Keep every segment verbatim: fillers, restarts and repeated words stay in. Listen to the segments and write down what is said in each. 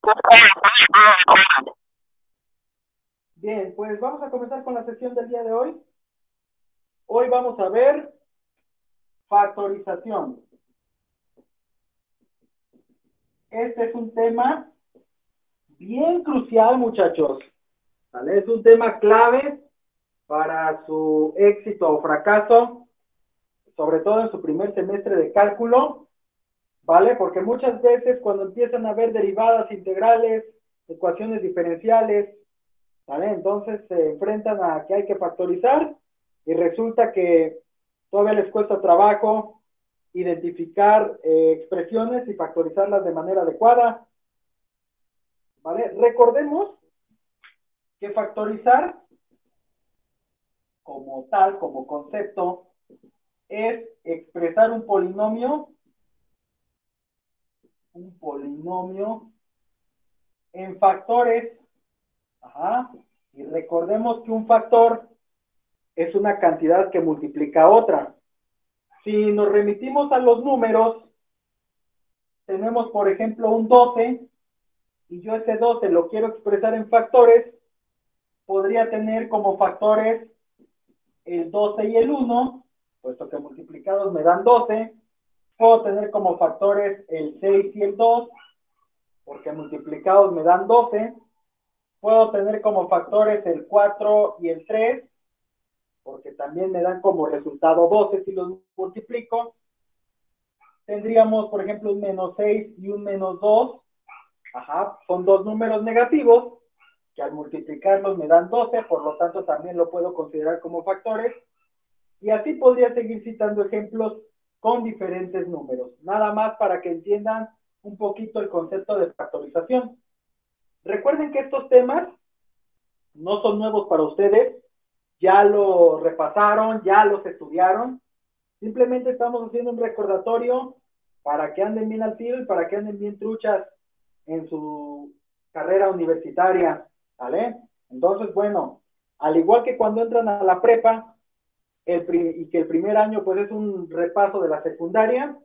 Bien, pues vamos a comenzar con la sesión del día de hoy. Hoy vamos a ver factorización. Este es un tema bien crucial, muchachos. ¿Vale? Es un tema clave para su éxito o fracaso, sobre todo en su primer semestre de cálculo, ¿vale? Porque muchas veces cuando empiezan a ver derivadas integrales, ecuaciones diferenciales, ¿vale? Entonces se enfrentan a que hay que factorizar y resulta que todavía les cuesta trabajo identificar eh, expresiones y factorizarlas de manera adecuada, ¿vale? Recordemos que factorizar como tal, como concepto, es expresar un polinomio, un polinomio en factores. Ajá. Y recordemos que un factor es una cantidad que multiplica a otra. Si nos remitimos a los números, tenemos por ejemplo un doce, y yo ese doce lo quiero expresar en factores, podría tener como factores el doce y el uno, puesto que multiplicados me dan doce. Puedo tener como factores el seis y el dos, porque multiplicados me dan doce. Puedo tener como factores el cuatro y el tres, porque también me dan como resultado doce si los multiplico. Tendríamos, por ejemplo, un menos seis y un menos dos. Ajá, son dos números negativos que al multiplicarlos me dan doce, por lo tanto también lo puedo considerar como factores. Y así podría seguir citando ejemplos con diferentes números. Nada más para que entiendan un poquito el concepto de factorización. Recuerden que estos temas no son nuevos para ustedes, ya lo repasaron, ya los estudiaron. Simplemente estamos haciendo un recordatorio para que anden bien al tiro y para que anden bien truchas en su carrera universitaria, ¿vale? Entonces, bueno, al igual que cuando entran a la prepa, el y que el primer año pues es un repaso de la secundaria,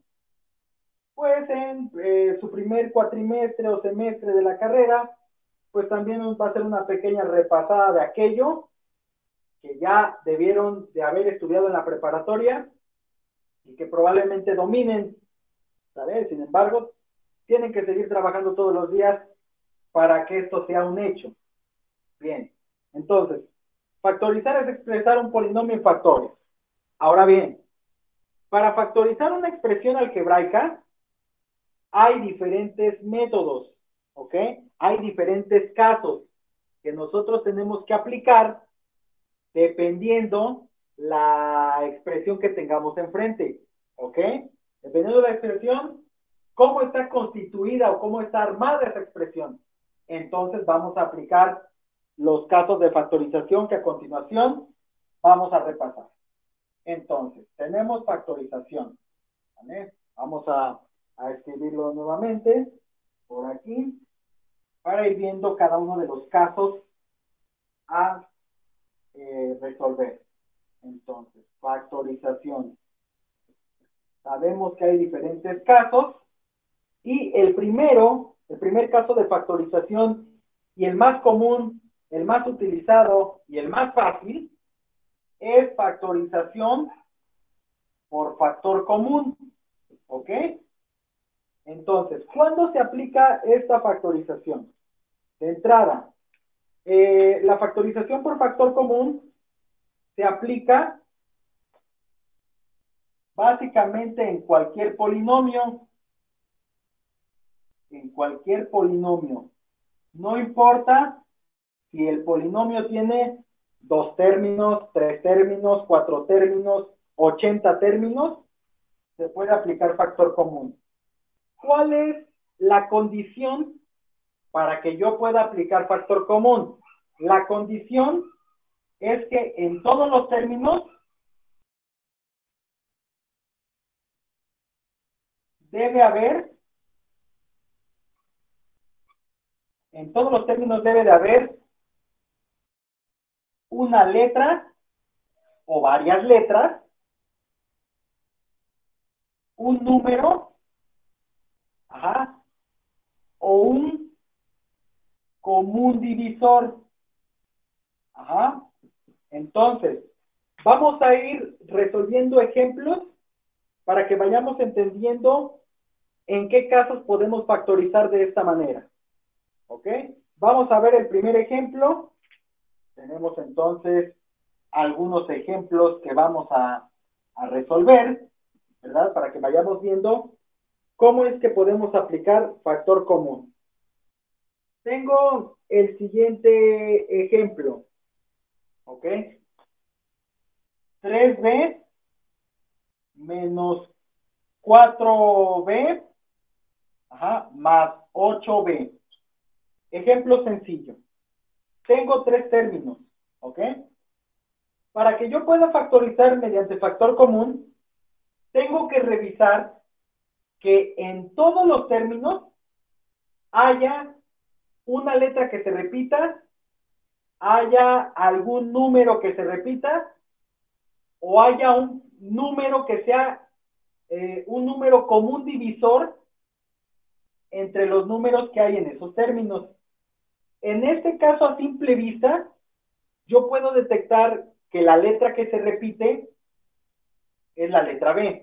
pues en eh, su primer cuatrimestre o semestre de la carrera, pues también va a ser una pequeña repasada de aquello que ya debieron de haber estudiado en la preparatoria y que probablemente dominen, ¿sabes? Sin embargo, tienen que seguir trabajando todos los días para que esto sea un hecho. Bien, entonces, factorizar es expresar un polinomio en factores. Ahora bien, para factorizar una expresión algebraica, hay diferentes métodos, ¿ok? Hay diferentes casos que nosotros tenemos que aplicar dependiendo la expresión que tengamos enfrente, ¿ok? Dependiendo de la expresión, cómo está constituida o cómo está armada esa expresión. Entonces vamos a aplicar los casos de factorización que a continuación vamos a repasar. Entonces, tenemos factorización, ¿vale? Vamos a, a escribirlo nuevamente por aquí para ir viendo cada uno de los casos a eh, resolver. Entonces, factorización. Sabemos que hay diferentes casos y el primero, el primer caso de factorización y el más común, el más utilizado y el más fácil es factorización por factor común, ¿ok? Entonces, ¿cuándo se aplica esta factorización? De entrada, eh, la factorización por factor común se aplica básicamente en cualquier polinomio, en cualquier polinomio. No importa si el polinomio tiene dos términos, tres términos, cuatro términos, ochenta términos, se puede aplicar factor común. ¿Cuál es la condición para que yo pueda aplicar factor común? La condición es que en todos los términos debe haber, en todos los términos debe de haber una letra o varias letras, un número, ajá, o un común divisor. Ajá. Entonces, vamos a ir resolviendo ejemplos para que vayamos entendiendo en qué casos podemos factorizar de esta manera. ¿Ok? Vamos a ver el primer ejemplo. Tenemos entonces algunos ejemplos que vamos a, a resolver, ¿verdad? Para que vayamos viendo cómo es que podemos aplicar factor común. Tengo el siguiente ejemplo. ¿Ok? tres b menos cuatro b, ajá, más ocho b. Ejemplo sencillo. Tengo tres términos, ¿ok? Para que yo pueda factorizar mediante factor común, tengo que revisar que en todos los términos haya una letra que se repita, haya algún número que se repita, o haya un número que sea eh, un número común divisor entre los números que hay en esos términos. En este caso, a simple vista, yo puedo detectar que la letra que se repite es la letra B.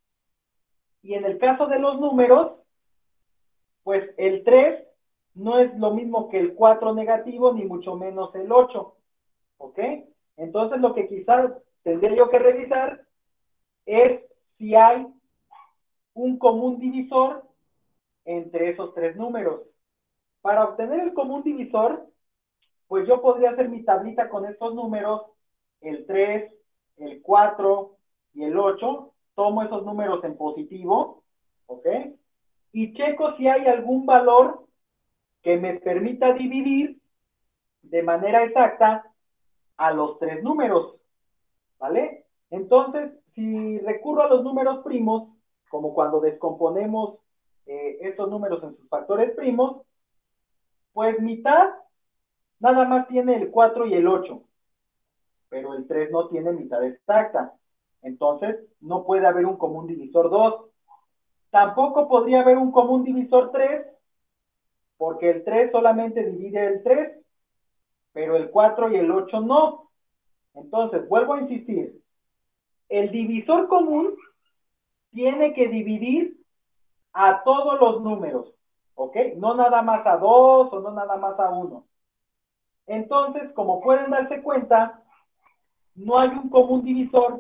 Y en el caso de los números, pues el tres no es lo mismo que el cuatro negativo, ni mucho menos el ocho. ¿Ok? Entonces lo que quizás tendría yo que revisar es si hay un común divisor entre esos tres números. Para obtener el común divisor, pues yo podría hacer mi tablita con estos números, el tres, el cuatro y el ocho. Tomo esos números en positivo, ¿ok? Y checo si hay algún valor que me permita dividir de manera exacta a los tres números, ¿vale? Entonces, si recurro a los números primos, como cuando descomponemos eh, estos números en sus factores primos, pues mitad nada más tiene el cuatro y el ocho, pero el tres no tiene mitad exacta. Entonces, no puede haber un común divisor dos. Tampoco podría haber un común divisor tres, porque el tres solamente divide el tres, pero el cuatro y el ocho no. Entonces, vuelvo a insistir, el divisor común tiene que dividir a todos los números, ¿ok? No nada más a dos o no nada más a uno. Entonces, como pueden darse cuenta, no hay un común divisor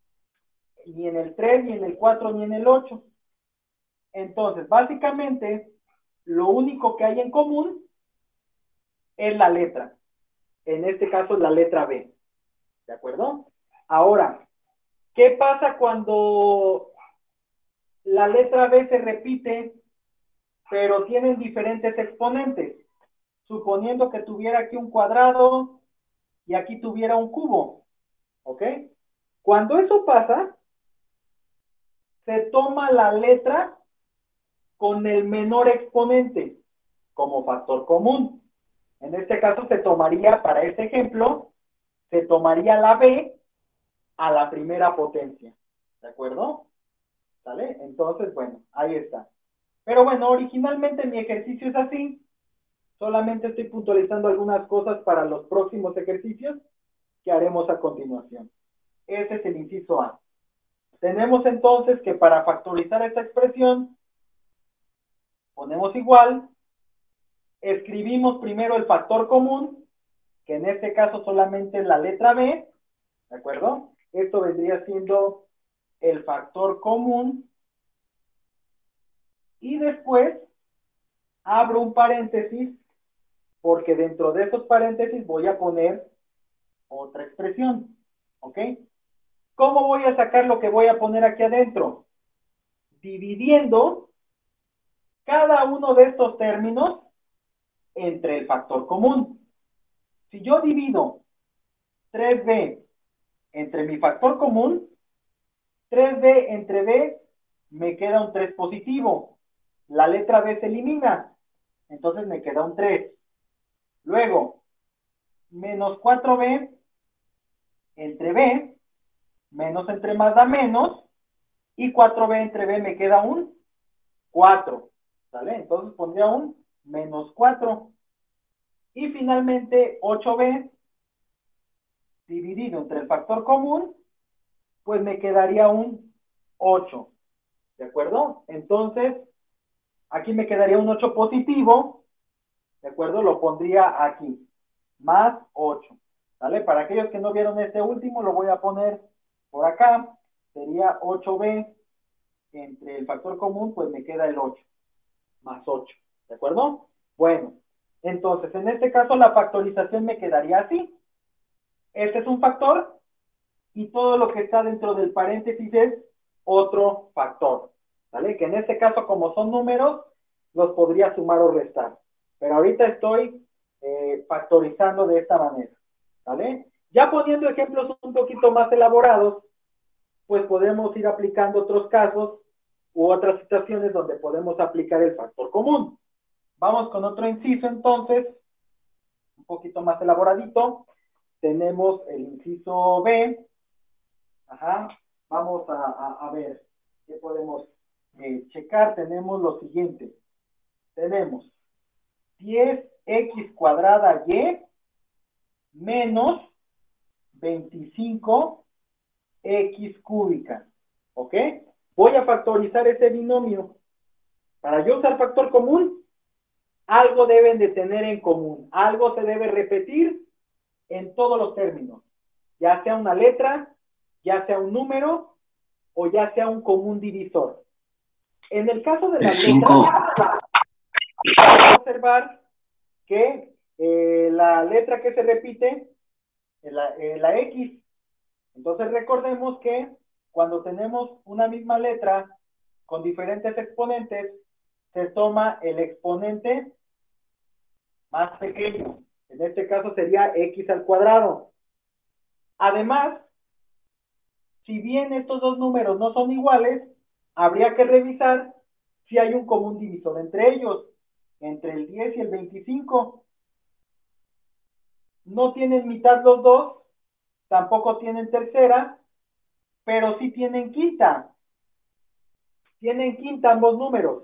ni en el tres, ni en el cuatro, ni en el ocho. Entonces, básicamente, lo único que hay en común es la letra. En este caso, la letra B. ¿De acuerdo? Ahora, ¿qué pasa cuando la letra B se repite, pero tienen diferentes exponentes? Suponiendo que tuviera aquí un cuadrado y aquí tuviera un cubo. ¿Ok? Cuando eso pasa, se toma la letra con el menor exponente como factor común. En este caso se tomaría, para este ejemplo, se tomaría la B a la primera potencia. ¿De acuerdo? ¿Sale? Entonces, bueno, ahí está. Pero bueno, originalmente mi ejercicio es así. Solamente estoy puntualizando algunas cosas para los próximos ejercicios que haremos a continuación. Ese es el inciso A. Tenemos entonces que para factorizar esta expresión, ponemos igual, escribimos primero el factor común, que en este caso solamente es la letra B, ¿de acuerdo? Esto vendría siendo el factor común, y después abro un paréntesis, porque dentro de esos paréntesis voy a poner otra expresión, ¿ok? ¿Cómo voy a sacar lo que voy a poner aquí adentro? Dividiendo cada uno de estos términos entre el factor común. Si yo divido tres b entre mi factor común, tres b entre b me queda un tres positivo. La letra B se elimina, entonces me queda un tres. Luego, menos cuatro b entre b, menos entre más da menos, y cuatro b entre b me queda un cuatro. ¿Sale? Entonces pondría un menos cuatro. Y finalmente, ocho b dividido entre el factor común, pues me quedaría un ocho. ¿De acuerdo? Entonces, aquí me quedaría un ocho positivo. ¿De acuerdo? Lo pondría aquí. Más ocho. ¿Vale? Para aquellos que no vieron este último, lo voy a poner por acá. Sería ocho b entre el factor común, pues me queda el ocho. Más ocho. ¿De acuerdo? Bueno, entonces, en este caso la factorización me quedaría así. Este es un factor y todo lo que está dentro del paréntesis es otro factor. ¿Vale? Que en este caso, como son números, los podría sumar o restar. Pero ahorita estoy eh, factorizando de esta manera. ¿Vale? Ya poniendo ejemplos un poquito más elaborados, pues podemos ir aplicando otros casos u otras situaciones donde podemos aplicar el factor común. Vamos con otro inciso entonces, un poquito más elaboradito. Tenemos el inciso B. Ajá. Vamos a, a, a ver qué podemos eh, checar. Tenemos lo siguiente. Tenemos diez x cuadrada y menos veinticinco x cúbica. ¿Ok? Voy a factorizar ese binomio. Para yo usar factor común, algo deben de tener en común. Algo se debe repetir en todos los términos. Ya sea una letra, ya sea un número, o ya sea un común divisor. En el caso de las letras, vamos a observar que eh, la letra que se repite es la, eh, la X. Entonces recordemos que cuando tenemos una misma letra con diferentes exponentes, se toma el exponente más pequeño. En este caso sería X al cuadrado. Además, si bien estos dos números no son iguales, habría que revisar si hay un común divisor entre ellos, entre el diez y el veinticinco. No tienen mitad los dos, tampoco tienen tercera, pero sí tienen quinta. Tienen quinta ambos números.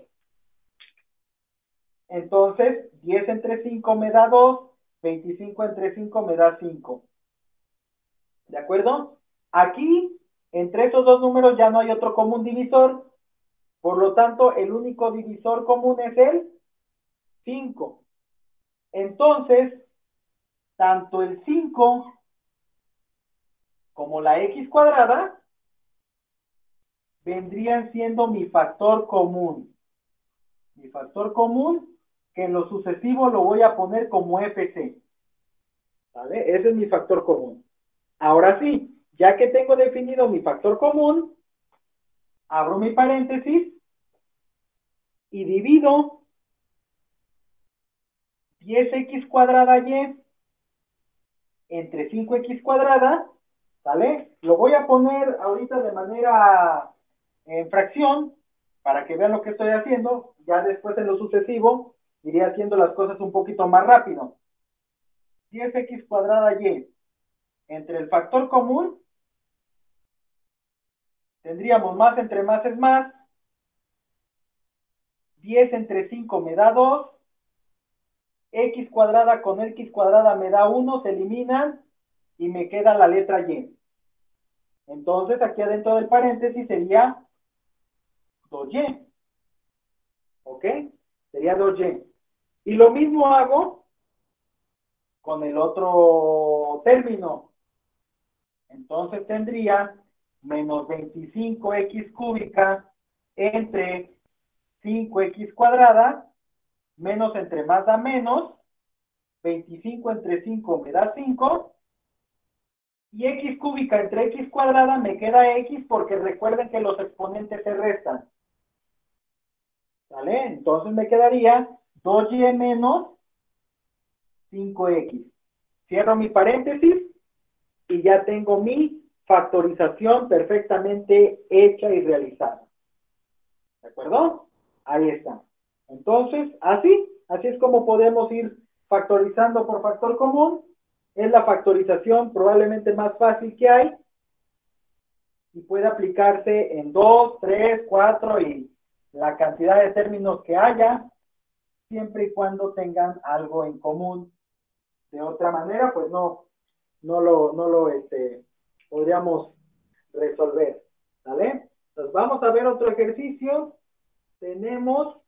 Entonces, diez entre cinco me da dos, veinticinco entre cinco me da cinco. ¿De acuerdo? Aquí, entre esos dos números ya no hay otro común divisor. Por lo tanto, el único divisor común es el cinco. Entonces, tanto el cinco como la x cuadrada vendrían siendo mi factor común. Mi factor común, que en lo sucesivo lo voy a poner como F C. ¿Vale? Ese es mi factor común. Ahora sí, ya que tengo definido mi factor común, abro mi paréntesis y divido diez x cuadrada y entre cinco x cuadrada, ¿vale? Lo voy a poner ahorita de manera en fracción para que vean lo que estoy haciendo. Ya después en lo sucesivo iré haciendo las cosas un poquito más rápido. diez x cuadrada y entre el factor común, tendríamos más entre más es más. diez entre cinco me da dos. X cuadrada con X cuadrada me da uno, se eliminan y me queda la letra Y. Entonces aquí adentro del paréntesis sería dos y. ¿Ok? Sería dos y. Y lo mismo hago con el otro término. Entonces tendría menos veinticinco x cúbica entre cinco x cuadrada, menos entre más da menos, veinticinco entre cinco me da cinco, y x cúbica entre x cuadrada me queda x porque recuerden que los exponentes se restan. ¿Vale? Entonces me quedaría dos y menos cinco x. Cierro mi paréntesis y ya tengo mi factorización perfectamente hecha y realizada. ¿De acuerdo? Ahí está. Entonces, así, así es como podemos ir factorizando por factor común. Es la factorización probablemente más fácil que hay y puede aplicarse en dos, tres, cuatro y la cantidad de términos que haya, siempre y cuando tengan algo en común De otra manera, pues no, no lo, no lo este, podríamos resolver. ¿Vale? Entonces vamos a ver otro ejercicio. Tenemos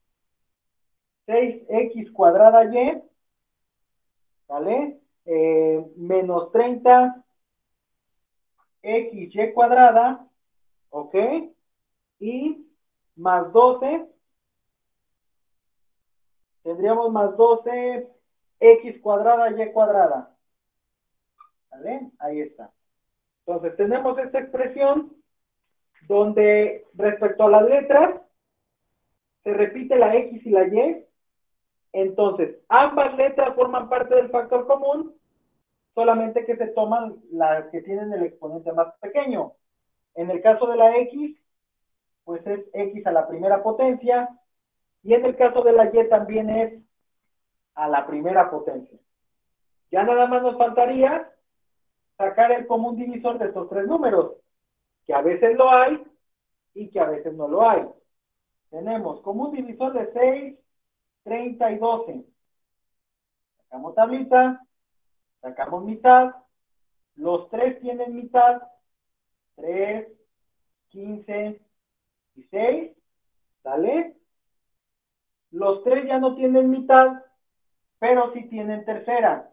seis equis cuadrada y, ¿vale? Eh, menos treinta equis y cuadrada, ¿ok? Y más doce, tendríamos más doce equis cuadrada y cuadrada, ¿vale? Ahí está. Entonces tenemos esta expresión donde respecto a las letras se repite la X y la Y. Entonces ambas letras forman parte del factor común, solamente que se toman las que tienen el exponente más pequeño. En el caso de la X, pues es X a la primera potencia, y en el caso de la Y también es a la primera potencia. Ya nada más nos faltaría sacar el común divisor de estos tres números, que a veces lo hay y que a veces no lo hay. Tenemos común divisor de seis, treinta y doce. Sacamos tablita, sacamos mitad, los tres tienen mitad, tres, quince y seis, ¿sale? Los tres ya no tienen mitad, pero sí tienen tercera.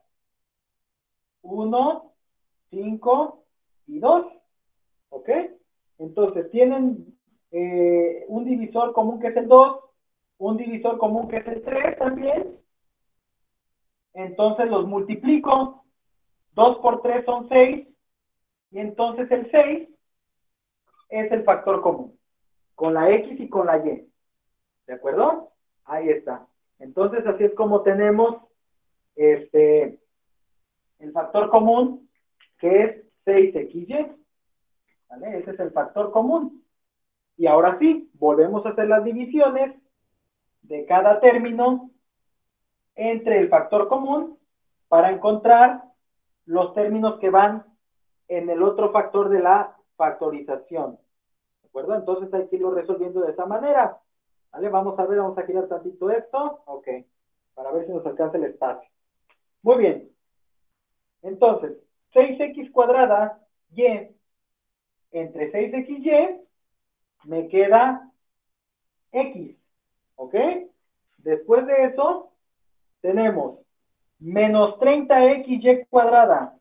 uno, cinco y dos, ¿ok? Entonces tienen eh, un divisor común que es el dos, un divisor común que es el tres también. Entonces los multiplico. dos por tres son seis, y entonces el seis es el factor común, con la X y con la Y. ¿De acuerdo? Ahí está. Entonces así es como tenemos este, el factor común, que es seis equis y. ¿Vale? Ese es el factor común. Y ahora sí, volvemos a hacer las divisiones de cada término entre el factor común para encontrar los términos que van en el otro factor de la factorización. ¿De acuerdo? Entonces hay que irlo resolviendo de esta manera. ¿Vale? Vamos a ver, vamos a girar tantito esto. Ok. Para ver si nos alcanza el espacio. Muy bien. Entonces, seis equis cuadrada y entre seis equis y me queda X. ¿Ok? Después de eso, tenemos menos treinta equis y cuadrada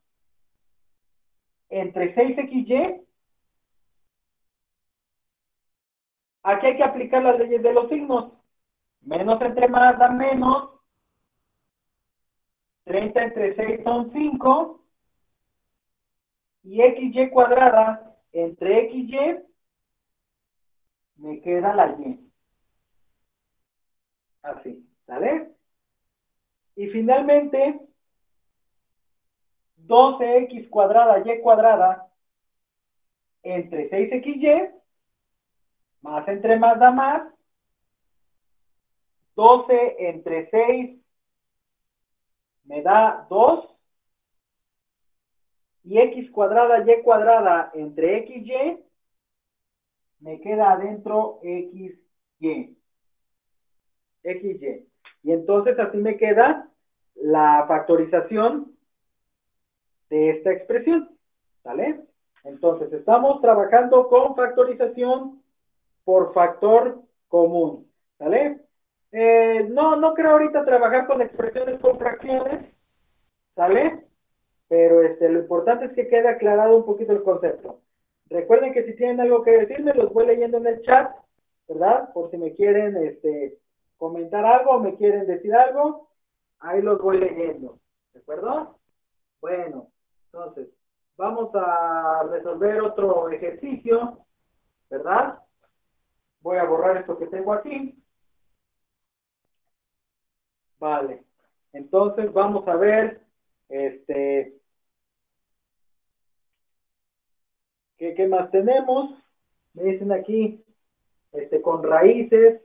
entre seis equis y. Aquí hay que aplicar las leyes de los signos. Menos entre más da menos. treinta entre seis son cinco. Y equis y cuadrada entre equis y me queda la y. Así, ¿sale? Y finalmente, doce equis cuadrada y cuadrada entre seis equis y, más entre más da más. doce entre seis me da dos. Y x cuadrada y cuadrada entre equis y me queda adentro equis y. equis y. Y entonces así me queda la factorización de esta expresión. ¿Vale? Entonces estamos trabajando con factorización por factor común. ¿Vale? Eh, no, no creo ahorita trabajar con expresiones con fracciones. ¿Sale? Pero este, lo importante es que quede aclarado un poquito el concepto. Recuerden que si tienen algo que decirme, los voy leyendo en el chat, ¿verdad? Por si me quieren este, comentar algo o me quieren decir algo, ahí los voy leyendo. ¿De acuerdo? Bueno, entonces, vamos a resolver otro ejercicio, ¿verdad? Voy a borrar esto que tengo aquí. Vale. Entonces, vamos a ver, este... ¿Qué, qué más tenemos? Me dicen aquí, este, con raíces.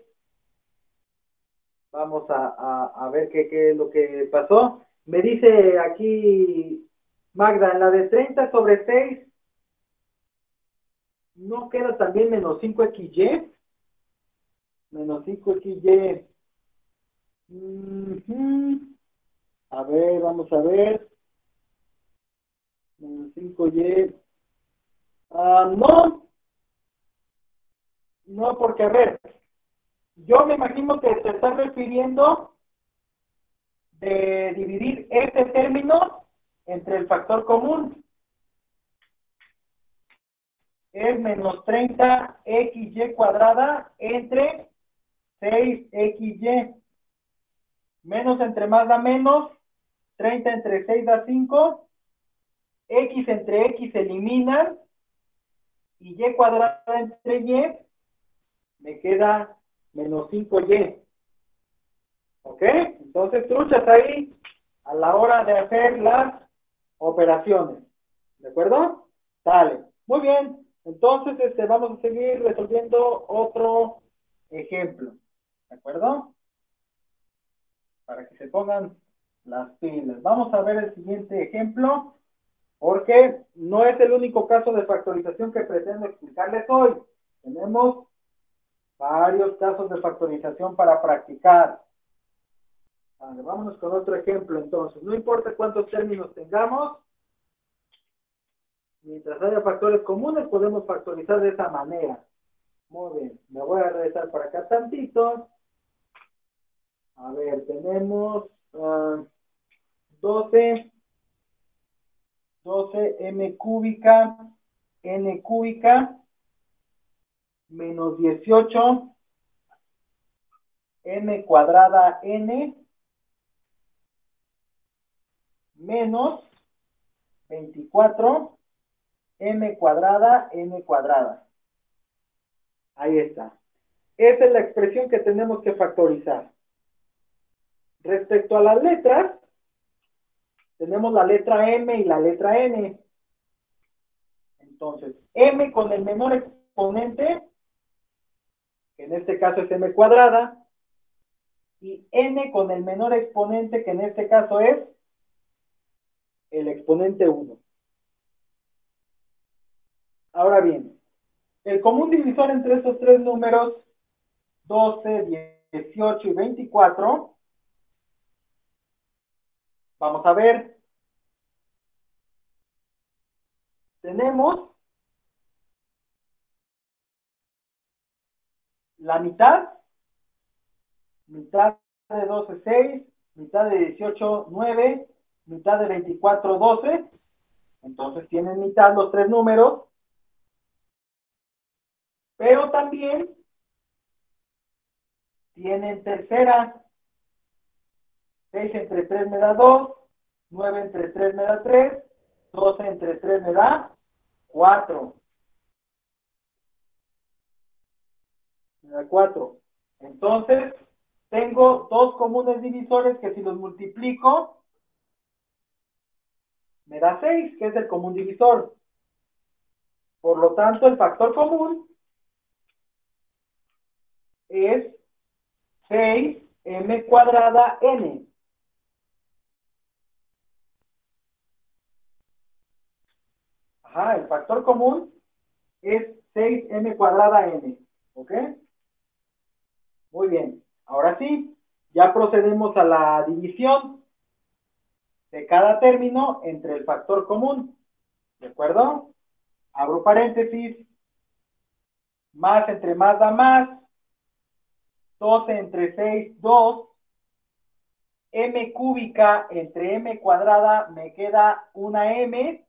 Vamos a, a, a ver qué, qué es lo que pasó. Me dice aquí Magda, en la de treinta sobre seis, ¿no queda también menos cinco equis y? Menos cinco equis y. Uh-huh. A ver, vamos a ver. Menos cinco y. Ah, no, no, porque a ver, yo me imagino que te estás refiriendo de dividir este término entre el factor común. Es menos treinta equis ye cuadrada entre seis equis ye. Menos entre más da menos. treinta entre seis da cinco. X entre X se eliminan. Y y cuadrada entre y me queda menos cinco y. ¿Ok? Entonces, truchas ahí a la hora de hacer las operaciones. ¿De acuerdo? Dale. Muy bien. Entonces, este, vamos a seguir resolviendo otro ejemplo. ¿De acuerdo? Para que se pongan las pilas. Vamos a ver el siguiente ejemplo, porque no es el único caso de factorización que pretendo explicarles hoy. Tenemos varios casos de factorización para practicar. Vale, vámonos con otro ejemplo entonces. No importa cuántos términos tengamos, mientras haya factores comunes podemos factorizar de esa manera. Muy bien, me voy a regresar para acá tantito. A ver, tenemos uh, doce, doce m cúbica, n cúbica, menos dieciocho, m cuadrada n, menos veinticuatro, m cuadrada n cuadrada. Ahí está. Esa es la expresión que tenemos que factorizar. Respecto a las letras, tenemos la letra m y la letra n. Entonces, m con el menor exponente, que en este caso es m cuadrada, y n con el menor exponente, que en este caso es el exponente uno. Ahora bien, el común divisor entre estos tres números, doce, dieciocho y veinticuatro, vamos a ver, tenemos la mitad, mitad de doce, seis, mitad de dieciocho, nueve, mitad de veinticuatro, doce, entonces tienen mitad los tres números, pero también tienen tercera. seis entre tres me da dos, nueve entre tres me da tres, doce entre tres me da cuatro. Me da cuatro. Entonces, tengo dos comunes divisores que si los multiplico, me da seis, que es el común divisor. Por lo tanto, el factor común es seis m cuadrada n. Ajá, el factor común es seis m cuadrada n. ¿Ok? Muy bien. Ahora sí, ya procedemos a la división de cada término entre el factor común. ¿De acuerdo? Abro paréntesis. Más entre más da más. doce entre seis, dos. M cúbica entre m cuadrada me queda una m.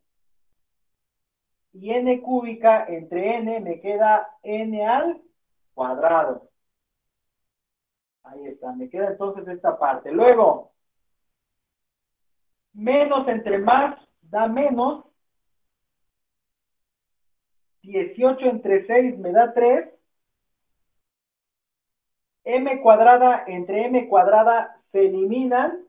Y n cúbica entre n me queda n al cuadrado. Ahí está, me queda entonces esta parte. Luego, menos entre más da menos. dieciocho entre seis me da tres. M cuadrada entre m cuadrada se eliminan.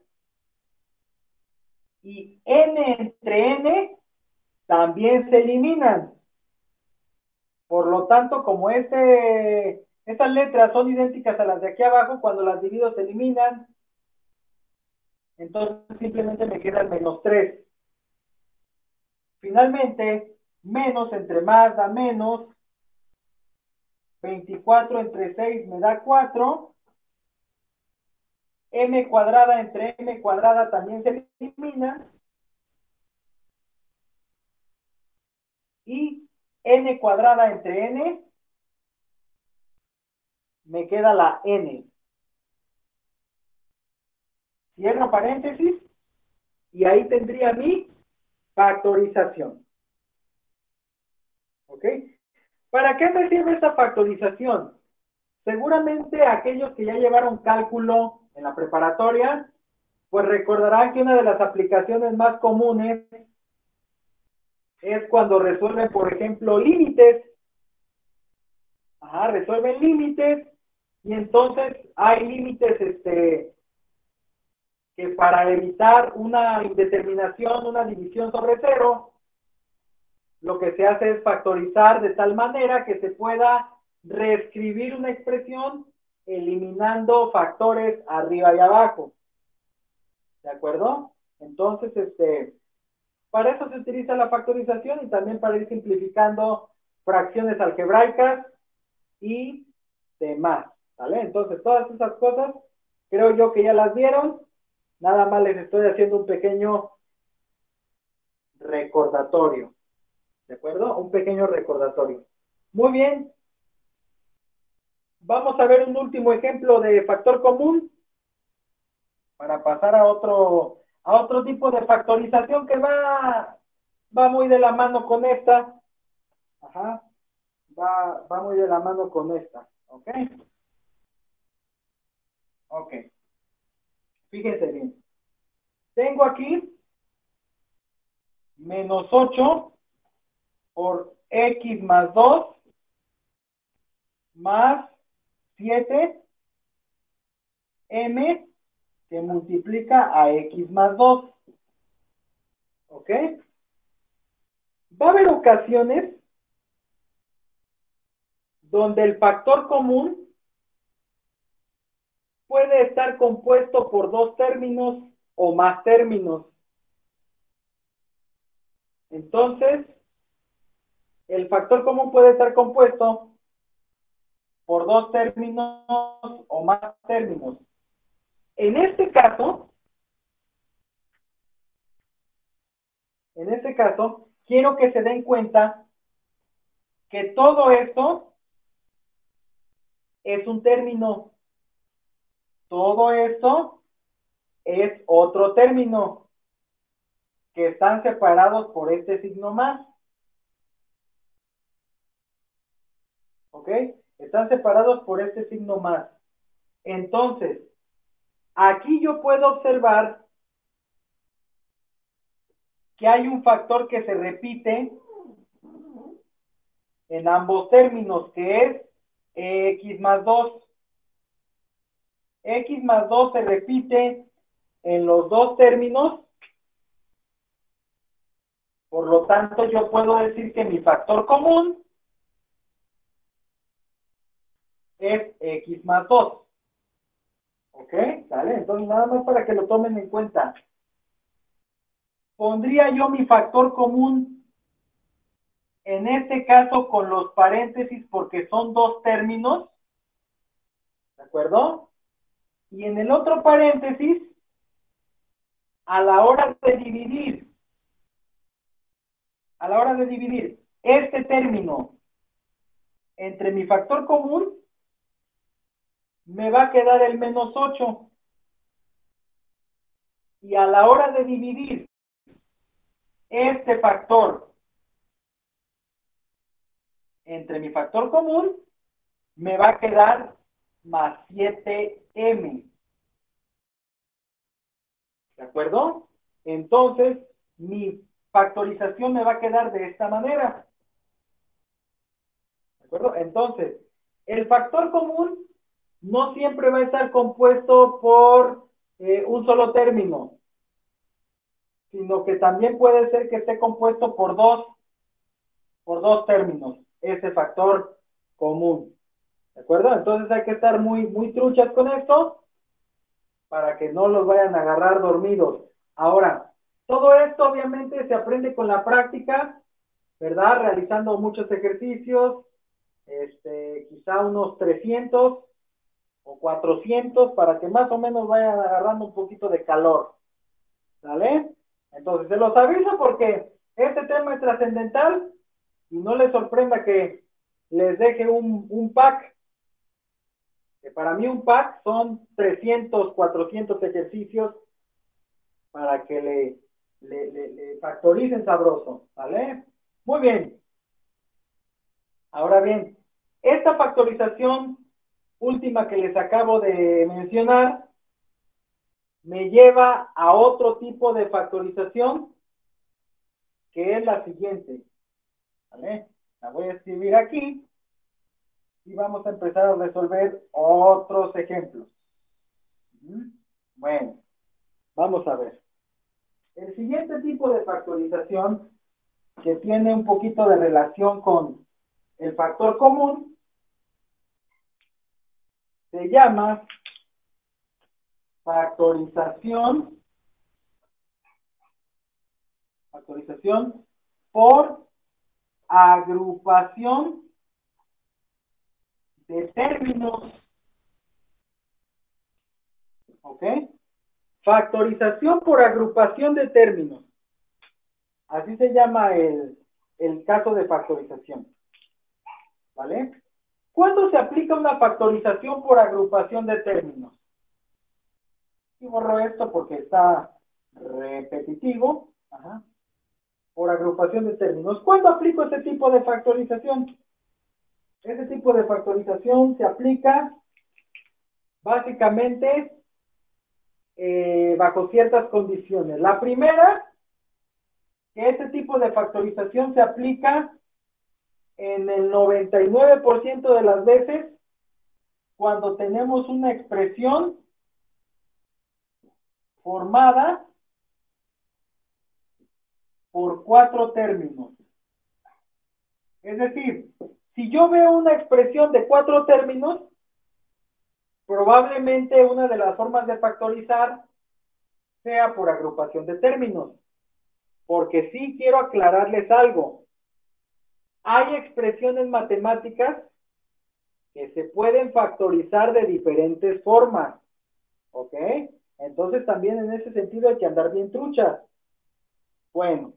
Y n entre n también se eliminan. Por lo tanto, como este, estas letras son idénticas a las de aquí abajo, cuando las divido se eliminan. Entonces simplemente me queda el menos tres. Finalmente, menos entre más da menos. veinticuatro entre seis me da cuatro. m cuadrada entre m cuadrada también se elimina. Y n cuadrada entre n, me queda la n. Cierro paréntesis y ahí tendría mi factorización. ¿Ok? ¿Para qué me sirve esta factorización? Seguramente aquellos que ya llevaron cálculo en la preparatoria, pues recordarán que una de las aplicaciones más comunes es cuando resuelven, por ejemplo, límites. Ajá, resuelven límites y entonces hay límites este, que para evitar una indeterminación, una división sobre cero, lo que se hace es factorizar de tal manera que se pueda reescribir una expresión eliminando factores arriba y abajo. ¿De acuerdo? Entonces, este, para eso se utiliza la factorización y también para ir simplificando fracciones algebraicas y demás. ¿Vale? Entonces, todas esas cosas creo yo que ya las vieron. Nada más les estoy haciendo un pequeño recordatorio. ¿De acuerdo? Un pequeño recordatorio. Muy bien. Vamos a ver un último ejemplo de factor común para pasar a otro, a otro tipo de factorización que va, va muy de la mano con esta. Ajá. Va, va muy de la mano con esta. ¿Ok? Ok. Fíjense bien. Tengo aquí menos ocho por x más dos más siete m que multiplica a x más dos. ¿Ok? Va a haber ocasiones donde el factor común puede estar compuesto por dos términos o más términos. Entonces, el factor común puede estar compuesto por dos términos o más términos. En este caso, en este caso, quiero que se den cuenta que todo esto es un término. Todo esto es otro término que están separados por este signo más. ¿Ok? Están separados por este signo más. Entonces, aquí yo puedo observar que hay un factor que se repite en ambos términos, que es x más dos. X más dos se repite en los dos términos. Por lo tanto, yo puedo decir que mi factor común es x más dos. ¿Ok? ¿Vale? Entonces, nada más para que lo tomen en cuenta. Pondría yo mi factor común, en este caso con los paréntesis, porque son dos términos. ¿De acuerdo? Y en el otro paréntesis, a la hora de dividir, a la hora de dividir este término entre mi factor común, me va a quedar el menos ocho. Y a la hora de dividir este factor entre mi factor común, me va a quedar más siete m. ¿De acuerdo? Entonces, mi factorización me va a quedar de esta manera. ¿De acuerdo? Entonces, el factor común no siempre va a estar compuesto por eh, un solo término, sino que también puede ser que esté compuesto por dos, por dos términos, ese factor común. ¿De acuerdo? Entonces hay que estar muy, muy truchas con esto para que no los vayan a agarrar dormidos. Ahora, todo esto obviamente se aprende con la práctica, ¿verdad? Realizando muchos ejercicios, este, quizá unos trescientos, o cuatrocientos para que más o menos vayan agarrando un poquito de calor. ¿Sale? Entonces, se los aviso porque este tema es trascendental y no les sorprenda que les deje un, un pack, que para mí un pack son trescientos, cuatrocientos ejercicios para que le, le, le, le factoricen sabroso, ¿vale? Muy bien. Ahora bien, esta factorización última que les acabo de mencionar me lleva a otro tipo de factorización que es la siguiente, ¿vale? La voy a escribir aquí y vamos a empezar a resolver otros ejemplos. Bueno, vamos a ver. El siguiente tipo de factorización que tiene un poquito de relación con el factor común se llama factorización, factorización por agrupación de términos. ¿Ok? Factorización por agrupación de términos. Así se llama el, el caso de factorización. ¿Vale? ¿Cuándo se aplica una factorización por agrupación de términos? Y borro esto porque está repetitivo. Ajá. Por agrupación de términos. ¿Cuándo aplico este tipo de factorización? Este tipo de factorización se aplica básicamente eh, bajo ciertas condiciones. La primera, que este tipo de factorización se aplica en el noventa y nueve por ciento de las veces cuando tenemos una expresión formada por cuatro términos. Es decir, si yo veo una expresión de cuatro términos, probablemente una de las formas de factorizar sea por agrupación de términos. Porque sí quiero aclararles algo. Hay expresiones matemáticas que se pueden factorizar de diferentes formas. ¿Ok? Entonces también en ese sentido hay que andar bien truchas. Bueno.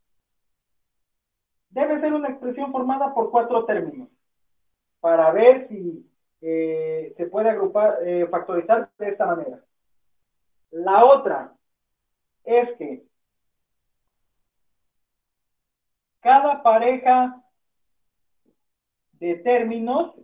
Debe ser una expresión formada por cuatro términos. Para ver si eh, se puede agrupar, eh, factorizar de esta manera. La otra es que cada pareja de términos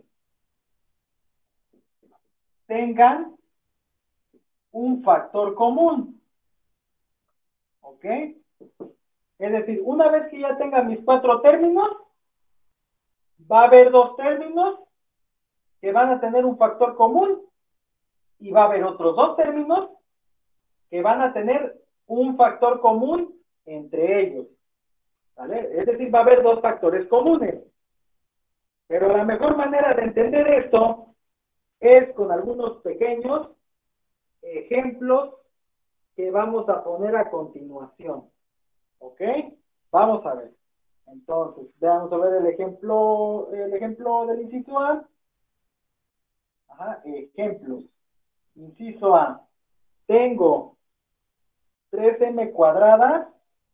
tengan un factor común. ¿Ok? Es decir, una vez que ya tenga mis cuatro términos, va a haber dos términos que van a tener un factor común y va a haber otros dos términos que van a tener un factor común entre ellos. ¿Vale? Es decir, va a haber dos factores comunes. Pero la mejor manera de entender esto es con algunos pequeños ejemplos que vamos a poner a continuación. ¿Ok? Vamos a ver. Entonces, vamos a ver el ejemplo, el ejemplo del inciso A. Ajá, ejemplos. Inciso A. Tengo tres eme cuadrada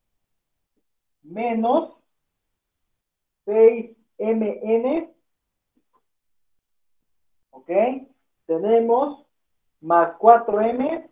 menos seis eme ene. ¿Ok? Tenemos más cuatro eme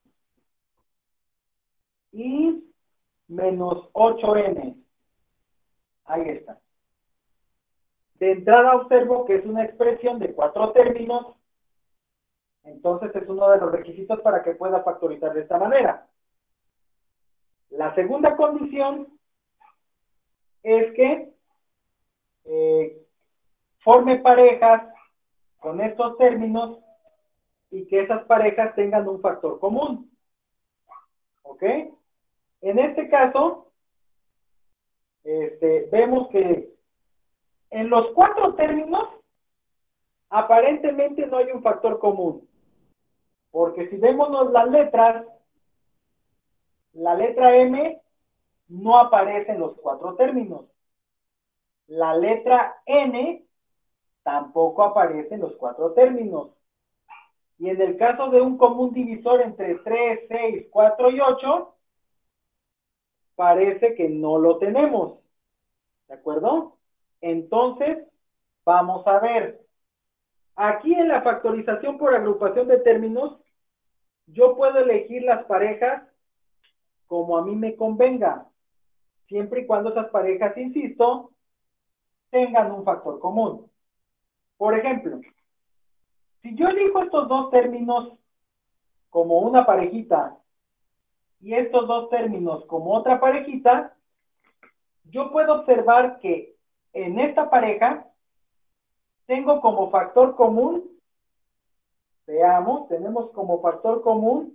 y menos ocho ene. Ahí está. De entrada observo que es una expresión de cuatro términos, entonces es uno de los requisitos para que pueda factorizar de esta manera. La segunda condición es que eh, forme parejas con estos términos y que esas parejas tengan un factor común. ¿Ok? En este caso, este, vemos que en los cuatro términos aparentemente no hay un factor común. Porque si vemos las letras, la letra M no aparece en los cuatro términos. La letra N tampoco aparece en los cuatro términos. Y en el caso de un común divisor entre tres, seis, cuatro y ocho, parece que no lo tenemos. ¿De acuerdo? Entonces, vamos a ver. Aquí en la factorización por agrupación de términos, yo puedo elegir las parejas como a mí me convenga, siempre y cuando esas parejas, insisto, tengan un factor común. Por ejemplo, si yo elijo estos dos términos como una parejita y estos dos términos como otra parejita, yo puedo observar que en esta pareja tengo como factor común, veamos, tenemos como factor común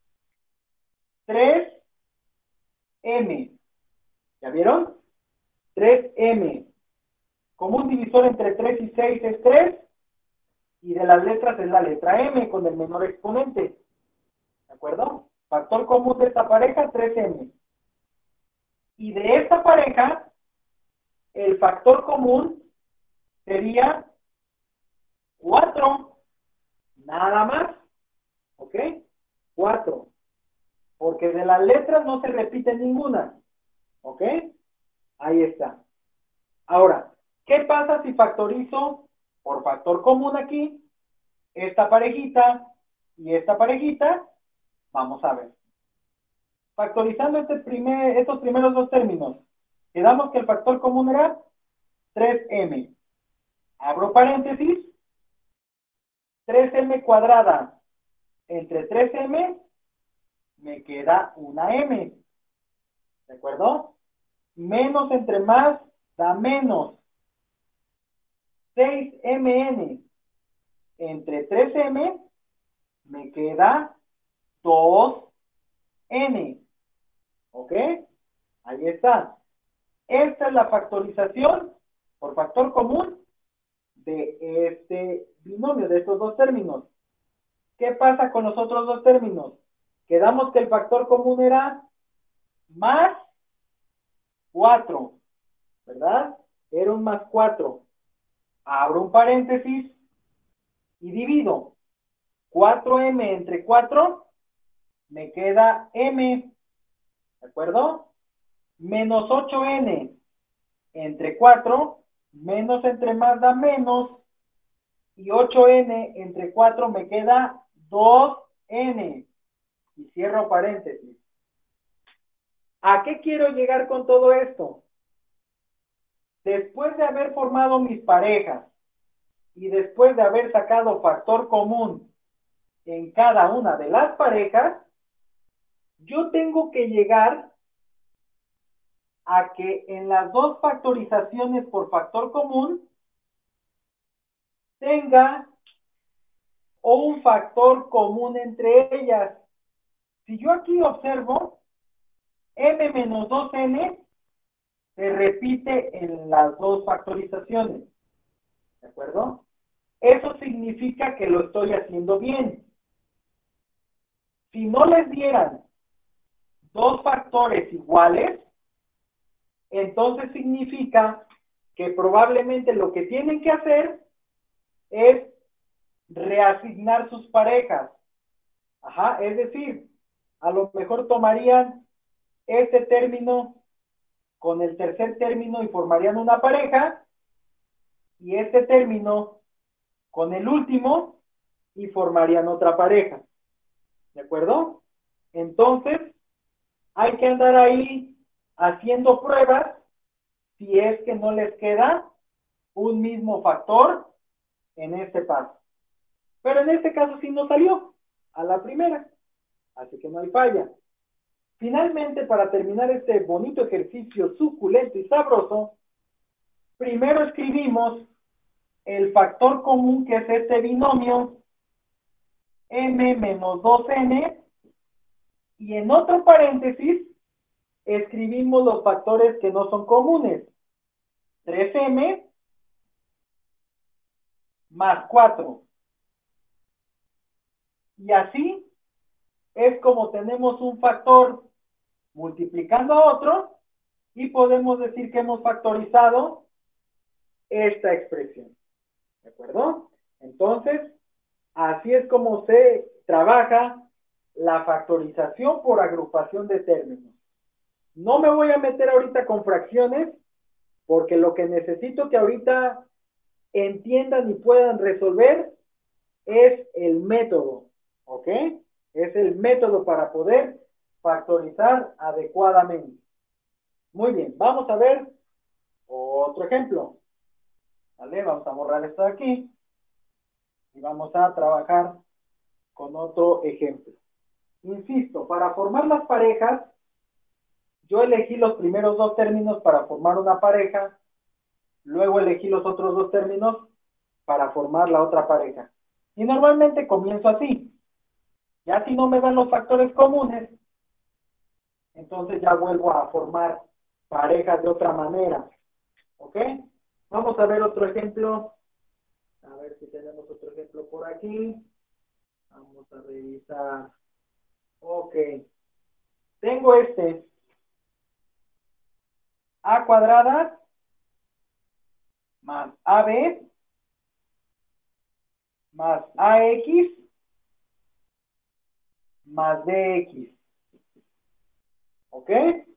tres eme. ¿Ya vieron? tres eme. Común divisor entre tres y seis es tres. Y de las letras es la letra eme con el menor exponente. ¿De acuerdo? Factor común de esta pareja, tres eme. Y de esta pareja, el factor común sería cuatro. Nada más. ¿Ok? cuatro. Porque de las letras no se repite ninguna. ¿Ok? Ahí está. Ahora, ¿qué pasa si factorizo por factor común aquí esta parejita y esta parejita? Vamos a ver. Factorizando este primer, estos primeros dos términos, quedamos que el factor común era tres eme. Abro paréntesis. tres eme cuadrada entre tres eme me queda una eme. ¿De acuerdo? Menos entre más da menos. seis eme entre tres eme me queda dos ene. ¿Ok? Ahí está. Esta es la factorización por factor común de este binomio, de estos dos términos. ¿Qué pasa con los otros dos términos? Quedamos que el factor común era más cuatro, ¿verdad? Era un más cuatro. Abro un paréntesis y divido. cuatro eme entre cuatro me queda m, ¿de acuerdo? Menos ocho ene entre cuatro, menos entre más da menos, y ocho ene entre cuatro me queda dos ene. Y cierro paréntesis. ¿A qué quiero llegar con todo esto? Después de haber formado mis parejas y después de haber sacado factor común en cada una de las parejas, yo tengo que llegar a que en las dos factorizaciones por factor común tenga un factor común entre ellas. Si yo aquí observo, m menos dos ene se repite en las dos factorizaciones. ¿De acuerdo? Eso significa que lo estoy haciendo bien. Si no les dieran dos factores iguales, entonces significa que probablemente lo que tienen que hacer es reasignar sus parejas. Ajá, es decir, a lo mejor tomarían este término con el tercer término y formarían una pareja, y este término con el último y formarían otra pareja. ¿De acuerdo? Entonces, hay que andar ahí haciendo pruebas si es que no les queda un mismo factor en este paso. Pero en este caso sí nos salió a la primera, así que no hay falla. Finalmente, para terminar este bonito ejercicio suculento y sabroso, primero escribimos el factor común, que es este binomio m menos dos ene, y en otro paréntesis escribimos los factores que no son comunes. tres eme más cuatro. Y así es como tenemos un factor multiplicando a otro y podemos decir que hemos factorizado esta expresión. ¿De acuerdo? Entonces, Así es como se trabaja la factorización por agrupación de términos. No me voy a meter ahorita con fracciones, porque lo que necesito que ahorita entiendan y puedan resolver es el método, ¿ok? Es el método para poder factorizar adecuadamente. Muy bien, vamos a ver otro ejemplo. ¿Vale? Vamos a borrar esto de aquí y vamos a trabajar con otro ejemplo. Insisto, para formar las parejas, yo elegí los primeros dos términos para formar una pareja, luego elegí los otros dos términos para formar la otra pareja. Y normalmente comienzo así. Ya si no me dan los factores comunes, entonces ya vuelvo a formar parejas de otra manera. ¿Ok? Vamos a ver otro ejemplo. A ver si tenemos otro ejemplo por aquí. Vamos a revisar. Ok. Tengo este. A cuadrada más A B más A X más D X. ¿Ok?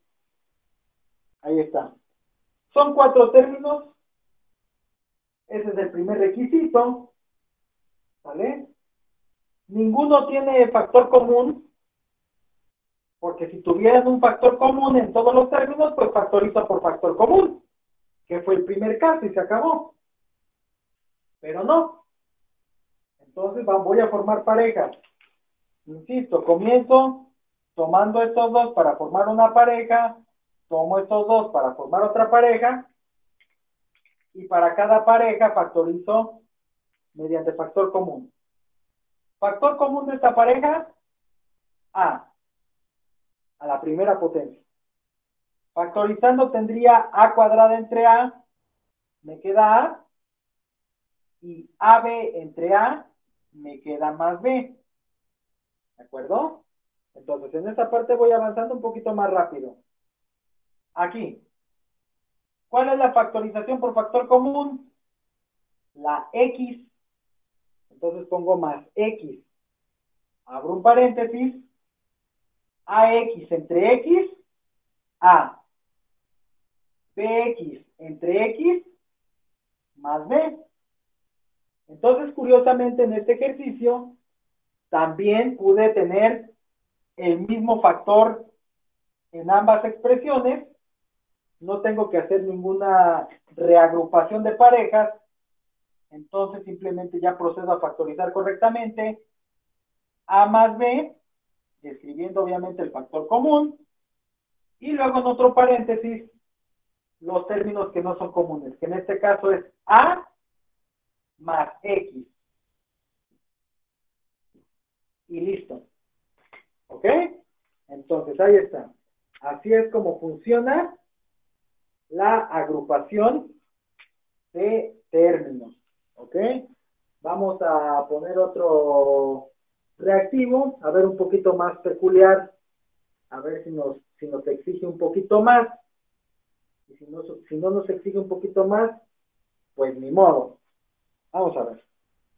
Ahí está. Son cuatro términos. Ese es el primer requisito. ¿Vale? Ninguno tiene factor común, porque si tuvieran un factor común en todos los términos, pues factorizo por factor común, que fue el primer caso y se acabó. Pero no. Entonces voy a formar parejas. Insisto, comienzo tomando estos dos para formar una pareja, tomo estos dos para formar otra pareja, y para cada pareja factorizo mediante factor común. Factor común de esta pareja, A, a la primera potencia. Factorizando tendría A cuadrada entre A, me queda A, y A B entre A, me queda más B. ¿De acuerdo? Entonces, en esta parte voy avanzando un poquito más rápido. Aquí. ¿Cuál es la factorización por factor común? La X. Entonces pongo más X. Abro un paréntesis. A X entre X, A. B X entre X, más B. Entonces, curiosamente, en este ejercicio, también pude tener el mismo factor en ambas expresiones. No tengo que hacer ninguna reagrupación de parejas. Entonces, simplemente ya procedo a factorizar correctamente A más B, escribiendo obviamente el factor común, y luego en otro paréntesis los términos que no son comunes, que en este caso es A más X. Y listo. ¿Ok? Entonces, ahí está. Así es como funciona la agrupación de términos. ¿Ok? Vamos a poner otro reactivo, a ver un poquito más peculiar, a ver si nos, si nos exige un poquito más. Y si no, si no nos exige un poquito más, pues ni modo. Vamos a ver.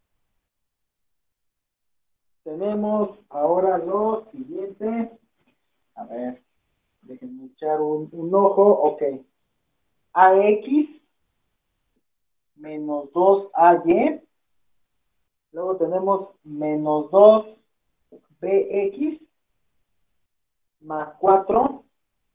Tenemos ahora lo siguiente. A ver, déjenme echar un, un ojo. Ok. A X menos dos A Y. Luego tenemos menos dos B X más cuatro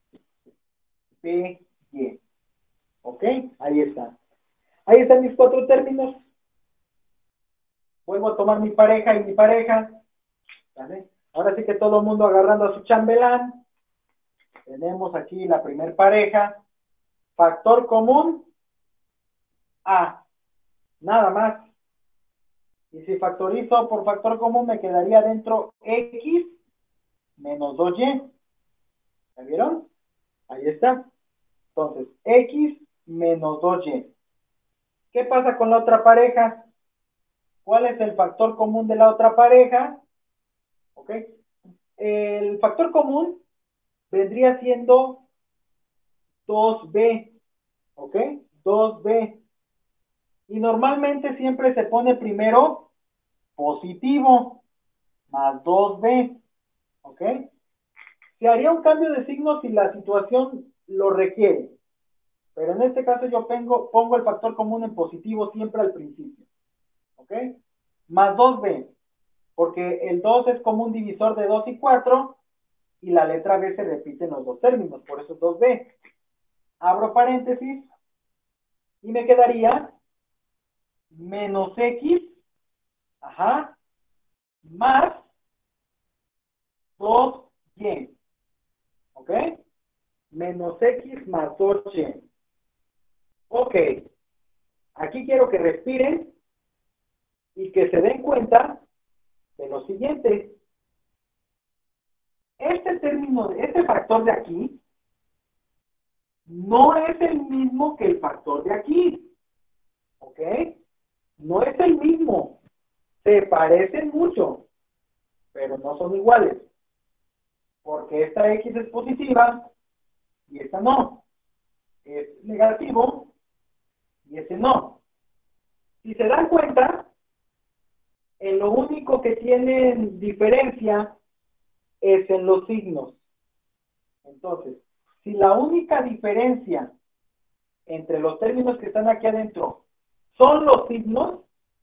B Y. ¿Ok? Ahí está. Ahí están mis cuatro términos. Vuelvo a tomar mi pareja y mi pareja. ¿Vale? Ahora sí que todo el mundo agarrando a su chambelán. Tenemos aquí la primer pareja. Factor común, A. Nada más. Y si factorizo por factor común, me quedaría dentro X menos dos Y. ¿Ya vieron? Ahí está. Entonces, X menos dos Y. ¿Qué pasa con la otra pareja? ¿Cuál es el factor común de la otra pareja? ¿Ok? El factor común vendría siendo dos B. ¿Ok? dos B. Y normalmente siempre se pone primero positivo más dos b, ¿ok? Se haría un cambio de signo si la situación lo requiere, pero en este caso yo pongo, pongo el factor común en positivo siempre al principio, ¿ok? Más dos b, porque el dos es como un divisor de dos y cuatro, y la letra B se repite en los dos términos, por eso es dos b. Abro paréntesis, y me quedaría menos X, ajá, más dos y, ¿ok? Menos X más dos y. Ok, aquí quiero que respiren y que se den cuenta de lo siguiente. Este término, este factor de aquí, no es el mismo que el factor de aquí, ¿ok? No es el mismo. Se parecen mucho, pero no son iguales. Porque esta X es positiva y esta no. Es negativo y ese no. Si se dan cuenta, en lo único que tienen diferencia es en los signos. Entonces, si la única diferencia entre los términos que están aquí adentro son los signos,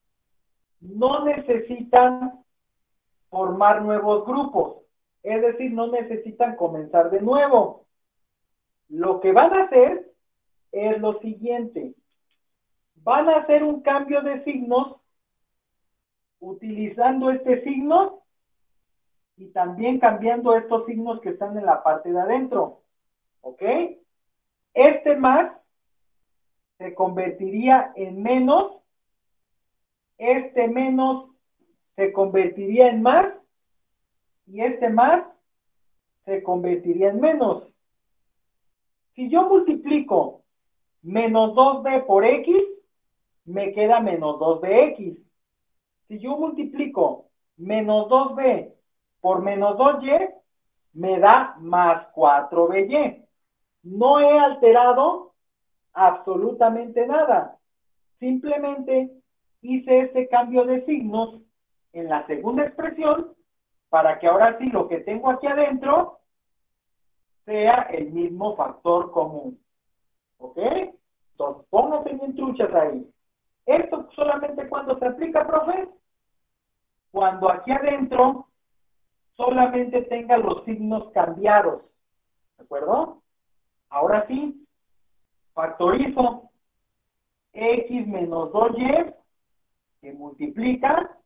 no necesitan formar nuevos grupos. Es decir, no necesitan comenzar de nuevo. Lo que van a hacer es lo siguiente. Van a hacer un cambio de signos utilizando este signo y también cambiando estos signos que están en la parte de adentro. ¿Ok? Este más se convertiría en menos. Este menos se convertiría en más. Y este más se convertiría en menos. Si yo multiplico menos dos b por X, me queda menos dos b x. Si yo multiplico menos dos b por menos dos y, me da más cuatro b y. No he alterado absolutamente nada. Simplemente hice este cambio de signos en la segunda expresión para que ahora sí lo que tengo aquí adentro sea el mismo factor común. ¿Ok? Entonces, pónganse bien truchas ahí. ¿Esto solamente cuando se aplica, profe? Cuando aquí adentro solamente tenga los signos cambiados. ¿De acuerdo? Ahora sí, factorizo X menos dos y, que multiplica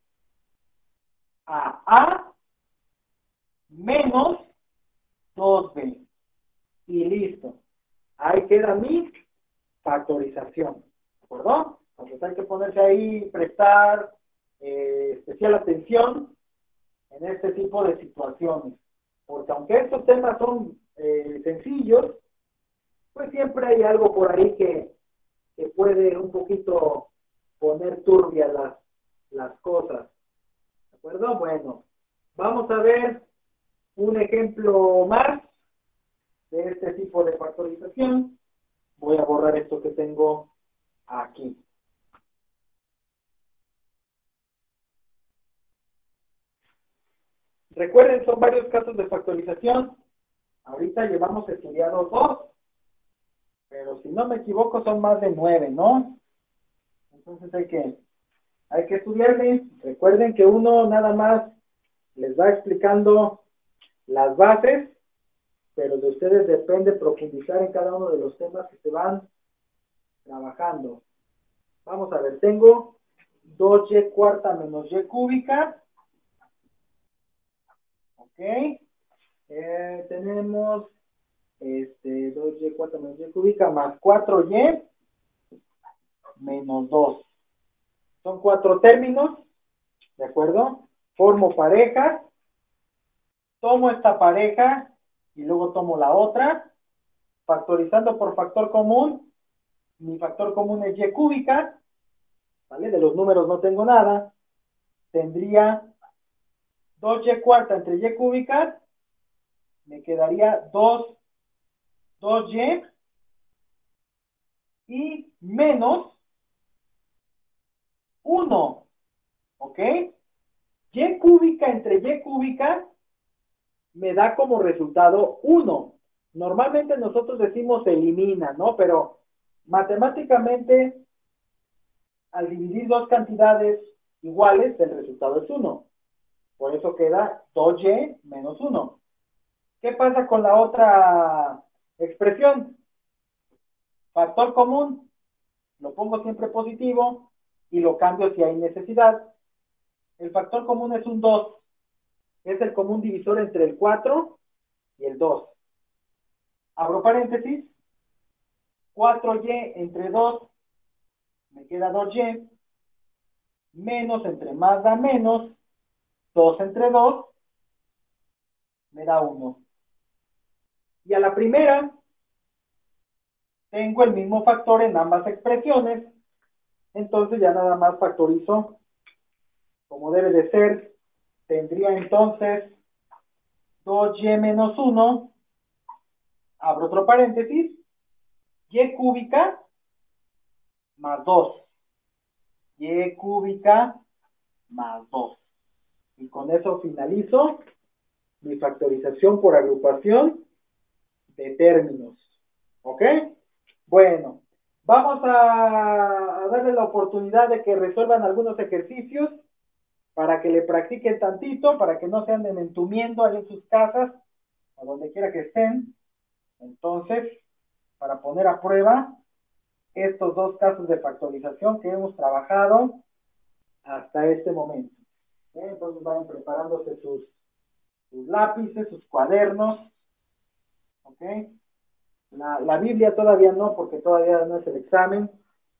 a A menos dos b. Y listo. Ahí queda mi factorización. ¿De acuerdo? Entonces hay que ponerse ahí, prestar eh, especial atención en este tipo de situaciones. Porque aunque estos temas son eh, sencillos, pues siempre hay algo por ahí que, que puede un poquito poner turbia las, las cosas. ¿De acuerdo? Bueno, vamos a ver un ejemplo más de este tipo de factorización. Voy a borrar esto que tengo aquí. Recuerden, son varios casos de factorización. Ahorita llevamos estudiados dos, pero si no me equivoco son más de nueve, ¿no? Entonces hay que, hay que estudiarle. Recuerden que uno nada más les va explicando las bases, pero de ustedes depende profundizar en cada uno de los temas que se van trabajando. Vamos a ver, tengo dos y cuarta menos y cúbica. Ok. Eh, tenemos este, dos y cuarta menos y cúbica más cuatro y menos dos. Son cuatro términos, ¿de acuerdo? Formo pareja, tomo esta pareja y luego tomo la otra, factorizando por factor común. Mi factor común es y cúbica, ¿vale? De los números no tengo nada. Tendría dos y cuarta entre y cúbica, me quedaría dos, dos y y menos uno, ¿ok? Y cúbica entre Y cúbica me da como resultado uno. Normalmente nosotros decimos elimina, ¿no? Pero matemáticamente, al dividir dos cantidades iguales, el resultado es uno. Por eso queda dos y menos uno. ¿Qué pasa con la otra expresión? Factor común, lo pongo siempre positivo y lo cambio si hay necesidad. El factor común es un dos. Es el común divisor entre el cuatro y el dos. Abro paréntesis. cuatro y entre dos, me queda dos y. Menos entre más da menos, dos entre dos, me da uno. Y a la primera, tengo el mismo factor en ambas expresiones, entonces ya nada más factorizo como debe de ser. Tendría entonces dos y menos uno, abro otro paréntesis, y cúbica más dos. Y cúbica más dos. Y con eso finalizo mi factorización por agrupación de términos. ¿Ok? Bueno, vamos a, a darle la oportunidad de que resuelvan algunos ejercicios para que le practiquen tantito, para que no se anden entumiendo ahí en sus casas, o donde quiera que estén. Entonces, para poner a prueba estos dos casos de factorización que hemos trabajado hasta este momento. ¿Eh? Entonces vayan preparándose sus, sus lápices, sus cuadernos. ¿Ok? La, la Biblia todavía no, porque todavía no es el examen.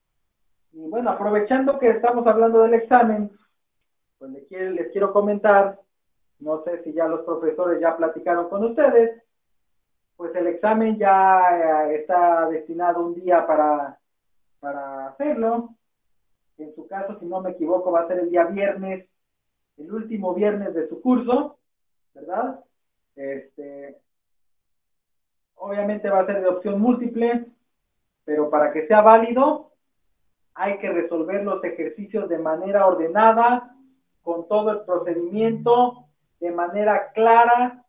Y bueno, aprovechando que estamos hablando del examen, pues les quiero, les quiero comentar, no sé si ya los profesores ya platicaron con ustedes, pues el examen ya eh, está destinado un día para, para hacerlo. En su caso, si no me equivoco, va a ser el día viernes, el último viernes de su curso, ¿verdad? Este, obviamente va a ser de opción múltiple, pero para que sea válido, hay que resolver los ejercicios de manera ordenada, con todo el procedimiento, de manera clara,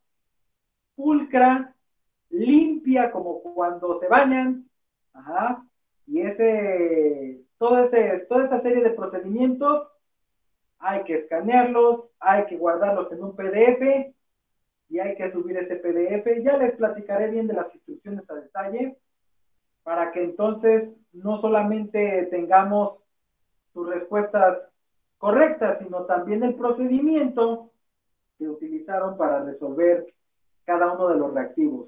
pulcra, limpia, como cuando se bañan. Ajá. Y ese, todo ese, toda esa serie de procedimientos, hay que escanearlos, hay que guardarlos en un P D F, y hay que subir ese P D F. Ya les platicaré bien de las instrucciones a detalle, para que entonces no solamente tengamos sus respuestas correctas, sino también el procedimiento que utilizaron para resolver cada uno de los reactivos.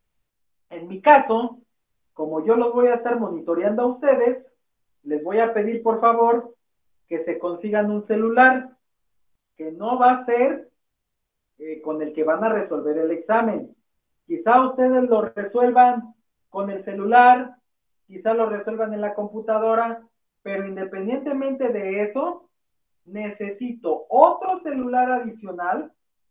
En mi caso, como yo los voy a estar monitoreando a ustedes, les voy a pedir por favor que se consigan un celular, que no va a ser eh, con el que van a resolver el examen. Quizá ustedes lo resuelvan con el celular, quizá lo resuelvan en la computadora, pero independientemente de eso, necesito otro celular adicional,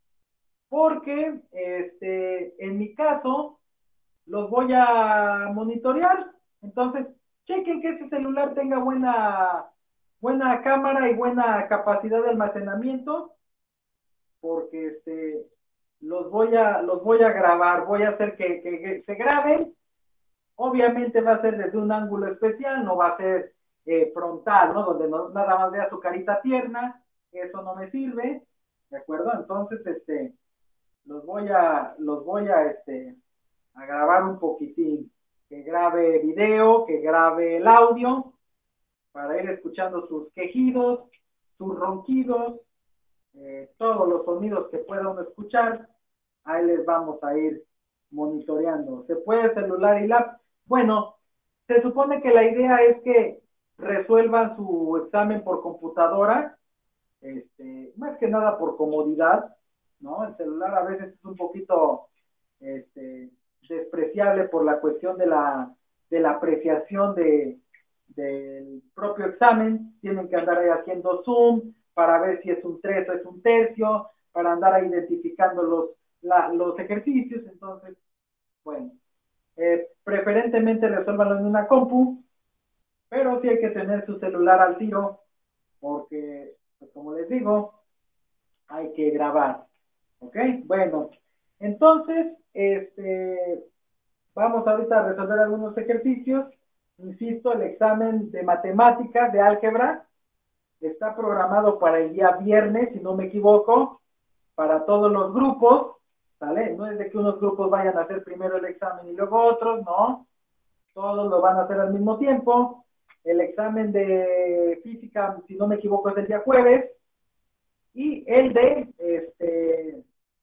porque este, en mi caso los voy a monitorear. Entonces, chequen que ese celular tenga buena, buena cámara y buena capacidad de almacenamiento, porque este, los voy a, los voy a grabar, voy a hacer que, que, que se graben. Obviamente va a ser desde un ángulo especial, no va a ser eh, frontal, ¿no? Donde no, nada más vea su carita tierna, eso no me sirve, ¿de acuerdo? Entonces, este, los voy a, los voy a, este, a grabar un poquitín, que grabe video, que grabe el audio, para ir escuchando sus quejidos, sus ronquidos, eh, todos los sonidos que pueda uno escuchar. Ahí les vamos a ir monitoreando. ¿Se puede celular y lápiz? Bueno, se supone que la idea es que resuelvan su examen por computadora, este, más que nada por comodidad, ¿no? El celular a veces es un poquito este, despreciable por la cuestión de la, de la apreciación de, del propio examen. Tienen que andar ahí haciendo zoom para ver si es un tres o es un tercio, para andar ahí identificando los, la, los ejercicios. Entonces, bueno, eh, preferentemente resuélvanlo en una compu, pero sí hay que tener su celular al tiro, porque, pues como les digo, hay que grabar. ¿Ok? Bueno, entonces, este, vamos ahorita a resolver algunos ejercicios. Insisto, el examen de matemáticas, de álgebra, está programado para el día viernes, si no me equivoco, para todos los grupos, ¿sale? No es de que unos grupos vayan a hacer primero el examen y luego otros, no. Todos lo van a hacer al mismo tiempo. El examen de física, si no me equivoco, es el día jueves. Y el de, este,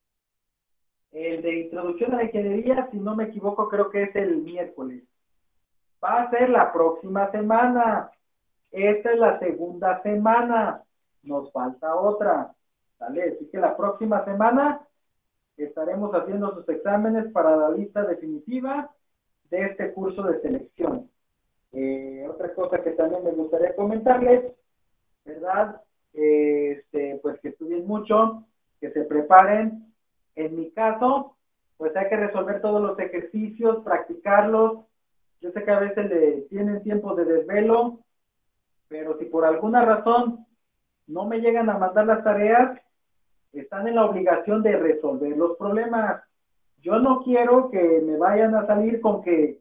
el de introducción a la ingeniería, si no me equivoco, creo que es el miércoles. Va a ser la próxima semana. Esta es la segunda semana. Nos falta otra. ¿Vale? Así que la próxima semana estaremos haciendo sus exámenes para la lista definitiva de este curso de selección. Eh, otra cosa que también me gustaría comentarles, ¿verdad? Eh, este, pues que estudien mucho, que se preparen. En mi caso, pues hay que resolver todos los ejercicios, practicarlos. Yo sé que a veces le tienen tiempo de desvelo, pero si por alguna razón no me llegan a mandar las tareas, están en la obligación de resolver los problemas. Yo no quiero que me vayan a salir con que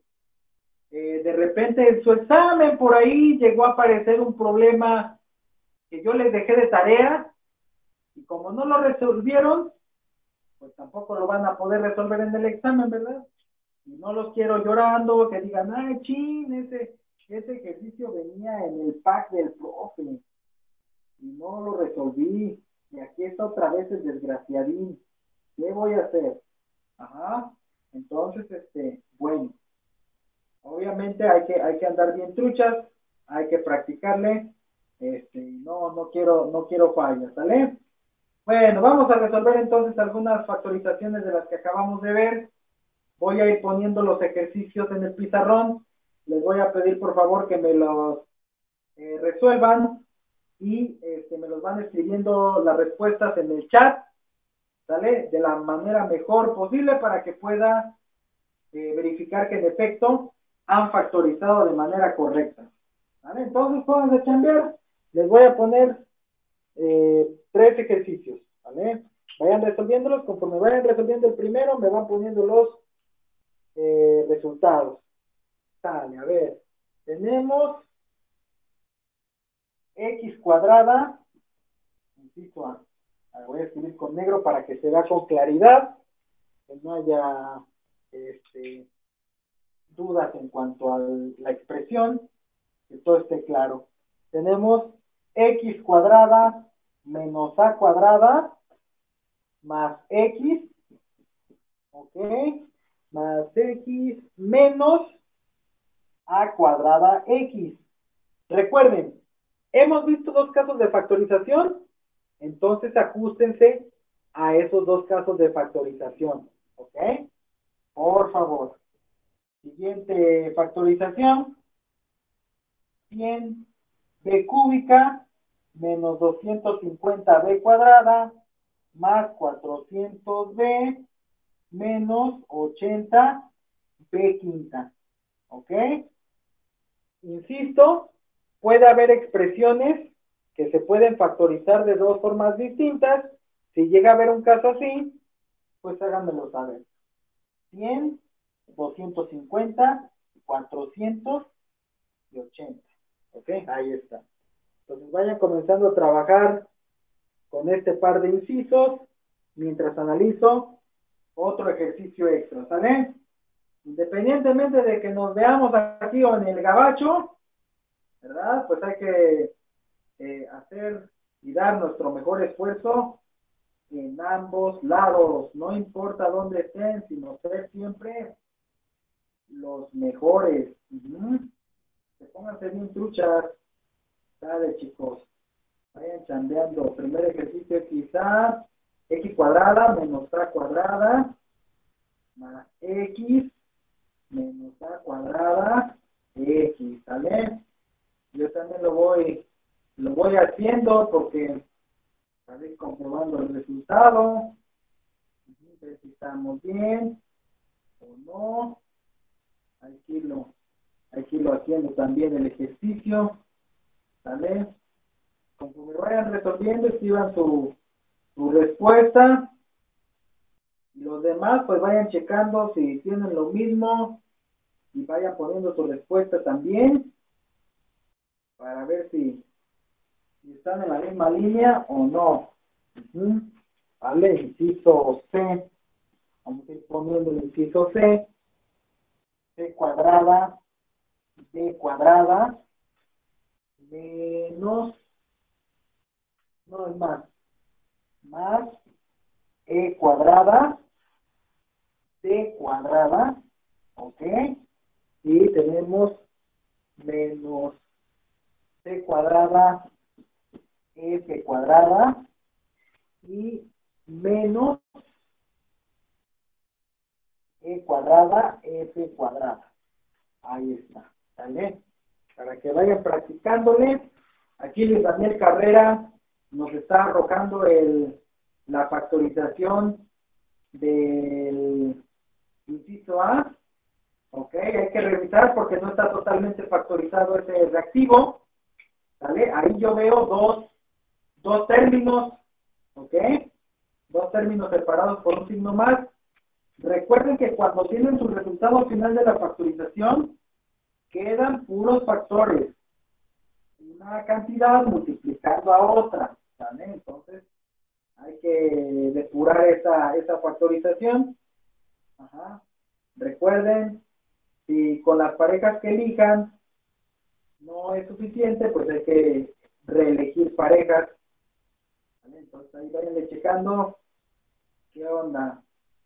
eh, de repente en su examen por ahí llegó a aparecer un problema que yo les dejé de tarea y como no lo resolvieron, pues tampoco lo van a poder resolver en el examen, ¿verdad? Y no los quiero llorando, que digan, ay, chin, ese, ese ejercicio venía en el pack del profe y no lo resolví. Y aquí está otra vez el desgraciadín. ¿Qué voy a hacer? Ajá. Entonces, este, bueno, obviamente hay que, hay que andar bien truchas, hay que practicarle, este, no, no quiero, no quiero fallas, ¿sale? Bueno, vamos a resolver entonces algunas factorizaciones de las que acabamos de ver. Voy a ir poniendo los ejercicios en el pizarrón. Les voy a pedir por favor que me los eh, resuelvan y este, me los van escribiendo las respuestas en el chat, ¿sale? De la manera mejor posible para que pueda eh, verificar que en efecto han factorizado de manera correcta. ¿Vale? Entonces, pónganse a chambear. Les voy a poner eh, tres ejercicios. ¿Vale? Vayan resolviéndolos. Conforme vayan resolviendo el primero, me van poniendo los eh, resultados. Sale, a ver. Tenemos x cuadrada. Insisto, a, a, voy a escribir con negro para que se vea con claridad. Que no haya este, dudas en cuanto a la expresión. Que todo esté claro. Tenemos x cuadrada menos a cuadrada más x, ok, más x menos a cuadrada x. Recuerden, hemos visto dos casos de factorización, entonces ajustense a esos dos casos de factorización, ok, por favor. Siguiente factorización, cien b cúbica menos doscientos cincuenta b cuadrada más cuatrocientos b menos ochenta b quinta. ¿Ok? Insisto, puede haber expresiones que se pueden factorizar de dos formas distintas. Si llega a haber un caso así, pues háganmelo saber. cien, doscientos cincuenta, cuatrocientos y ochenta. ¿Ok? Ahí está. Entonces vayan comenzando a trabajar con este par de incisos mientras analizo otro ejercicio extra, ¿sale? Independientemente de que nos veamos aquí o en el gabacho, ¿verdad? Pues hay que eh, hacer y dar nuestro mejor esfuerzo en ambos lados, no importa dónde estén, sino ser siempre los mejores. Uh-huh. Se pónganse bien truchas, ¿sale, chicos? Vayan chambeando. Primer ejercicio quizá x cuadrada menos a cuadrada más x menos a cuadrada x, ¿sale? Yo también lo voy, lo voy haciendo porque estaré comprobando el resultado. Ver si estamos bien o no. Hay que irlo, hay que irlo haciendo también el ejercicio, ¿sale? Conforme vayan resolviendo, escriban su, su respuesta. Y los demás pues vayan checando si tienen lo mismo y vayan poniendo su respuesta también para ver si, si están en la misma línea o no. Uh-huh. Vale, inciso C. Vamos a ir poniendo el inciso C. C cuadrada, B cuadrada, menos, no es más, más E cuadrada, C cuadrada, ok, y tenemos menos C cuadrada, F cuadrada, y menos E cuadrada, F cuadrada. Ahí está, ¿vale? Para que vayan practicándole. Aquí Luis Daniel Carrera nos está arrojando el, la factorización del inciso A. Ok, hay que revisar porque no está totalmente factorizado ese reactivo. ¿Vale? Ahí yo veo dos, dos términos. Ok, dos términos separados por un signo más. Recuerden que cuando tienen su resultado final de la factorización, quedan puros factores. Una cantidad multiplicando a otra. ¿Vale? Entonces, hay que depurar esa, esa factorización. Ajá. Recuerden, si con las parejas que elijan no es suficiente, pues hay que reelegir parejas. ¿Vale? Entonces, ahí vayan checando qué onda.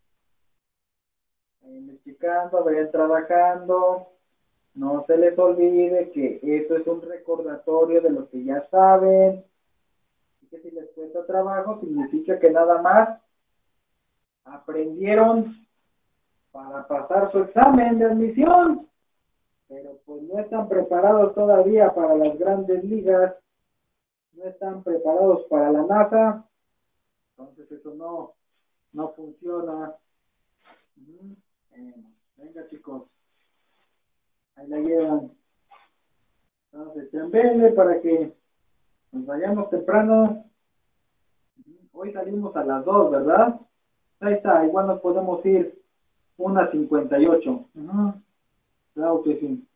Vayan checando, vayan trabajando. No se les olvide que esto es un recordatorio de lo que ya saben. Y que si les cuesta trabajo, significa que nada más aprendieron para pasar su examen de admisión. Pero pues no están preparados todavía para las grandes ligas. No están preparados para la NASA. Entonces eso no, no funciona. Eh, venga chicos. Ahí la llevan. Entonces, vele para que nos vayamos temprano. Hoy salimos a las dos, ¿verdad? Ahí está, igual nos podemos ir una cincuenta y ocho. Uh-huh. Claro que sí.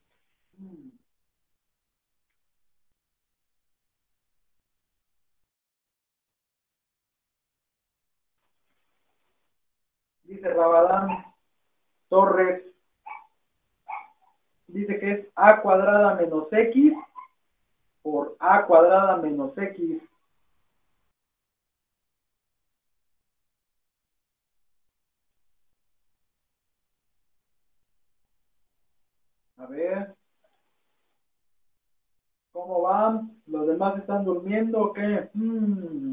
Dice Rabadán Torres, dice que es A cuadrada menos X por A cuadrada menos X. A ver, ¿cómo van? ¿Los demás están durmiendo o qué? Hmm.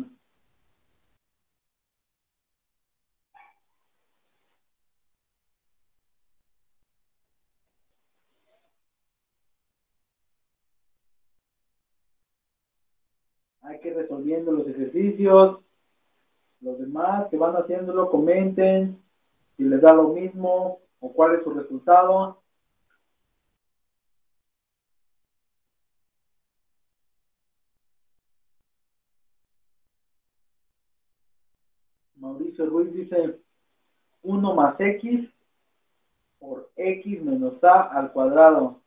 Hay que ir resolviendo los ejercicios. Los demás que van haciéndolo, comenten si les da lo mismo o cuál es su resultado. Mauricio Ruiz dice uno más X por X menos A al cuadrado.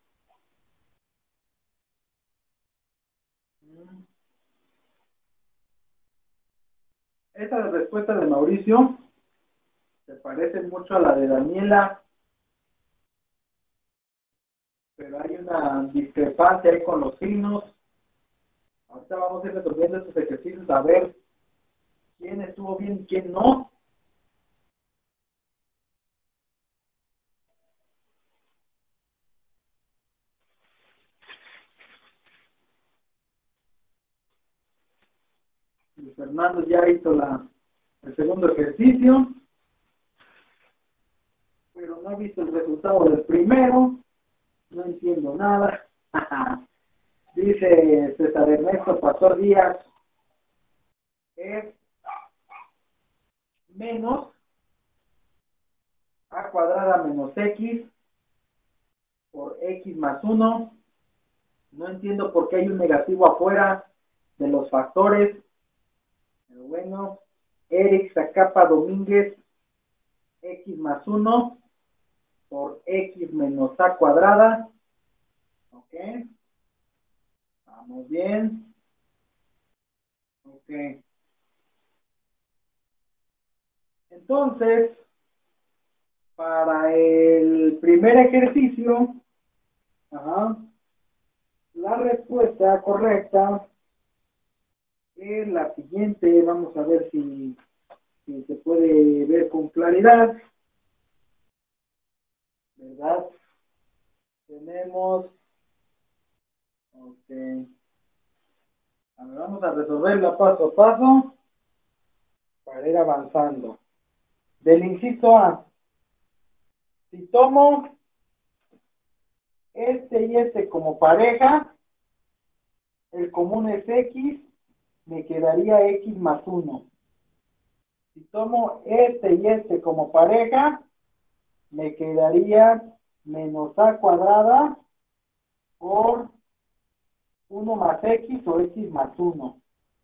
Esta respuesta de Mauricio se parece mucho a la de Daniela, pero hay una discrepancia ahí con los signos. Ahorita vamos a ir resolviendo estos ejercicios a ver quién estuvo bien y quién no. Y Fernando ya hizo la, el segundo ejercicio, pero no ha visto el resultado del primero. No entiendo nada. Dice César Ernesto Pastor Díaz, es menos A cuadrada menos X por X más uno. No entiendo por qué hay un negativo afuera de los factores. Pero bueno, Eric Zacapa Domínguez, X más uno por X menos A cuadrada. Ok. Vamos bien. Ok. Entonces, para el primer ejercicio, ajá, la respuesta correcta es la siguiente. Vamos a ver si, si se puede ver con claridad, ¿verdad? Tenemos, ok, a ver, vamos a resolverla paso a paso para ir avanzando. Del inciso A, si tomo este y este como pareja, el común es X, me quedaría X más uno. Si tomo este y este como pareja, me quedaría menos A cuadrada por uno más X o X más uno.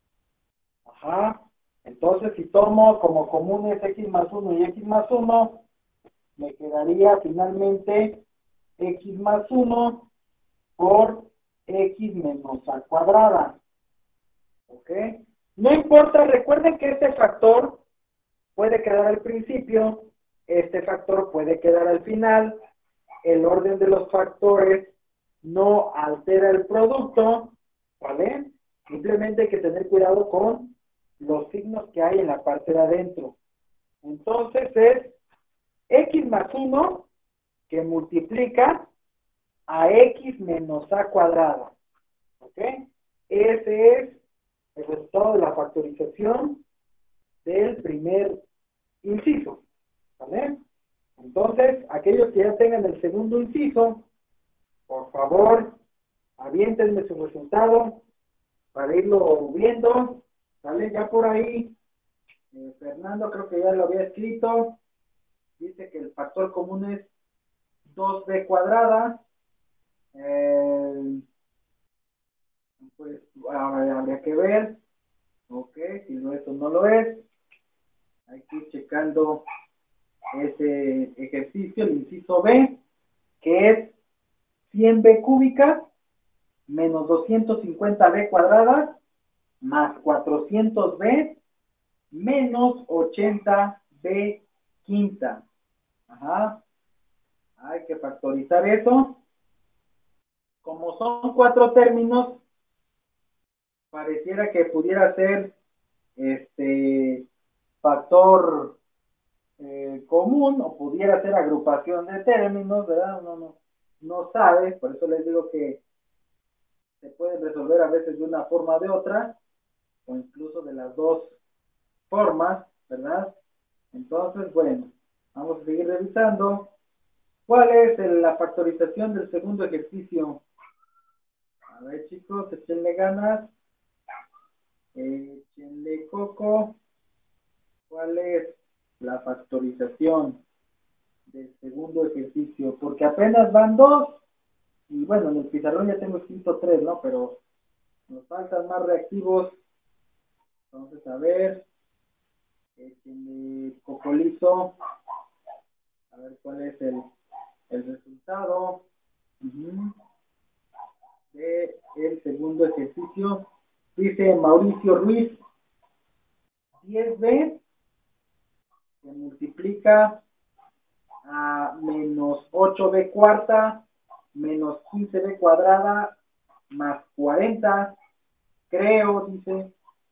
Ajá. Entonces, si tomo como comunes X más uno y X más uno, me quedaría finalmente X más uno por X menos A cuadrada. ¿Ok? No importa, recuerden que este factor puede quedar al principio, este factor puede quedar al final, el orden de los factores no altera el producto, ¿vale? Simplemente hay que tener cuidado con los signos que hay en la parte de adentro. Entonces es X más uno que multiplica a X menos A cuadrada, ¿ok? Ese es el resultado de la factorización del primer inciso, ¿vale? Entonces, aquellos que ya tengan el segundo inciso, por favor, aviéntenme su resultado para irlo viendo, ¿vale? Ya por ahí, eh, Fernando creo que ya lo había escrito, dice que el factor común es dos b cuadrada, eh, pues habría, habría que ver, ok, si no, eso no lo es, hay que ir checando ese ejercicio, el inciso B, que es cien b cúbica menos doscientos cincuenta b cuadrada más cuatrocientos b menos ochenta b quinta. Ajá. Hay que factorizar eso. Como son cuatro términos, pareciera que pudiera ser este factor eh, común o pudiera ser agrupación de términos, ¿verdad? Uno no, no sabe, por eso les digo que se pueden resolver a veces de una forma o de otra, o incluso de las dos formas, ¿verdad? Entonces, bueno, vamos a seguir revisando. ¿Cuál es la factorización del segundo ejercicio? A ver, chicos, échenle ganas. Échenle coco. ¿Cuál es la factorización del segundo ejercicio? Porque apenas van dos. Y bueno, en el pizarrón ya tengo escrito tres, ¿no? Pero nos faltan más reactivos. Entonces, a ver. Échenle cocolizo. A ver cuál es el, el resultado. Uh-huh. De el segundo ejercicio. Dice Mauricio Ruiz, diez b se multiplica a menos ocho b cuarta menos quince b cuadrada más cuarenta, creo, dice.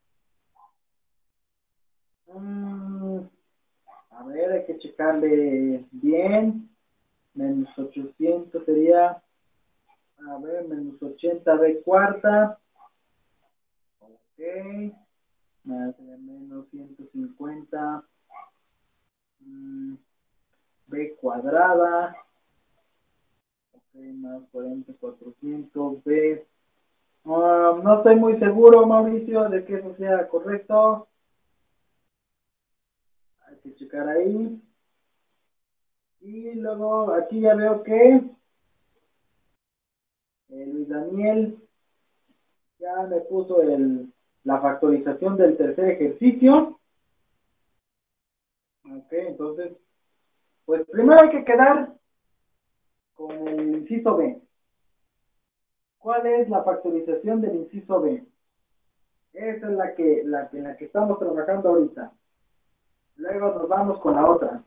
Mm, a ver, hay que checarle bien. Menos ochocientos sería, a ver, menos ochenta b cuarta. Ok. Más menos ciento cincuenta mm, b cuadrada. Ok, más cuarenta, cuatrocientos b. Uh, no estoy muy seguro, Mauricio, de que eso sea correcto. Hay que checar ahí. Y luego aquí ya veo que eh, Luis Daniel ya me puso el, la factorización del tercer ejercicio. Ok, entonces, pues primero hay que quedar con el inciso B. ¿Cuál es la factorización del inciso B? Esa es la que, la, en la que estamos trabajando ahorita. Luego nos vamos con la otra.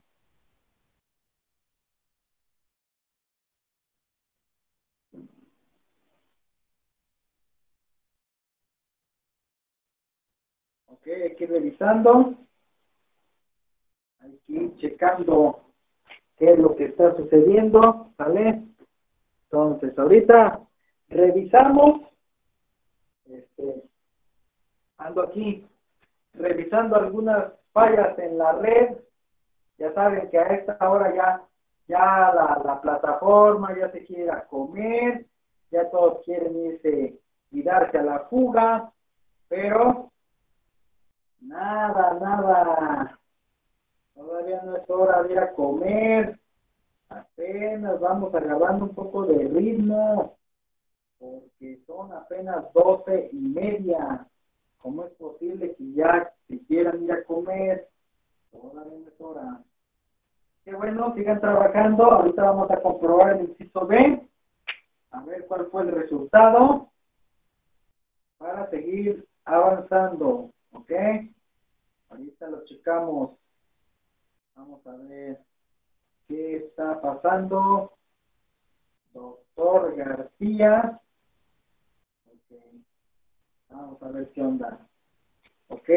Ok, hay que ir revisando. Hay que ir checando qué es lo que está sucediendo, ¿vale? Entonces, ahorita revisamos, este, ando aquí revisando algunas fallas en la red. Ya saben que a esta hora ya, ya la, la plataforma ya se quiere ir a comer, ya todos quieren irse y darse a la fuga, pero nada, nada, todavía no es hora de ir a comer, apenas vamos agarrando un poco de ritmo, porque son apenas doce y media. ¿Cómo es posible que ya se quieran ir a comer? Todavía no es hora. Qué bueno, sigan trabajando. Ahorita vamos a comprobar el inciso B. A ver cuál fue el resultado. Para seguir avanzando. ¿Ok? Ahorita lo checamos. Vamos a ver qué está pasando. Doctor García. Ok. Vamos a ver qué onda. ¿Ok?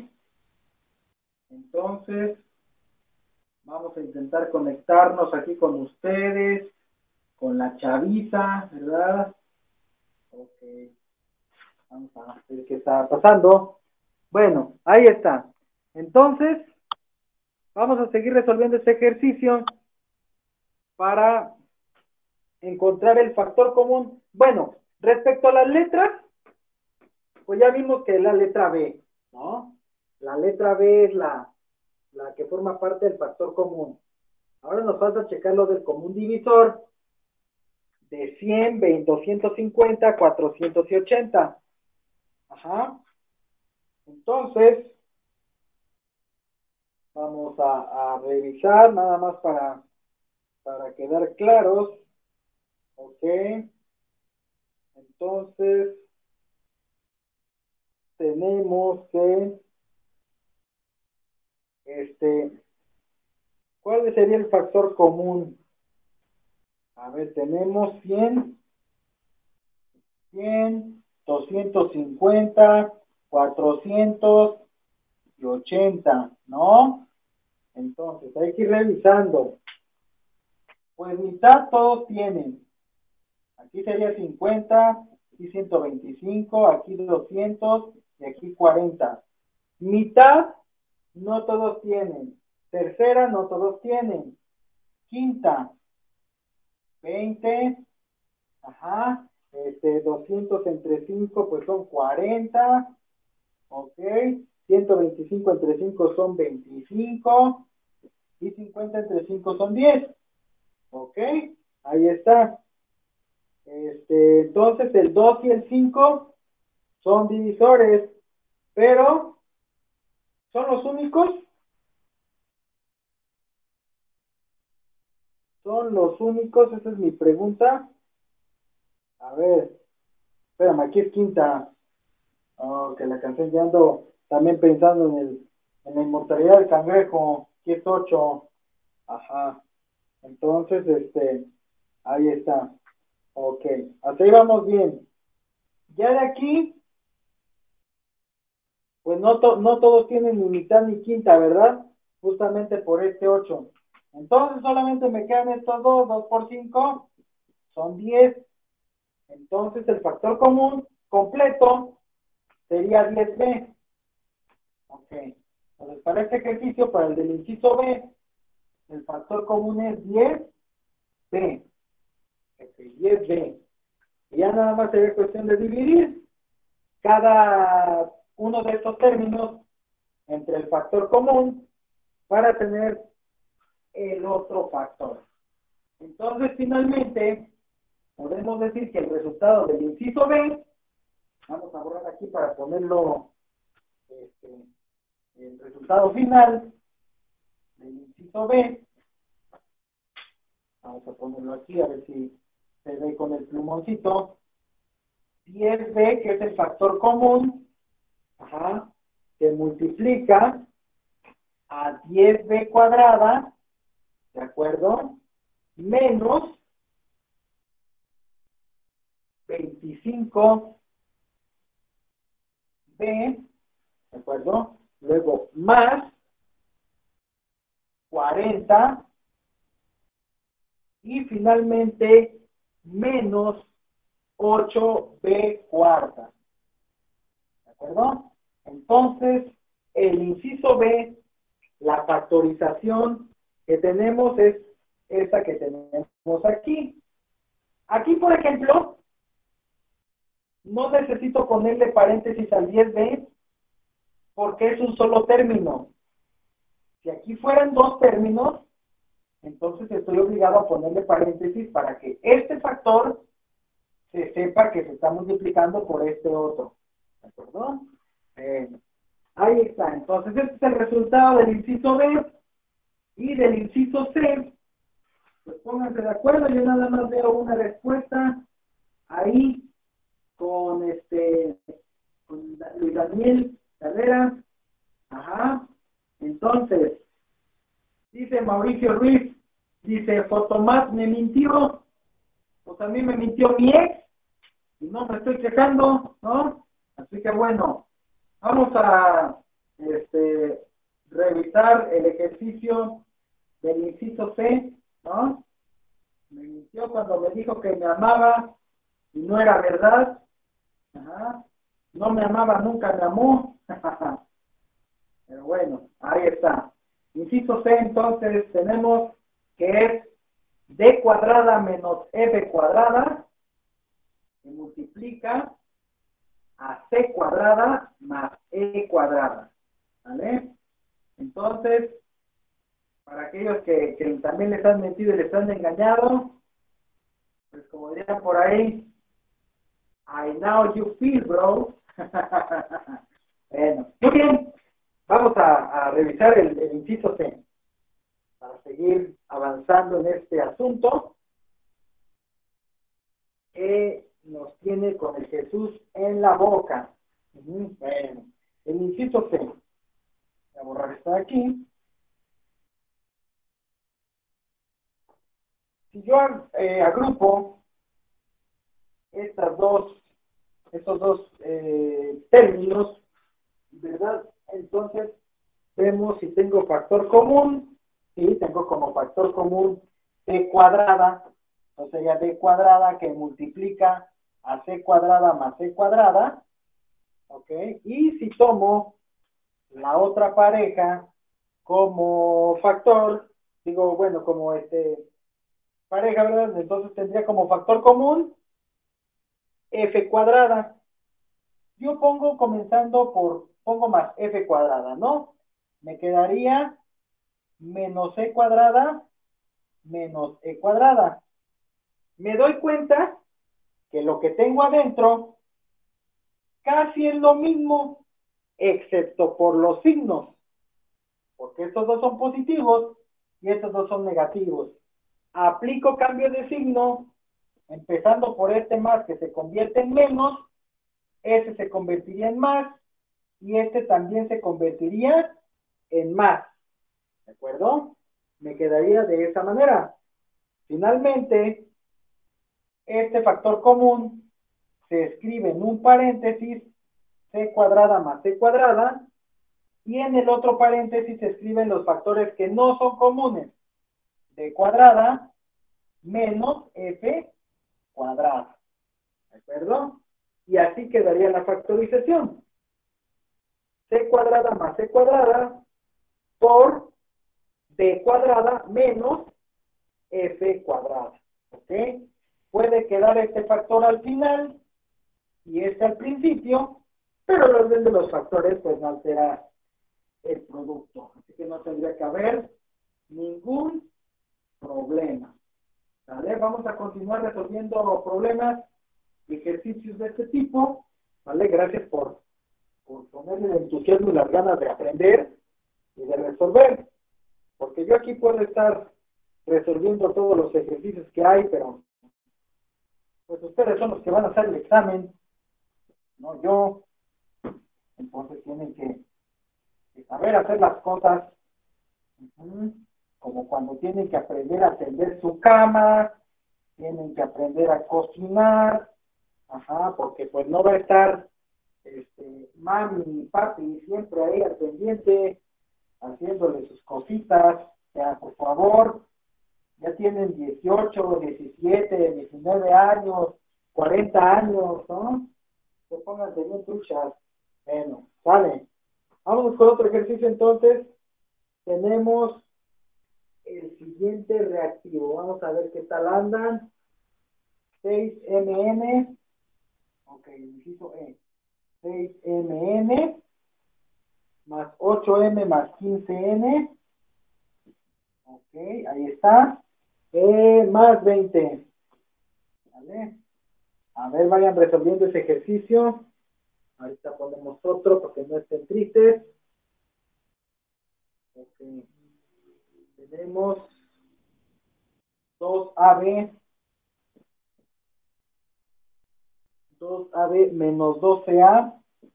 Entonces, vamos a intentar conectarnos aquí con ustedes, con la chaviza, ¿verdad? Ok. Vamos a ver qué está pasando. Bueno, ahí está. Entonces, vamos a seguir resolviendo este ejercicio para encontrar el factor común. Bueno, respecto a las letras, pues ya vimos que es la letra B, ¿no? La letra B es la, la que forma parte del factor común. Ahora nos falta checar lo del común divisor de cien, doscientos cincuenta, cuatrocientos ochenta. Ajá. Entonces, vamos a, a revisar nada más para, para quedar claros. Ok. Entonces, tenemos que, este, ¿cuál sería el factor común? A ver, tenemos cien, cien, doscientos cincuenta, cuatrocientos y ochenta, ¿no? Entonces, hay que ir revisando. Pues mitad todos tienen. Aquí sería cincuenta, aquí ciento veinticinco, aquí doscientos y aquí cuarenta. Mitad no todos tienen. Tercera no todos tienen. Quinta, veinte. Ajá. Este, doscientos entre cinco pues son cuarenta. Ok. ciento veinticinco entre cinco son veinticinco. Y cincuenta entre cinco son diez. Ok. Ahí está. Este, entonces el dos y el cinco son divisores, pero ¿son los únicos? ¿Son los únicos? Esa es mi pregunta. A ver, espérame, aquí es quinta. Oh, que la canción ya ando también pensando en el, en la inmortalidad del cangrejo. Aquí es ocho. Ajá. Entonces, este, ahí está. Ok, hasta ahí vamos bien. Ya de aquí, pues no, to no todos tienen ni mitad ni quinta, ¿verdad? Justamente por este ocho. Entonces solamente me quedan estos dos, dos por cinco, son diez. Entonces el factor común completo sería diez b. Ok. Entonces para este ejercicio, para el del inciso B, el factor común es diez b. Ok, diez b. Y ya nada más sería cuestión de dividir cada uno de estos términos entre el factor común para tener el otro factor. Entonces, finalmente, podemos decir que el resultado del inciso B, vamos a borrar aquí para ponerlo este, el resultado final del inciso B. Vamos a ponerlo aquí a ver si se ve con el plumoncito. diez B, que es el factor común, ajá, que multiplica a diez B cuadrada, ¿de acuerdo? Menos veinticinco B, ¿de acuerdo? Luego más cuarenta y finalmente menos ocho B cuarta. ¿De acuerdo? Entonces, el inciso B, la factorización que tenemos es esta que tenemos aquí. Aquí, por ejemplo, no necesito ponerle paréntesis al diez B porque es un solo término. Si aquí fueran dos términos, entonces estoy obligado a ponerle paréntesis para que este factor se sepa que se está multiplicando por este otro. ¿De acuerdo? Bueno, ahí está. Entonces, este es el resultado del inciso B y del inciso C. Pues pónganse de acuerdo, yo nada más veo una respuesta ahí con este con Luis Daniel Carrera. Ajá. Entonces, dice Mauricio Ruiz, dice, Fotomás me mintió, pues a mí me mintió mi ex, y no me estoy quejando, ¿no? Así que bueno, vamos a este, revisar el ejercicio del inciso C, ¿no? Me mintió cuando me dijo que me amaba y no era verdad. Ajá. No me amaba, nunca me amó. Pero bueno, ahí está. Inciso C, entonces, tenemos que es D cuadrada menos F cuadrada, que multiplica a C cuadrada más E cuadrada. ¿Vale? Entonces, para aquellos que, que también les han mentido y les han engañado, pues como dirían por ahí, I know you feel, bro. Bueno, muy bien. Vamos a, a revisar el, el inciso C para seguir avanzando en este asunto que nos tiene con el Jesús en la boca. Uh-huh. Bueno, el inciso C. Voy a borrar esto de aquí. Si yo eh, agrupo estas dos, estos dos eh, términos, ¿verdad? Entonces, vemos si tengo factor común. Sí, tengo como factor común C cuadrada. Entonces sería D cuadrada que multiplica a C cuadrada más C cuadrada. ¿Ok? Y si tomo la otra pareja como factor, digo, bueno, como este pareja, ¿verdad? Entonces tendría como factor común F cuadrada. Yo pongo comenzando por, pongo más F cuadrada, ¿no? Me quedaría menos E cuadrada menos E cuadrada. Me doy cuenta que lo que tengo adentro casi es lo mismo, excepto por los signos, porque estos dos son positivos y estos dos son negativos. Aplico cambio de signo, empezando por este más que se convierte en menos, este se convertiría en más y este también se convertiría en más. ¿De acuerdo? Me quedaría de esa manera. Finalmente, este factor común se escribe en un paréntesis C cuadrada más C cuadrada y en el otro paréntesis se escriben los factores que no son comunes. D cuadrada menos F cuadrada. ¿De acuerdo? Y así quedaría la factorización. C cuadrada más C cuadrada por D cuadrada menos F cuadrada. ¿Ok? Puede quedar este factor al final y este al principio, pero el orden de los factores pues no altera el producto. Así que no tendría que haber ningún problema. ¿Vale? Vamos a continuar resolviendo problemas y ejercicios de este tipo. ¿Vale? Gracias por por ponerle el entusiasmo y las ganas de aprender y de resolver. Porque yo aquí puedo estar resolviendo todos los ejercicios que hay, pero pues ustedes son los que van a hacer el examen, no yo. Entonces tienen que, que saber hacer las cosas, uh-huh, como cuando tienen que aprender a tender su cama, tienen que aprender a cocinar, ajá, porque pues no va a estar este, mami, papi, siempre ahí al pendiente, haciéndole sus cositas. O sea, por favor, ya tienen dieciocho, diecisiete, diecinueve años, cuarenta años, ¿no? Se pongan bien truchas. Bueno, sale. Vamos con otro ejercicio entonces. Tenemos el siguiente reactivo. Vamos a ver qué tal andan. seis eme ene. Ok, inciso E. seis eme ene más ocho eme más quince ene. Ok, ahí está. E más veinte. ¿Vale? A ver, vayan resolviendo ese ejercicio. Ahorita ponemos otro para que no estén tristes. Ok. Tenemos dos a be. dos a be menos doce a.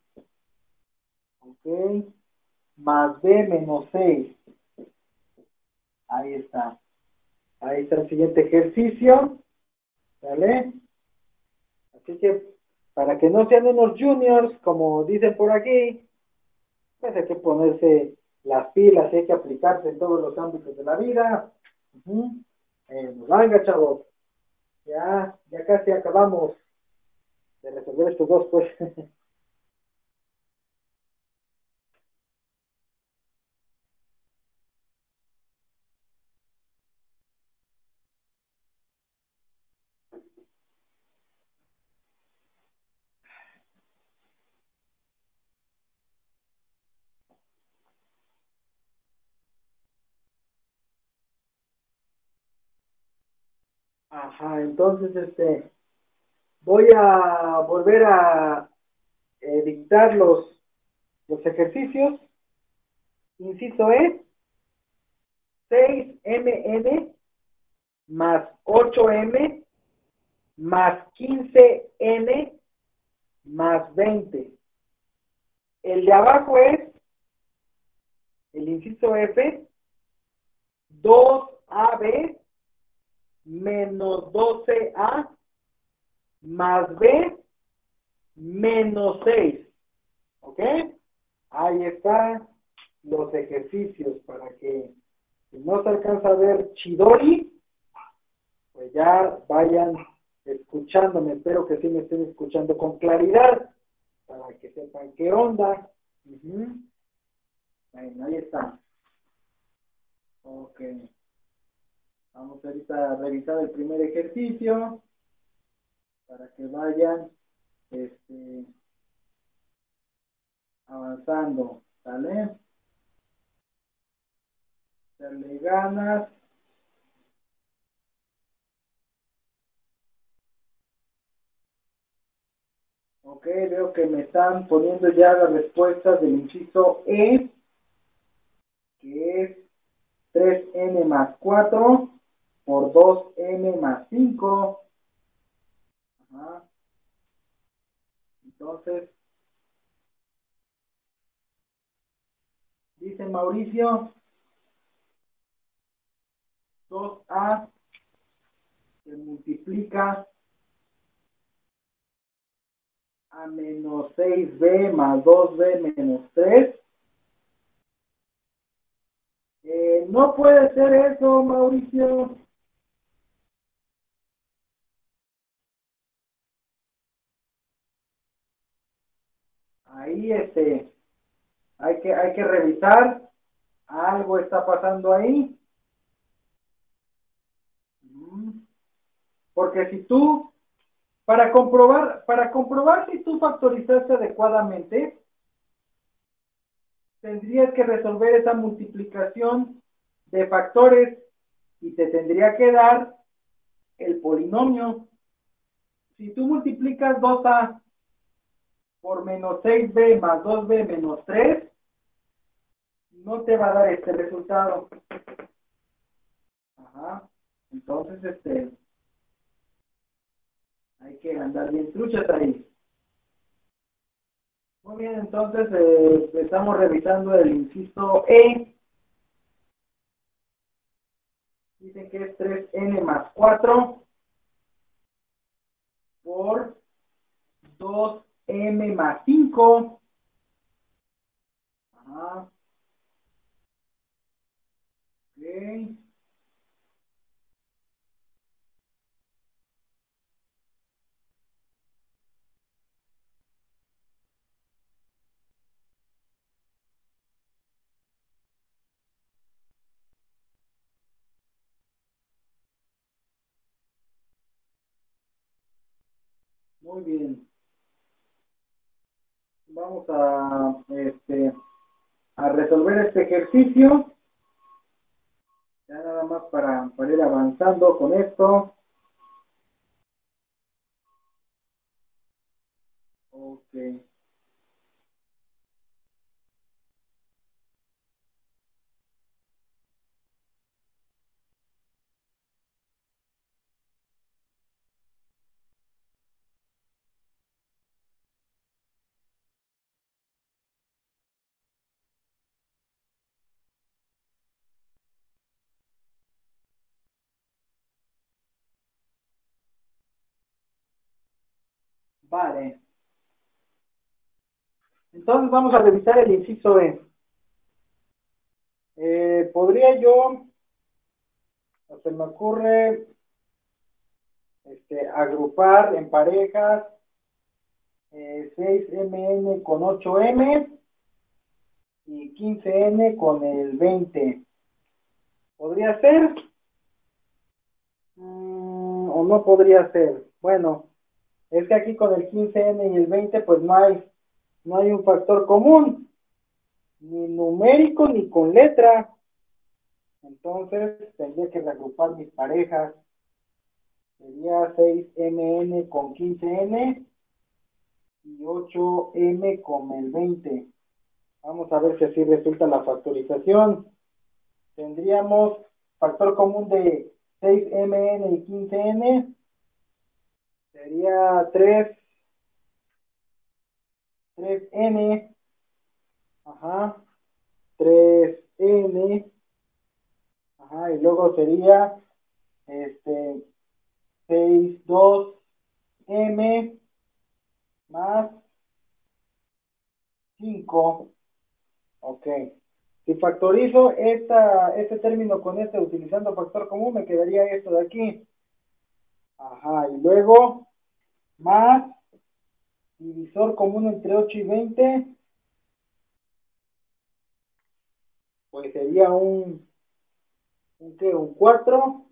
Ok. Más b menos seis. Ahí está. Ahí está el siguiente ejercicio. ¿Vale? Así que, para que no sean unos juniors, como dicen por aquí, pues hay que ponerse las pilas, hay que aplicarse en todos los ámbitos de la vida. Uh-huh. eh, pues venga, chavos. Ya, ya casi acabamos de resolver estos dos, pues. Ajá, entonces, este, voy a volver a eh, dictar los, los ejercicios. Inciso E, seis eme ene más ocho eme más quince ene más veinte. El de abajo es, el inciso F, dos a be menos doce a más b menos seis. ¿Ok? Ahí están los ejercicios para que si no se alcanza a ver Chidori, pues ya vayan escuchándome. Espero que sí me estén escuchando con claridad para que sepan qué onda. Uh-huh. Bueno, ahí está. Ok. Vamos ahorita a revisar el primer ejercicio para que vayan este, avanzando. ¿Sale? Darle ganas. Ok, veo que me están poniendo ya las respuestas del inciso E, que es tres ene más cuatro por dos eme más cinco. Ajá. Entonces, dice Mauricio, dos a se multiplica a menos seis be más dos be menos tres. Eh, no puede ser eso, Mauricio. Ahí este, hay que, hay que revisar. Algo está pasando ahí. Porque si tú, para comprobar, para comprobar si tú factorizaste adecuadamente, tendrías que resolver esa multiplicación de factores y te tendría que dar el polinomio. Si tú multiplicas dos a por menos seis b más dos b menos tres, no te va a dar este resultado. Ajá. Entonces, este, hay que andar bien truchas ahí. Muy bien, entonces eh, estamos revisando el inciso E. Dicen que es tres n más cuatro por dos m más cinco. Ajá. Ok. Muy bien. Vamos a, este, a resolver este ejercicio. Ya nada más para, para ir avanzando con esto. Ok. Vale. Entonces vamos a revisar el inciso E. Eh, podría yo, se me ocurre, este, agrupar en parejas eh, seis M N con ocho M y quince N con el veinte. ¿Podría ser? Mm, ¿o no podría ser? Bueno, es que aquí con el quince N y el veinte pues no hay, no hay un factor común, ni numérico ni con letra. Entonces tendría que reagrupar mis parejas. Sería seis M N con quince N y ocho M con el veinte. Vamos a ver si así resulta la factorización. Tendríamos factor común de seis M N y quince N. Sería tres, tres N. Ajá. tres N. Ajá. Y luego sería este seis, dos M más cinco. Ok. Si factorizo esta, este término con este utilizando factor común, me quedaría esto de aquí. Ajá. Y luego más divisor común entre ocho y veinte, pues sería un, un, ¿qué? Un cuatro,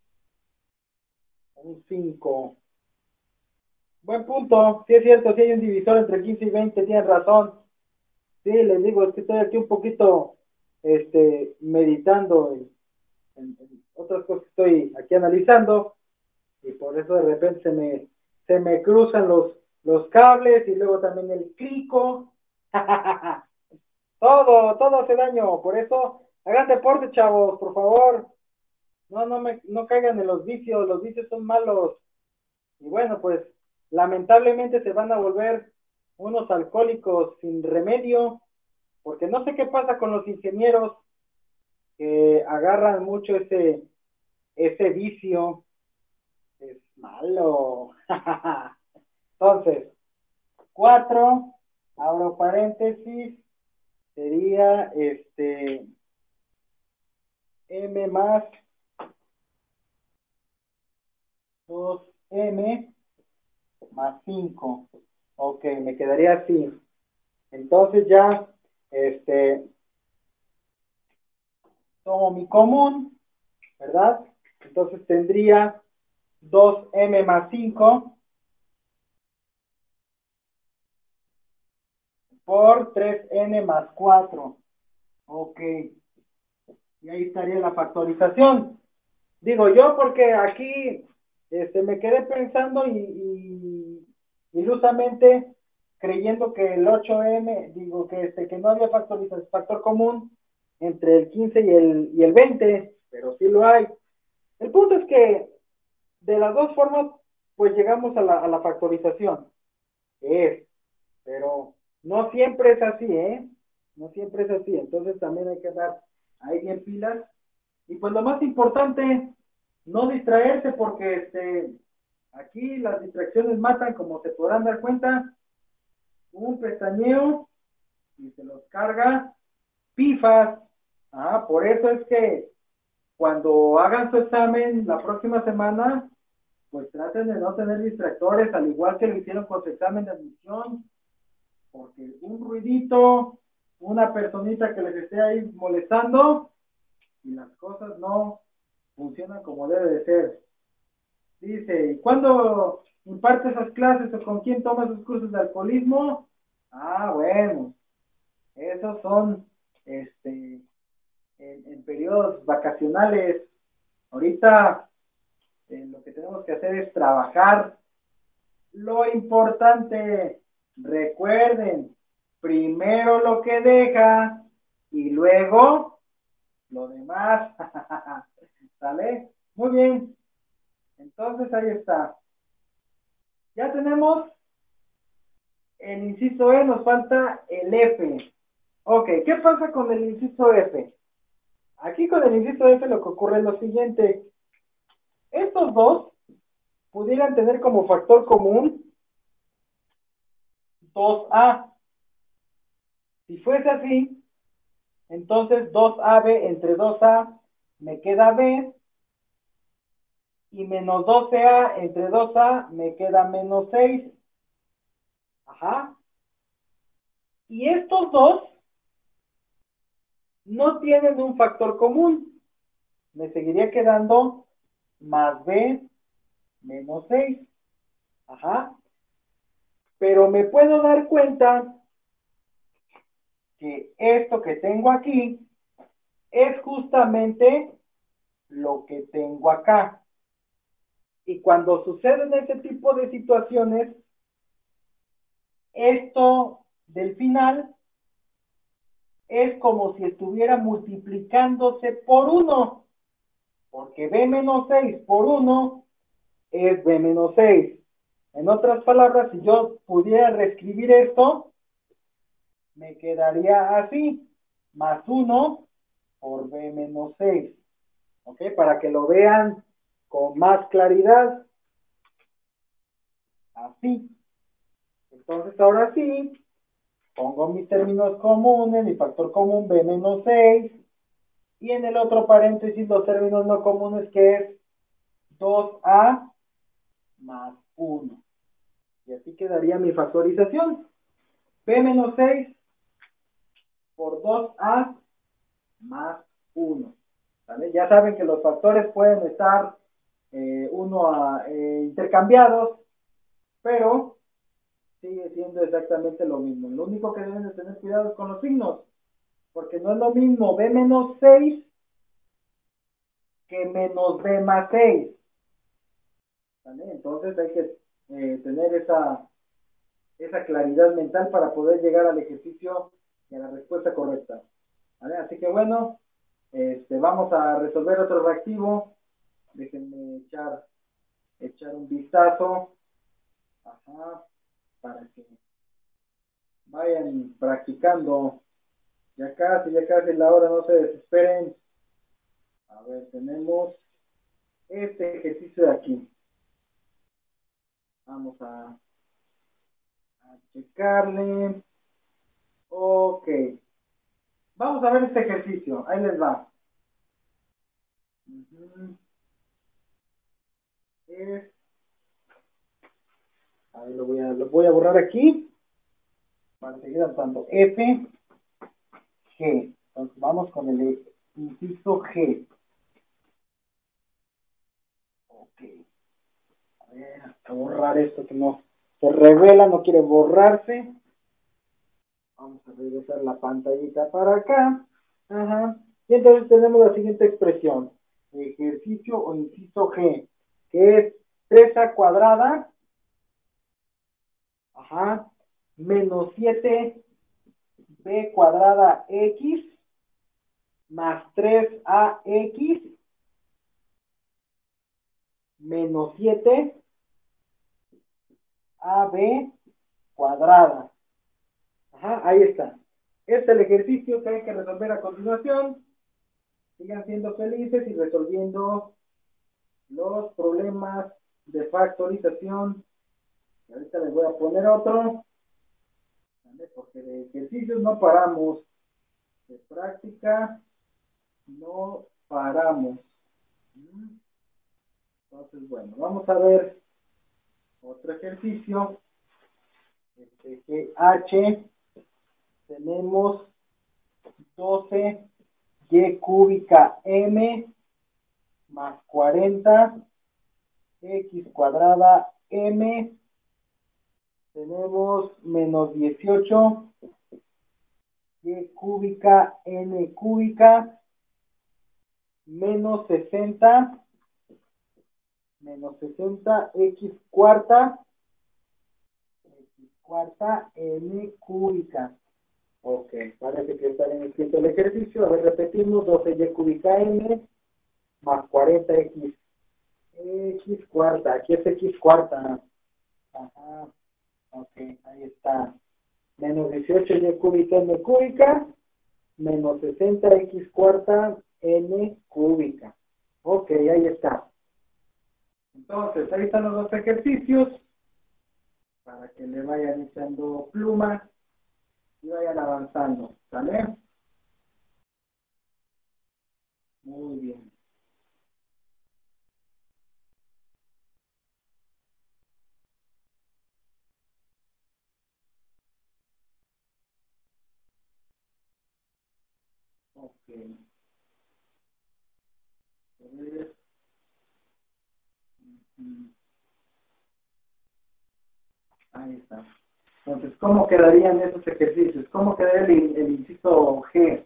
un cinco. Buen punto, sí es cierto, si hay un divisor entre quince y veinte, tienen razón. Sí, les digo, es que estoy aquí un poquito este, meditando en, en, en otras cosas que estoy aquí analizando, y por eso de repente se me, se me cruzan los, los cables y luego también el clico. Todo, todo hace daño, por eso hagan deporte, chavos, por favor. No, no me, no caigan en los vicios, los vicios son malos. Y bueno, pues lamentablemente se van a volver unos alcohólicos sin remedio, porque no sé qué pasa con los ingenieros que agarran mucho ese, ese vicio. Es malo. Entonces, cuatro, abro paréntesis, sería este M más dos M más cinco. Ok, me quedaría así. Entonces ya, este, tomo mi común, ¿verdad? Entonces tendría dos M más cinco por tres N más cuatro. Ok, y ahí estaría la factorización. Digo yo porque aquí este, me quedé pensando y, y ilusamente creyendo que el ocho eme, digo que este, que no había factorización, factor común entre el quince y el, y el veinte, pero sí lo hay. El punto es que de las dos formas, pues llegamos a la, a la factorización. Es, pero no siempre es así, ¿eh? No siempre es así, entonces también hay que dar ahí bien pilas. Y pues lo más importante, no distraerse porque este, aquí las distracciones matan, como se podrán dar cuenta, un pestañeo y se los carga pifas. Ah, por eso es que cuando hagan su examen la próxima semana, pues traten de no tener distractores, al igual que lo hicieron con su examen de admisión, porque un ruidito, una personita que les esté ahí molestando, y las cosas no funcionan como debe de ser. Dice, ¿y cuándo imparte esas clases o con quién toma esos cursos de alcoholismo? Ah, bueno, esos son este, en, en periodos vacacionales. Ahorita eh, lo que tenemos que hacer es trabajar. Lo importante, recuerden, primero lo que deja y luego lo demás. ¿Sale? Muy bien. Entonces ahí está. Ya tenemos el inciso E, nos falta el F. Ok, ¿qué pasa con el inciso F? Aquí con el inciso F lo que ocurre es lo siguiente. Estos dos pudieran tener como factor común dos a. Si fuese así, entonces dos a be entre dos a me queda B, y menos doce a entre dos a me queda menos seis. Ajá. Y estos dos no tienen un factor común. Me seguiría quedando más B menos seis. Ajá. Pero me puedo dar cuenta que esto que tengo aquí es justamente lo que tengo acá. Y cuando suceden este tipo de situaciones, esto del final es como si estuviera multiplicándose por uno, porque B menos seis por uno es B menos seis. En otras palabras, si yo pudiera reescribir esto, me quedaría así, más uno por B menos seis. ¿Ok? Para que lo vean con más claridad. Así. Entonces, ahora sí, pongo mis términos comunes, mi factor común B menos seis, y en el otro paréntesis los términos no comunes, que es dos a más uno. Y así quedaría mi factorización. B menos seis por dos a más uno. ¿Vale? Ya saben que los factores pueden estar eh, uno a, eh, intercambiados, pero sigue siendo exactamente lo mismo. Lo único que deben de tener cuidado es con los signos, porque no es lo mismo B menos seis que menos B más seis. ¿Vale? Entonces hay que eh, tener esa, esa claridad mental para poder llegar al ejercicio y a la respuesta correcta. ¿Vale? Así que bueno, este, vamos a resolver otro reactivo. Déjenme echar, echar un vistazo. Ajá, para que vayan practicando. Ya casi, ya casi la hora, no se desesperen. A ver, tenemos este ejercicio de aquí. Vamos a, a checarle. Ok. Vamos a ver este ejercicio. Ahí les va. Uh-huh. Es, a ver, lo voy a, lo voy a borrar aquí para seguir avanzando. F, G. Entonces vamos con el inciso G. Ok. A ver, a borrar esto que no se revela, no quiere borrarse. Vamos a regresar la pantallita para acá. Ajá. Y entonces tenemos la siguiente expresión. Ejercicio o inciso G, que es tres a cuadrada. Ajá. menos siete b cuadrada x más tres a x menos siete a b cuadrada. Ajá, ahí está. Este es el ejercicio que hay que resolver a continuación. Sigan siendo felices y resolviendo los problemas de factorización. Y ahorita les voy a poner otro. ¿Vale? Porque de ejercicios no paramos. De práctica no paramos. Entonces, bueno, vamos a ver otro ejercicio. Este, que H tenemos doce y cúbica m más cuarenta x cuadrada m. Tenemos menos dieciocho y cúbica n cúbica menos sesenta menos sesenta x cuarta x cuarta n cúbica. Ok, parece que está bien escrito el ejercicio. A ver, repetimos, doce y cúbica m más cuarenta x. X cuarta, aquí es x cuarta. Ajá, ok, ahí está. Menos dieciocho y cúbica n cúbica, menos sesenta x cuarta n cúbica. Ok, ahí está. Entonces, ahí están los dos ejercicios para que le vayan echando pluma y vayan avanzando, ¿sale? Muy bien. Ok. A ver. Mm, Ahí está. Entonces, ¿cómo quedarían esos ejercicios? ¿Cómo quedaría el, el inciso G?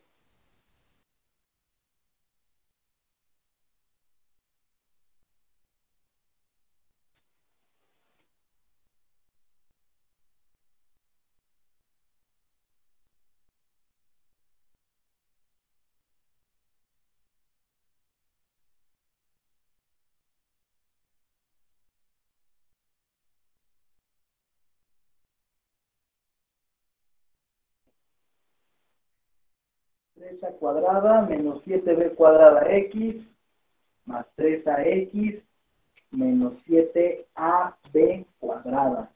tres a cuadrada menos siete b cuadrada x más tres a x menos siete a b cuadrada.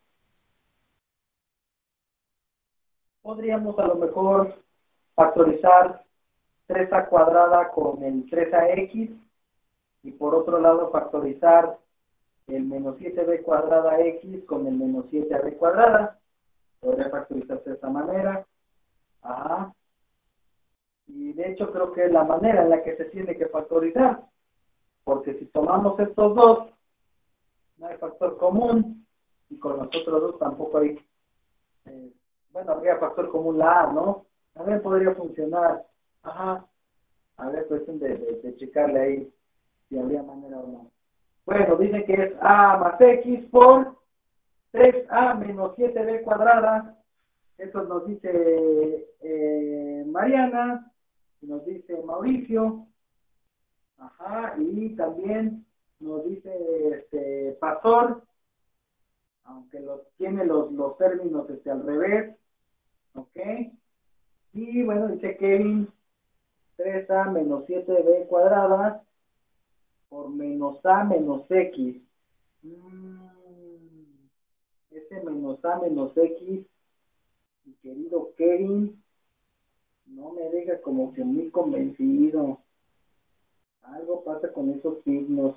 Podríamos a lo mejor factorizar tres a cuadrada con el tres a x y por otro lado factorizar el menos siete b cuadrada x con el menos siete a b cuadrada. Podría factorizarse de esta manera. Ajá. Y de hecho creo que es la manera en la que se tiene que factorizar. Porque si tomamos estos dos, no hay factor común. Y con los otros dos tampoco hay. Eh, bueno, habría factor común la A, ¿no? También podría funcionar. Ajá. A ver, cuestión de, de, de checarle ahí si habría manera o no. Bueno, dice que es A más X por tres a menos siete b cuadrada. Eso nos dice eh, Mariana, nos dice Mauricio. Ajá, y también nos dice este, Pastor, aunque los, tiene los, los términos este, al revés. Ok. Y bueno, dice Kevin, tres a menos siete b cuadrada por menos a menos x. Mm, ese menos a menos x, mi querido Kevin, no me deja como que muy convencido. Algo pasa con esos signos.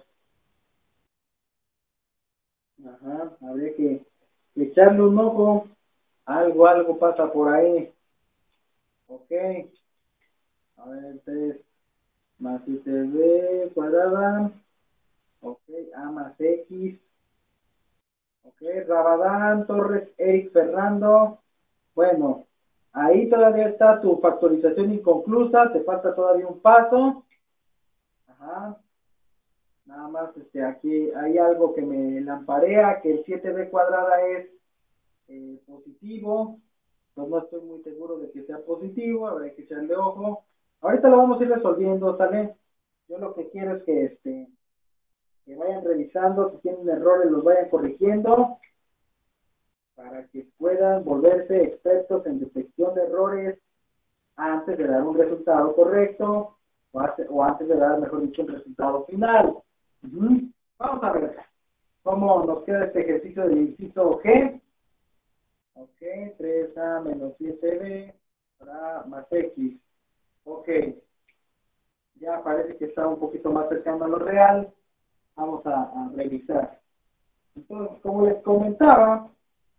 Ajá, habría que echarle un ojo. Algo, algo pasa por ahí. Ok. A ver, tres más siete b cuadrada. Ok, a más x. Ok, Rabadán, Torres, Eric, Fernando. Bueno, ahí todavía está tu factorización inconclusa. Te falta todavía un paso. Ajá. Nada más, este, aquí hay algo que me lamparea, que el siete b cuadrada es eh, positivo. Pues no estoy muy seguro de que sea positivo, habrá que echarle ojo. Ahorita lo vamos a ir resolviendo, ¿sale? Yo lo que quiero es que, este, que vayan revisando, si tienen errores los vayan corrigiendo, para que puedan volverse expertos en detección de errores antes de dar un resultado correcto, o, hace, o antes de dar, mejor dicho, un resultado final. Uh-huh. Vamos a ver cómo nos queda este ejercicio del inciso G. Ok, tres a menos siete b para más X. Ok, ya parece que está un poquito más cercano a lo real. Vamos a, a revisar. Entonces, como les comentaba,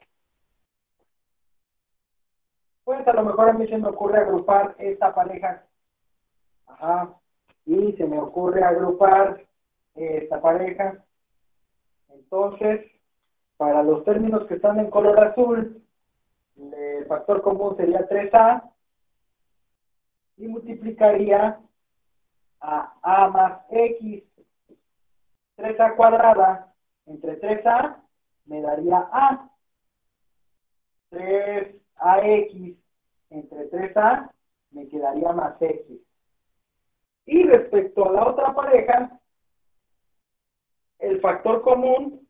pues a lo mejor a mí se me ocurre agrupar esta pareja. Ajá. Y se me ocurre agrupar esta pareja. Entonces, para los términos que están en color azul, el factor común sería tres a y multiplicaría a a más x. tres a cuadrada entre tres a me daría a. tres a x entre tres a me quedaría más x. Y respecto a la otra pareja, el factor común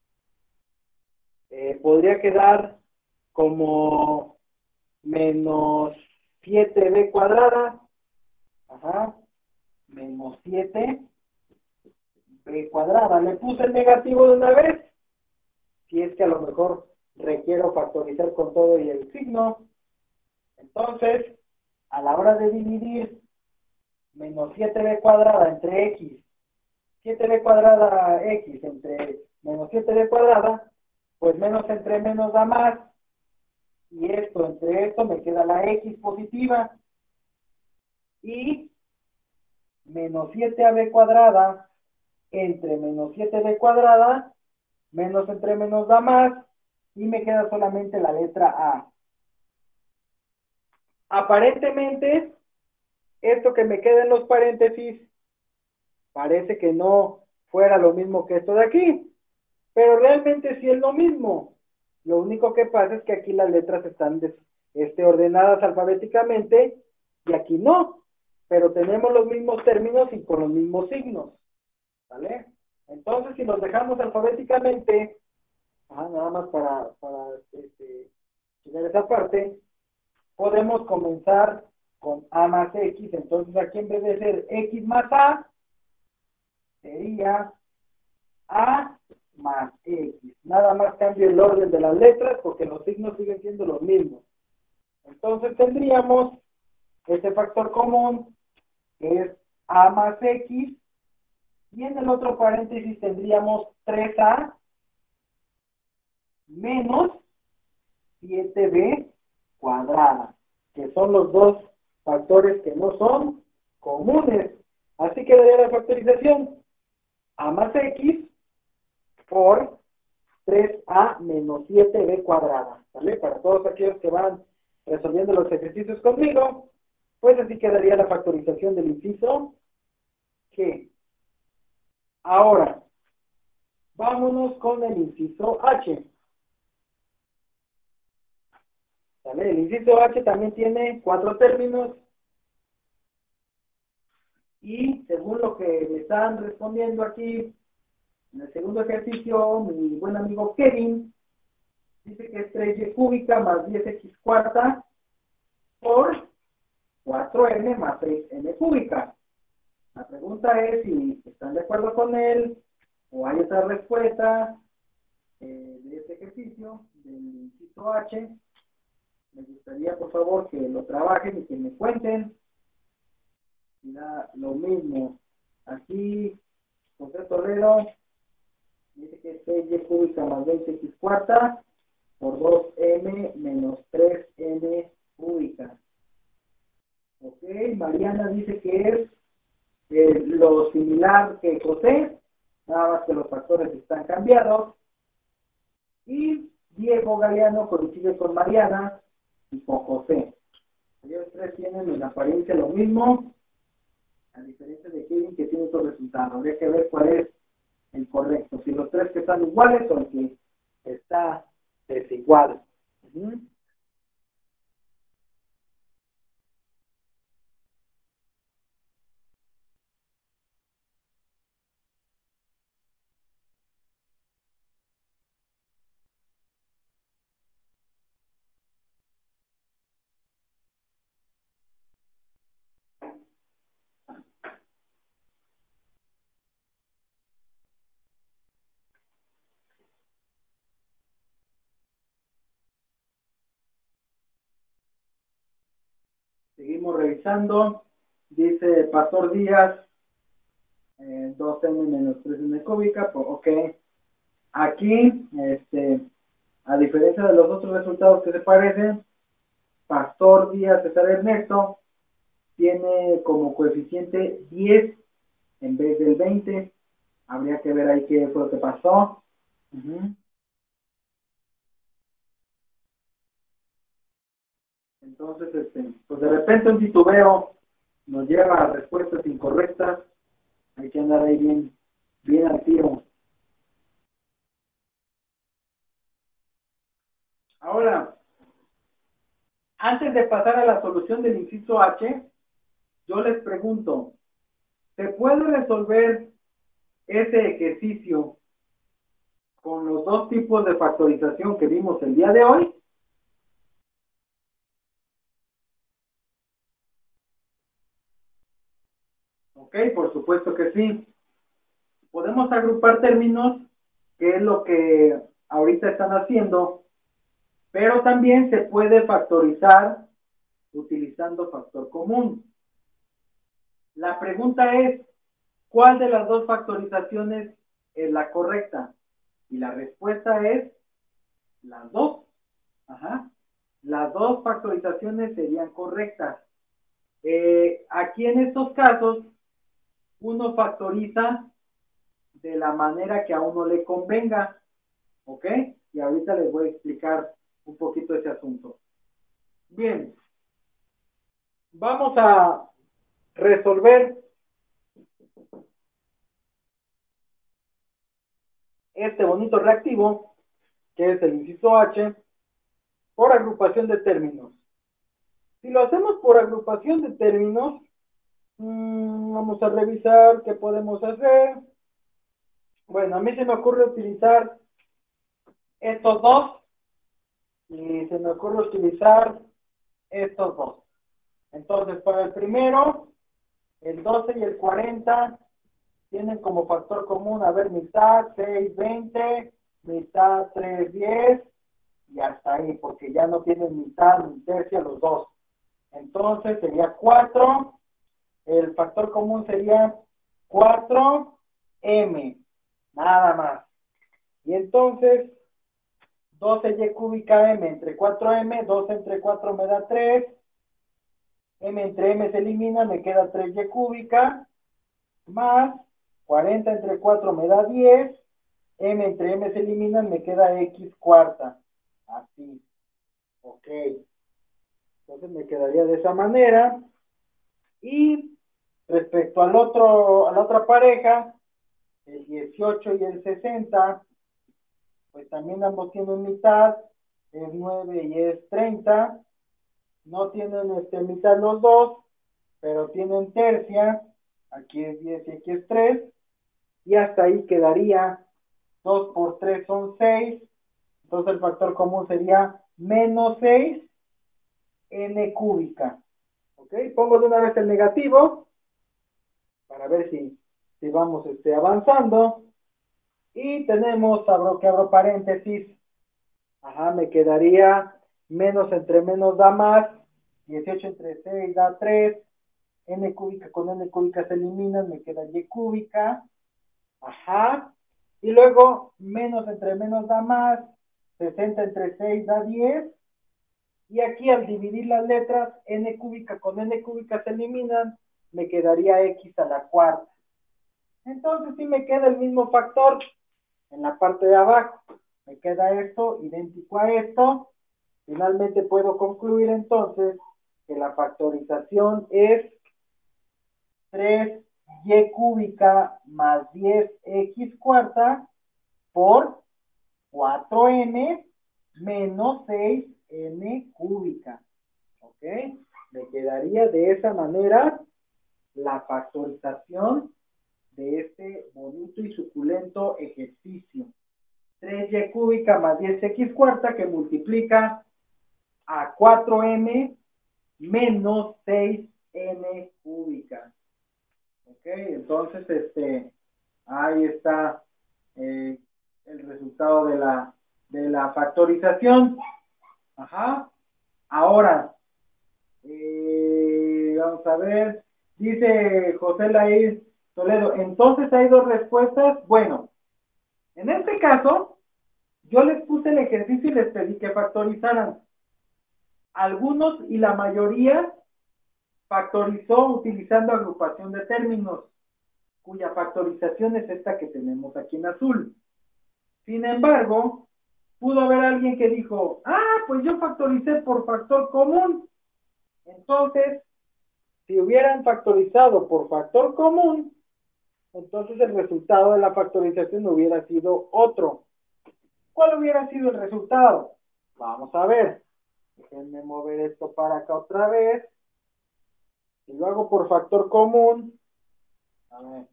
eh, podría quedar como menos siete b cuadrada, ajá, menos siete b cuadrada. Le puse el negativo de una vez, si es que a lo mejor requiero factorizar con todo y el signo. Entonces, a la hora de dividir menos siete b cuadrada entre x, siete b cuadrada x entre menos siete b cuadrada, pues menos entre menos da más, y esto entre esto me queda la x positiva, y menos siete a b cuadrada entre menos siete b cuadrada, menos entre menos da más, y me queda solamente la letra A. Aparentemente, esto que me queda en los paréntesis, parece que no fuera lo mismo que esto de aquí, pero realmente sí es lo mismo. Lo único que pasa es que aquí las letras están des, este, ordenadas alfabéticamente y aquí no, pero tenemos los mismos términos y con los mismos signos, ¿vale? Entonces, si los dejamos alfabéticamente, ajá, nada más para, para este, checar esa parte, podemos comenzar con a más x. Entonces, aquí en vez de ser x más a, sería a más x. Nada más cambio el orden de las letras porque los signos siguen siendo los mismos. Entonces tendríamos este factor común que es a más x, y en el otro paréntesis tendríamos tres a menos siete b cuadrada, que son los dos factores que no son comunes. Así quedaría la factorización: a más x por tres a menos siete b cuadrada, ¿vale? Para todos aquellos que van resolviendo los ejercicios conmigo, pues así quedaría la factorización del inciso G. Ahora, vámonos con el inciso H. ¿Vale? El inciso H también tiene cuatro términos, y según lo que me están respondiendo aquí en el segundo ejercicio, mi buen amigo Kevin dice que es tres y cúbica más diez x cuarta por cuatro m más seis m cúbica. La pregunta es si están de acuerdo con él o hay otra respuesta eh, de este ejercicio del inciso H. Me gustaría, por favor, que lo trabajen y que me cuenten. Y da lo mismo. Aquí, José Torrero dice que es seis y cúbica más veinte x cuarta por dos m menos tres m cúbica. Ok, Mariana dice que es eh, lo similar que José, nada más que los factores están cambiados. Y Diego Galeano coincide con Mariana y con José. Ellos tres tienen en apariencia lo mismo, a diferencia de Kevin, que tiene otro resultado. Habría que ver cuál es el correcto, si los tres que están iguales o el que está desigual. Uh-huh. Seguimos revisando. Dice Pastor Díaz, eh, dos eme menos tres eme cúbica. Pues, ok. Aquí, este, a diferencia de los otros resultados que se parecen, Pastor Díaz César Ernesto tiene como coeficiente diez en vez del veinte. Habría que ver ahí qué fue lo que pasó. Uh-huh. Entonces, este, pues de repente un titubeo nos lleva a respuestas incorrectas. Hay que andar ahí bien, bien al tiro. Ahora, antes de pasar a la solución del inciso H, yo les pregunto, ¿se puede resolver ese ejercicio con los dos tipos de factorización que vimos el día de hoy? Ok, por supuesto que sí. Podemos agrupar términos, que es lo que ahorita están haciendo, pero también se puede factorizar utilizando factor común. La pregunta es, ¿cuál de las dos factorizaciones es la correcta? Y la respuesta es las dos. Ajá. Las dos factorizaciones serían correctas. Eh, aquí en estos casos, uno factoriza de la manera que a uno le convenga. ¿Ok? Y ahorita les voy a explicar un poquito ese asunto. Bien. Vamos a resolver este bonito reactivo, que es el inciso H, por agrupación de términos. Si lo hacemos por agrupación de términos, mmm, vamos a revisar qué podemos hacer. Bueno, a mí se me ocurre utilizar estos dos y se me ocurre utilizar estos dos. Entonces, para el primero, el doce y el cuarenta tienen como factor común, a ver, mitad, seis, veinte, mitad, tres, diez, y hasta ahí, porque ya no tienen mitad ni tercia los dos. Entonces sería cuatro, el factor común sería cuatro eme, nada más. Y entonces, doce y cúbica m entre cuatro eme, doce entre cuatro me da tres, m entre m se elimina, me queda tres y cúbica, más cuarenta entre cuatro me da diez, m entre m se elimina, me queda x cuarta. Así. Ok. Entonces me quedaría de esa manera. Y respecto al otro, a la otra pareja, el dieciocho y el sesenta, pues también ambos tienen mitad, es nueve y es treinta. No tienen este, mitad los dos, pero tienen tercia. Aquí es diez y aquí es tres. Y hasta ahí quedaría dos por tres son seis. Entonces el factor común sería menos seis n cúbica. ¿Ok? Pongo de una vez el negativo para ver si, si vamos este, avanzando. Y tenemos, abro que abro paréntesis, ajá, me quedaría menos entre menos da más, dieciocho entre seis da tres, n cúbica con n cúbica se eliminan, me queda y cúbica, ajá, y luego menos entre menos da más, sesenta entre seis da diez, y aquí al dividir las letras, n cúbica con n cúbica se eliminan, me quedaría x a la cuarta. Entonces sí me queda el mismo factor en la parte de abajo. Me queda esto idéntico a esto. Finalmente puedo concluir entonces que la factorización es tres y cúbica más diez x cuarta por cuatro eme menos seis n cúbica. ¿Ok? Me quedaría de esa manera la factorización de este bonito y suculento ejercicio. tres y cúbica más diez equis cuarta que multiplica a cuatro eme menos seis ene cúbica. Ok, entonces este, ahí está eh, el resultado de la, de la factorización. Ajá. Ahora, eh, vamos a ver, dice José Laís Toledo, entonces hay dos respuestas. Bueno, en este caso, yo les puse el ejercicio y les pedí que factorizaran. Algunos y la mayoría factorizó utilizando agrupación de términos, cuya factorización es esta que tenemos aquí en azul. Sin embargo, pudo haber alguien que dijo, ah, pues yo factoricé por factor común. Entonces, si hubieran factorizado por factor común, entonces el resultado de la factorización hubiera sido otro. ¿Cuál hubiera sido el resultado? Vamos a ver. Déjenme mover esto para acá otra vez. Si lo hago por factor común, a ver,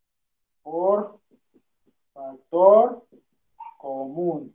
por factor común.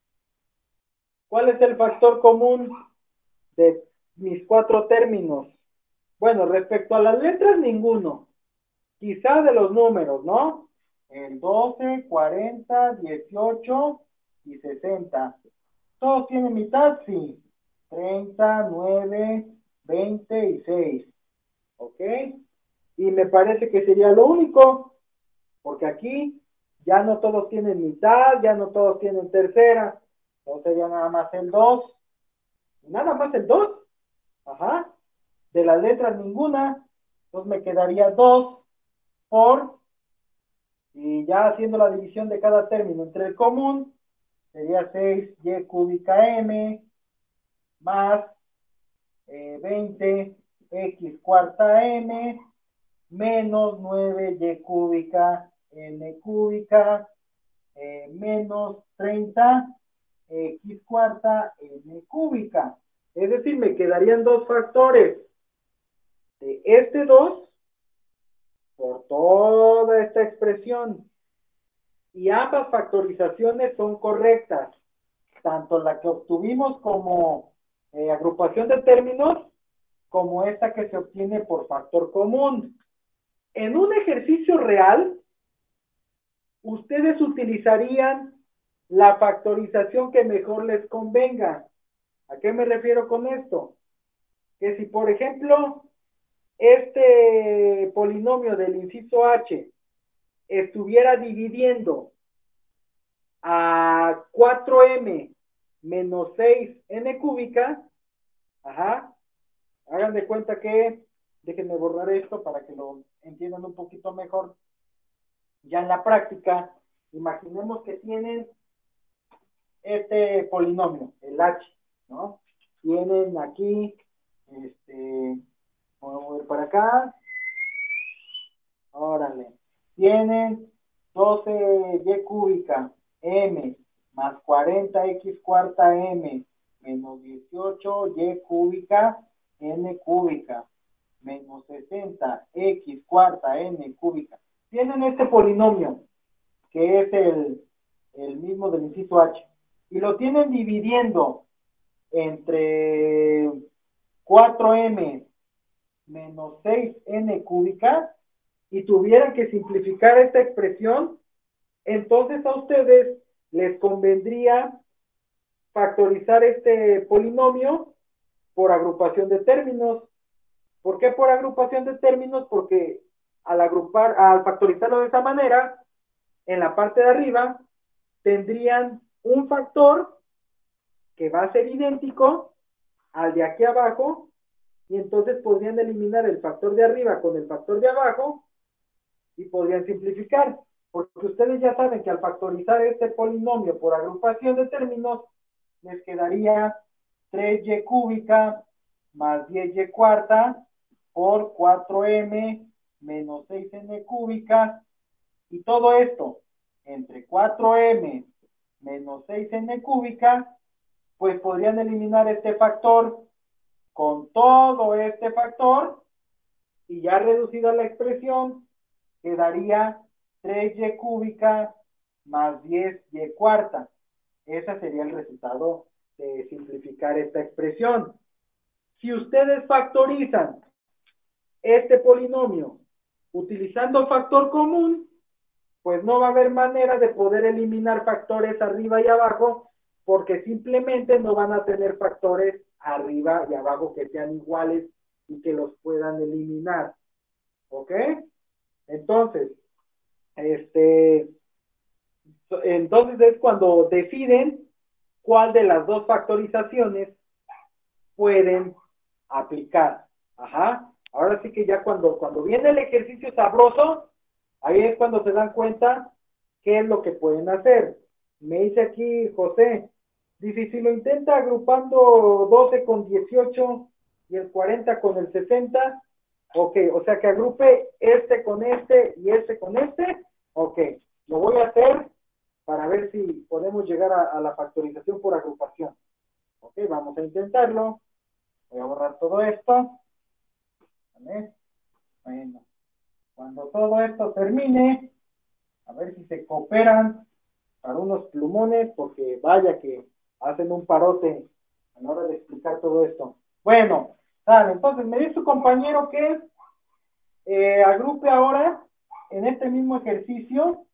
¿Cuál es el factor común de mis cuatro términos? Bueno, respecto a las letras, ninguno. Quizá de los números, ¿no? El doce, cuarenta, dieciocho y sesenta. ¿Todos tienen mitad? Sí. treinta, nueve, veinte y seis. ¿Ok? Y me parece que sería lo único, porque aquí ya no todos tienen mitad, ya no todos tienen tercera. Entonces sería nada más el dos. Nada más el dos. Ajá. De las letras ninguna. Entonces me quedaría dos por, y ya haciendo la división de cada término entre el común, sería seis y cúbica m más eh, veinte x cuarta m menos nueve y cúbica n cúbica eh, menos treinta x cuarta n cúbica. Es decir, me quedarían dos factores de este dos por toda esta expresión. Y ambas factorizaciones son correctas. Tanto la que obtuvimos como eh, agrupación de términos, como esta que se obtiene por factor común. En un ejercicio real, ustedes utilizarían la factorización que mejor les convenga. ¿A qué me refiero con esto? Que si, por ejemplo, este polinomio del inciso H estuviera dividiendo a cuatro eme menos seis ene cúbica, ajá, hagan de cuenta que, déjenme borrar esto para que lo entiendan un poquito mejor. Ya en la práctica, imaginemos que tienen este polinomio, el H, ¿no? Tienen aquí, este, voy a mover para acá, órale, tienen doce y cúbica m más cuarenta x cuarta m menos dieciocho y cúbica n cúbica menos sesenta x cuarta n cúbica. Tienen este polinomio, que es el, el mismo del inciso H, y lo tienen dividiendo entre cuatro eme menos seis ene cúbica, y tuvieran que simplificar esta expresión, entonces a ustedes les convendría factorizar este polinomio por agrupación de términos. ¿Por qué por agrupación de términos? Porque al agrupar, al factorizarlo de esa manera, en la parte de arriba tendrían un factor que va a ser idéntico al de aquí abajo, y entonces podrían eliminar el factor de arriba con el factor de abajo y podrían simplificar, porque ustedes ya saben que al factorizar este polinomio por agrupación de términos, les quedaría tres y cúbica más diez y cuarta por cuatro eme menos seis ene cúbica, y todo esto entre cuatro eme menos seis ene cúbica pues podrían eliminar este factor con todo este factor y ya reducida la expresión quedaría tres y cúbica más diez y cuarta. Ese sería el resultado de simplificar esta expresión. Si ustedes factorizan este polinomio utilizando factor común, pues no va a haber manera de poder eliminar factores arriba y abajo, porque simplemente no van a tener factores arriba y abajo que sean iguales y que los puedan eliminar. ¿Ok? Entonces, este, entonces es cuando deciden cuál de las dos factorizaciones pueden aplicar. Ajá. Ahora sí que ya cuando, cuando viene el ejercicio sabroso, ahí es cuando se dan cuenta qué es lo que pueden hacer. Me dice aquí José, dice, si lo intenta agrupando doce con dieciocho y el cuarenta con el sesenta, ok, o sea que agrupe este con este y este con este, ok, lo voy a hacer para ver si podemos llegar a, a la factorización por agrupación. Ok, vamos a intentarlo. Voy a borrar todo esto. ¿Vale? Bueno, cuando todo esto termine, a ver si se cooperan para unos plumones, porque vaya que hacen un parote a la hora de explicar todo esto. Bueno, dale, entonces me dice su compañero que eh, agrupe ahora en este mismo ejercicio,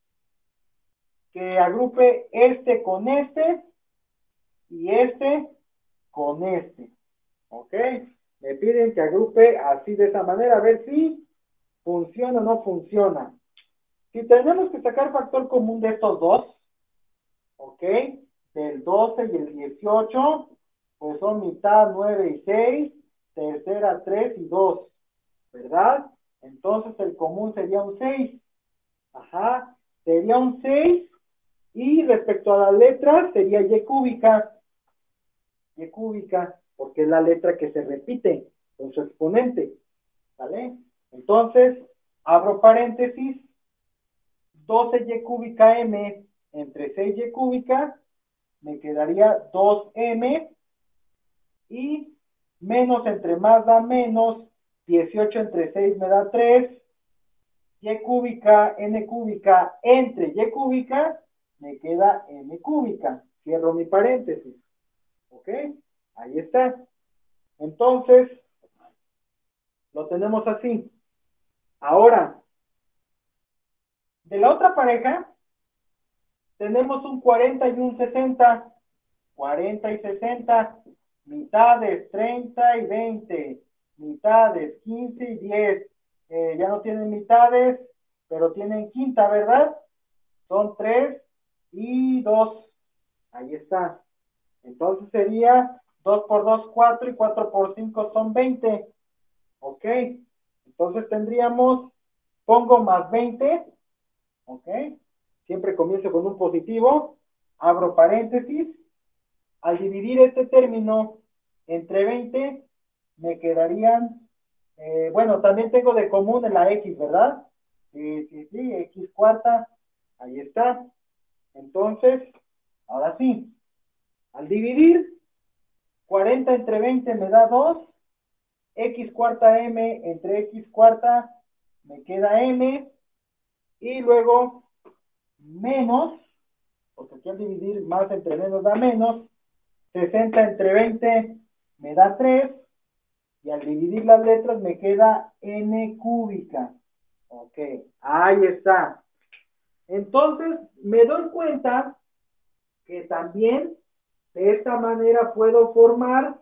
que agrupe este con este y este con este. ¿Ok? Me piden que agrupe así de esa manera, a ver si funciona o no funciona. Si tenemos que sacar factor común de estos dos, ¿ok? Del doce y el dieciocho, pues son mitad nueve y seis, tercera tres y dos, ¿verdad? Entonces el común sería un seis. Ajá, sería un seis y respecto a la letra sería y cúbica. Y cúbica, porque es la letra que se repite con su exponente, ¿vale? Entonces, abro paréntesis, doce y cúbica m entre seis y cúbica, me quedaría dos eme y menos entre más da menos, dieciocho entre seis me da tres, y cúbica, n cúbica entre y cúbica, me queda m cúbica. Cierro mi paréntesis. ¿Ok? Ahí está. Entonces, lo tenemos así. Ahora, de la otra pareja, tenemos un cuarenta y un sesenta. cuarenta y sesenta. Mitades treinta y veinte. Mitades quince y diez. Eh, ya no tienen mitades, pero tienen quinta, ¿verdad? Son tres y dos. Ahí está. Entonces sería dos por dos, cuatro y cuatro por cinco son veinte. Ok. Entonces tendríamos, pongo más veinte. Ok. Siempre comienzo con un positivo. Abro paréntesis. Al dividir este término entre veinte, me quedarían, eh, bueno, también tengo de común en la X, ¿verdad? Sí, sí, sí, X cuarta. Ahí está. Entonces, ahora sí. Al dividir, cuarenta entre veinte me da dos. X cuarta M entre X cuarta me queda M. Y luego menos, porque aquí al dividir más entre menos da menos. sesenta entre veinte me da tres. Y al dividir las letras me queda n cúbica. Ok, ahí está. Entonces me doy cuenta que también de esta manera puedo formar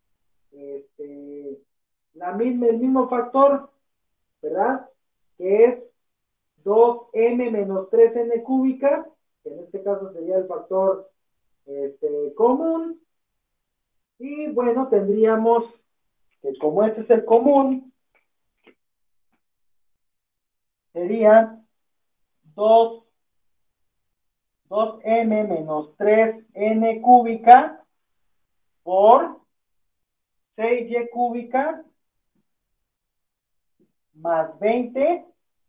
este, la misma, el mismo factor, ¿verdad? Que es dos eme menos tres ene cúbica, que en este caso sería el factor este, común. Y bueno, tendríamos que como este es el común, sería dos eme menos tres ene cúbica por seis y cúbica más veinte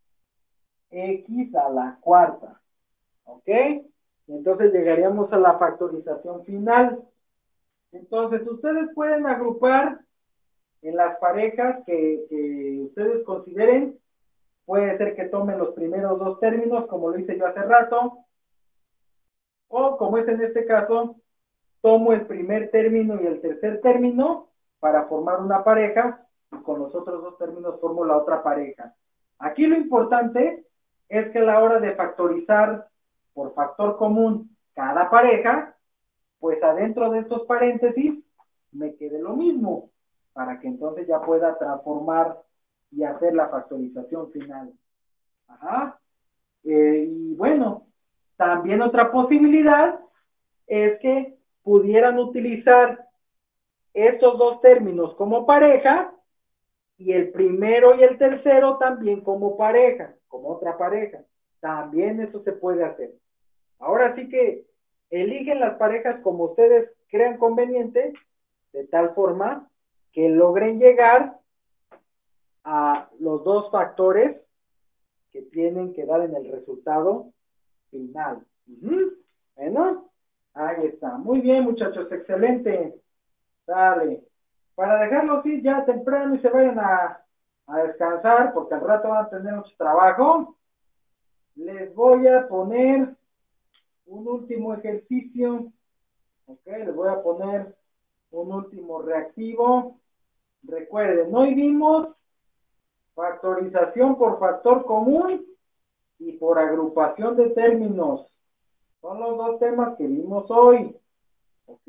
x a la cuarta. ¿Ok? Entonces llegaríamos a la factorización final. Entonces, ustedes pueden agrupar en las parejas que, que ustedes consideren. Puede ser que tomen los primeros dos términos, como lo hice yo hace rato, o como es en este caso, tomo el primer término y el tercer término para formar una pareja, y con los otros dos términos formo la otra pareja. Aquí lo importante es que a la hora de factorizar por factor común cada pareja, pues adentro de estos paréntesis me quede lo mismo, para que entonces ya pueda transformar y hacer la factorización final. Ajá. Eh, y bueno, también otra posibilidad es que pudieran utilizar estos dos términos como pareja y el primero y el tercero también como pareja, como otra pareja. También eso se puede hacer. Ahora sí que eligen las parejas como ustedes crean conveniente, de tal forma que logren llegar a los dos factores que tienen que dar en el resultado final. Uh-huh. Bueno, ahí está. Muy bien, muchachos, excelente. Dale. Para dejarlo así ya temprano y se vayan a, a descansar, porque al rato van a tener mucho trabajo, les voy a poner un último ejercicio. Ok, les voy a poner un último reactivo. Recuerden, hoy vimos factorización por factor común y por agrupación de términos. Son los dos temas que vimos hoy. ¿Ok?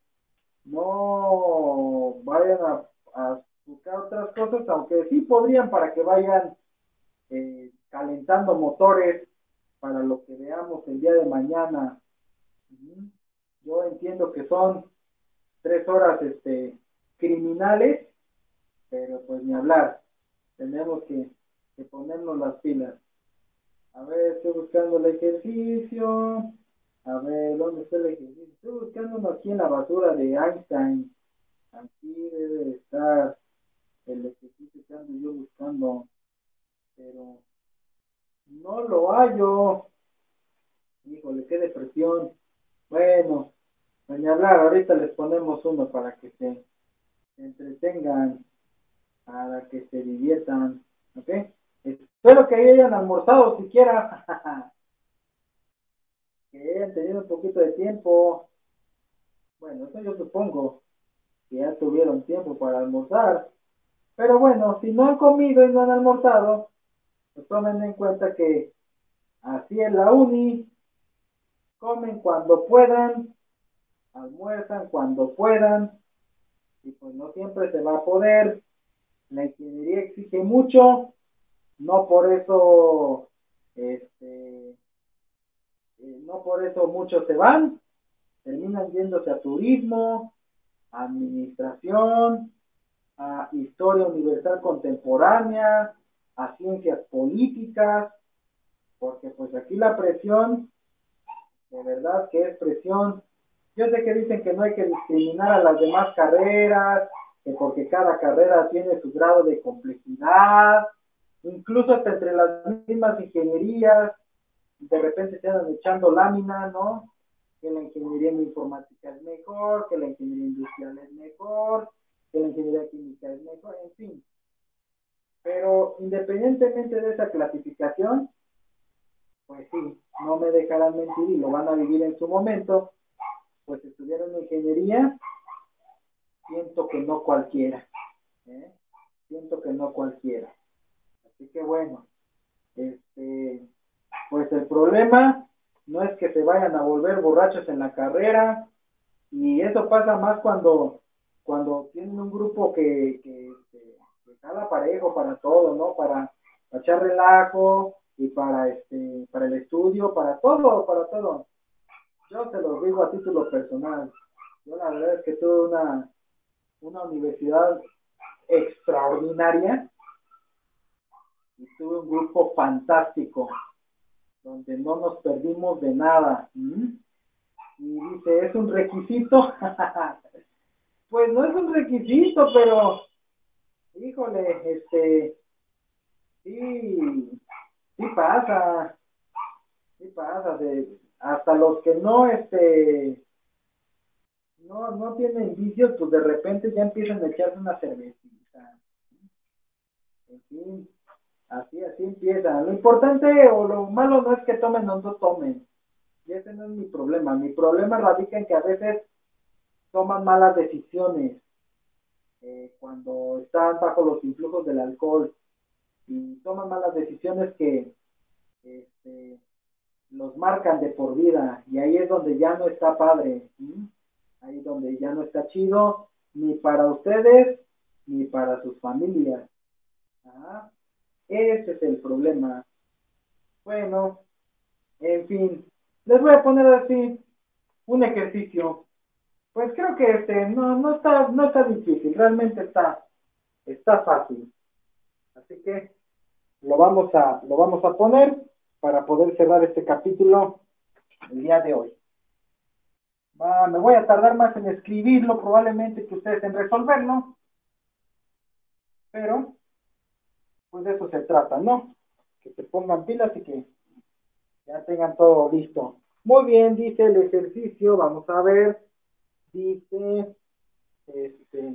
No vayan a, a buscar otras cosas, aunque sí podrían para que vayan eh, calentando motores para lo que veamos el día de mañana. Yo entiendo que son tres horas este, criminales, pero pues ni hablar. Tenemos que, que ponernos las pilas. A ver, estoy buscando el ejercicio. A ver, ¿dónde está el ejercicio? Estoy buscando uno aquí en la basura de Einstein. Aquí debe de estar el ejercicio que ando yo buscando. Pero no lo hallo. Híjole, qué depresión. Bueno, ni hablar, ahorita les ponemos uno para que se entretengan, para que se diviertan. ¿Ok? Espero que hayan almorzado siquiera. Que hayan tenido un poquito de tiempo. Bueno, eso yo supongo que ya tuvieron tiempo para almorzar. Pero bueno, si no han comido y no han almorzado, pues tomen en cuenta que así es la uni. Comen cuando puedan, almuerzan cuando puedan, y pues no siempre se va a poder. La ingeniería exige mucho, no por eso, este, eh, no por eso muchos se van, terminan yéndose a turismo, a administración, a historia universal contemporánea, a ciencias políticas, porque pues aquí la presión, de verdad que es presión. Yo sé que dicen que no hay que discriminar a las demás carreras, que porque cada carrera tiene su grado de complejidad, incluso hasta entre las mismas ingenierías, de repente se andan echando lámina, ¿no? Que la ingeniería en informática es mejor, que la ingeniería industrial es mejor, que la ingeniería química es mejor, en fin. Pero independientemente de esa clasificación, pues sí, no me dejarán mentir y lo van a vivir en su momento, pues estudiaron ingeniería, siento que no cualquiera, ¿eh? Siento que no cualquiera. Así que bueno, este, pues el problema no es que se vayan a volver borrachos en la carrera, y eso pasa más cuando, cuando tienen un grupo que, que, que, que jala parejo para todo, ¿no? Para, para echar relajo y para, este, para el estudio, para todo, para todo. Yo te lo digo a título personal. Yo la verdad es que tuve una, una universidad extraordinaria y tuve un grupo fantástico donde no nos perdimos de nada. ¿Mm? Y dice, ¿es un requisito? Pues no es un requisito, pero híjole, este, sí, sí pasa, sí pasa, de, hasta los que no, este, no, no tienen vicios, pues de repente ya empiezan a echarse una cervecita. En fin, así, así empieza. Lo importante o lo malo no es que tomen o no tomen. Y ese no es mi problema. Mi problema radica en que a veces toman malas decisiones eh, cuando están bajo los influjos del alcohol y toman malas decisiones que este, los marcan de por vida y ahí es donde ya no está padre, ¿sí? Ahí es donde ya no está chido ni para ustedes ni para sus familias. ¿Ah? Ese es el problema. Bueno, en fin, les voy a poner así un ejercicio. Pues creo que este no, no está, no está difícil, realmente está, está fácil. Así que lo vamos a, lo vamos a poner para poder cerrar este capítulo el día de hoy. Va, me voy a tardar más en escribirlo probablemente que ustedes en resolverlo, pero pues de eso se trata, ¿no? Que se pongan pilas y que ya tengan todo listo. Muy bien, dice el ejercicio, vamos a ver, dice, este,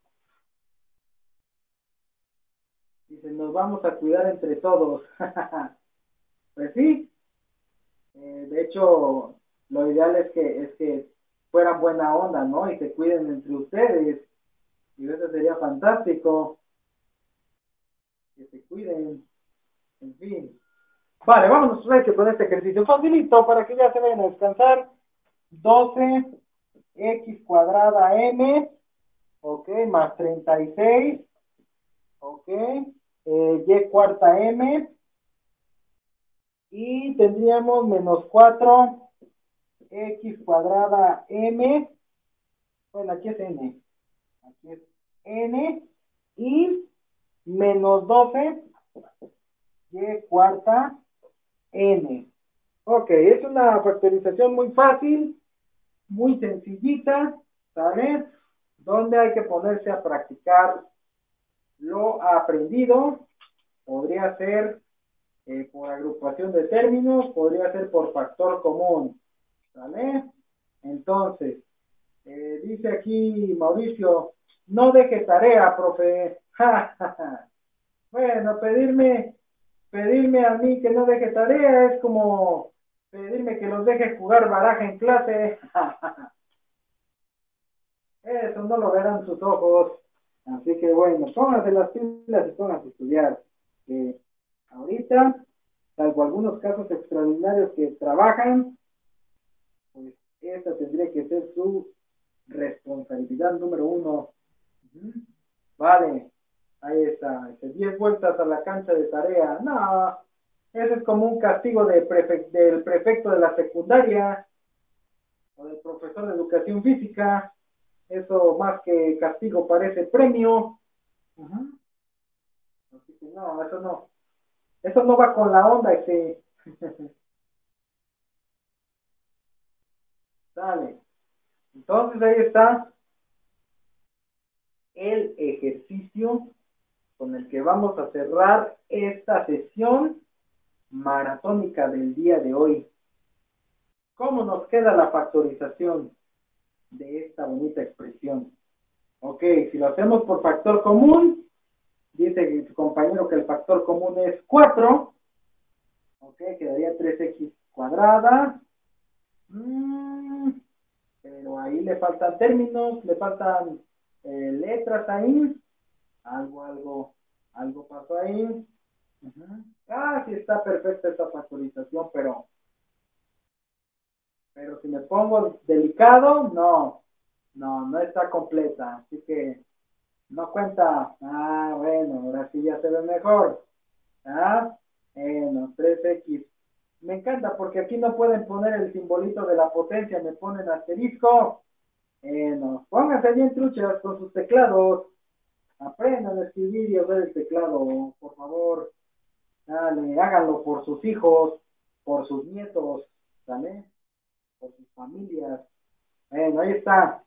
dice, nos vamos a cuidar entre todos. Pues sí, eh, de hecho, lo ideal es que, es que fueran buena onda, ¿no? Y se cuiden entre ustedes. Y eso sería fantástico, que se cuiden, en fin. Vale, vámonos recio con este ejercicio facilito para que ya se vayan a descansar. doce x cuadrada m, ok, más treinta y seis, ok, eh, y cuarta m, y tendríamos menos cuatro x cuadrada m, bueno, aquí es n, aquí es n, y menos doce y cuarta n. Ok, es una factorización muy fácil, muy sencillita, ¿sabes? Donde hay que ponerse a practicar lo aprendido. Podría ser eh, por agrupación de términos, podría ser por factor común, ¿vale? Entonces, eh, dice aquí Mauricio, no deje tarea, profe. Bueno, pedirme, pedirme a mí que no deje tarea es como pedirme que los deje jugar baraja en clase. Eso no lo verán sus ojos. Así que bueno, pónganse las pilas y pónganse a estudiar. Eh, ahorita, salvo algunos casos extraordinarios que trabajan, pues esa tendría que ser su responsabilidad número uno. Uh-huh. Vale, ahí está. diez vueltas a la cancha de tarea. No, eso es como un castigo de prefe del prefecto de la secundaria o del profesor de educación física. Eso más que castigo parece premio. Uh-huh. Así que no, eso no. Eso no va con la onda ese. Dale. Entonces ahí está el ejercicio con el que vamos a cerrar esta sesión maratónica del día de hoy. ¿Cómo nos queda la factorización de esta bonita expresión? Ok, si lo hacemos por factor común, dice su compañero que el factor común es cuatro. Ok, quedaría tres x cuadrada. Mm, pero ahí le faltan términos, le faltan eh, letras ahí. Algo, algo, algo pasó ahí. Uh-huh. Ah, sí está perfecta esta factorización, pero, pero si me pongo delicado, no, no, no está completa. Así que no cuenta. Ah, bueno, ahora sí ya se ve mejor. Ah, bueno, tres x. Me encanta porque aquí no pueden poner el simbolito de la potencia, me ponen asterisco. Bueno, pónganse bien truchas con sus teclados. Aprendan a escribir y a ver el teclado, por favor. Dale, háganlo por sus hijos, por sus nietos, ¿vale? Por sus familias. Bueno, ahí está.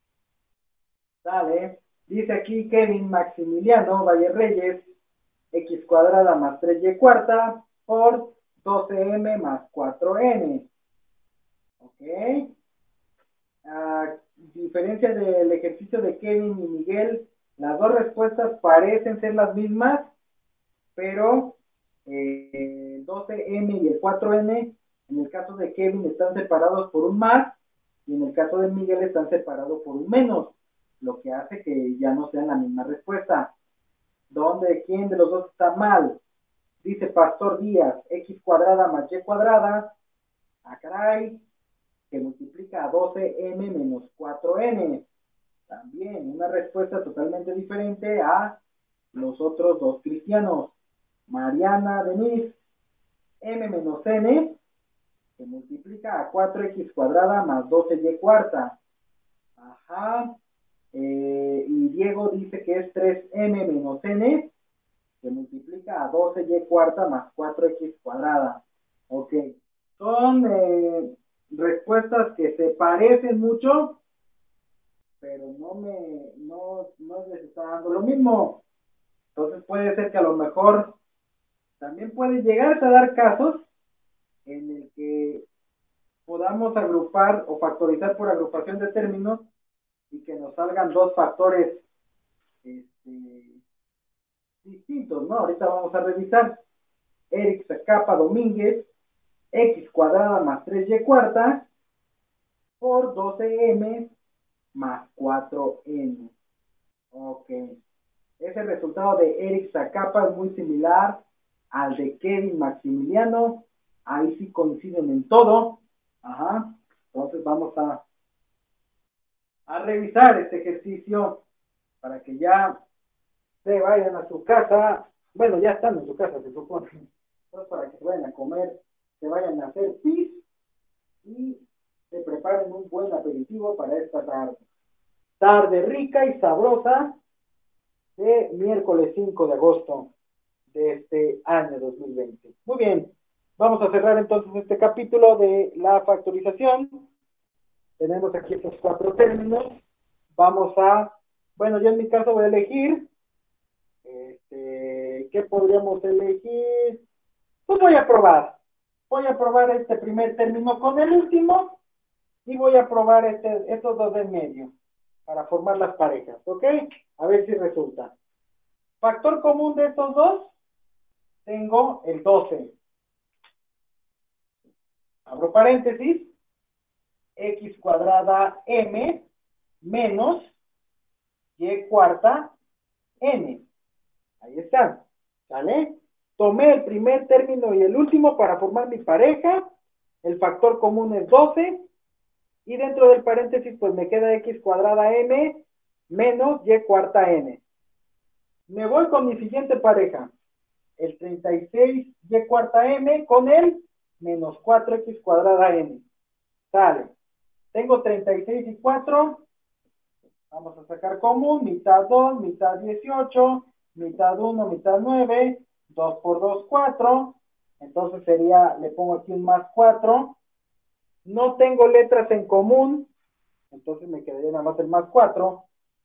Dale. Dice aquí Kevin Maximiliano Valle Reyes, x cuadrada más tres y cuarta por doce m más cuatro n. Ok. Uh, diferencia del ejercicio de Kevin y Miguel, las dos respuestas parecen ser las mismas, pero eh, el doce eme y el cuatro ene, en el caso de Kevin, están separados por un más, y en el caso de Miguel están separados por un menos, lo que hace que ya no sean la misma respuesta. ¿Dónde? ¿Quién de los dos está mal? Dice Pastor Díaz, x cuadrada más y cuadrada, ah caray, que multiplica a doce eme menos cuatro ene. También una respuesta totalmente diferente a los otros dos cristianos. Mariana Denise, m menos n, que multiplica a cuatro equis cuadrada más doce y cuarta. Ajá. Eh, y Diego dice que es tres eme menos n, que multiplica a doce y cuarta más cuatro equis cuadrada. Ok. Son eh, respuestas que se parecen mucho, pero no me, no, no les está dando lo mismo. Entonces puede ser que a lo mejor también puede llegar a dar casos en el que podamos agrupar o factorizar por agrupación de términos y que nos salgan dos factores este, distintos, ¿no? Ahorita vamos a revisar. Eric Zacapa Domínguez, x cuadrada más tres y cuarta por doce eme más cuatro ene. Ok. Ese resultado de Eric Zacapa es muy similar al de Kevin Maximiliano. Ahí sí coinciden en todo. Ajá. Entonces vamos a, a revisar este ejercicio para que ya se vayan a su casa. Bueno, ya están en su casa, se supone. Entonces para que se vayan a comer, se vayan a hacer pis y se preparen un buen aperitivo para esta tarde. Tarde rica y sabrosa de miércoles cinco de agosto de este año dos mil veinte. Muy bien, vamos a cerrar entonces este capítulo de la factorización. Tenemos aquí estos cuatro términos. Vamos a, bueno, yo en mi caso voy a elegir, este, ¿qué podríamos elegir? Pues voy a probar. Voy a probar este primer término con el último y voy a probar este, estos dos de en medio para formar las parejas, ¿ok? A ver si resulta. Factor común de estos dos, tengo el doce. Abro paréntesis, x cuadrada m menos y cuarta n. Ahí está, ¿sale? Tomé el primer término y el último para formar mi pareja. El factor común es doce. Y dentro del paréntesis, pues me queda x cuadrada m menos y cuarta n. Me voy con mi siguiente pareja. El treinta y seis y cuarta m con el menos cuatro equis cuadrada n. Sale. Tengo treinta y seis y cuatro. Vamos a sacar común. Mitad dos, mitad dieciocho, mitad uno, mitad nueve. dos por dos, cuatro. Entonces sería, le pongo aquí un más cuatro. No tengo letras en común. Entonces me quedaría nada más el más cuatro.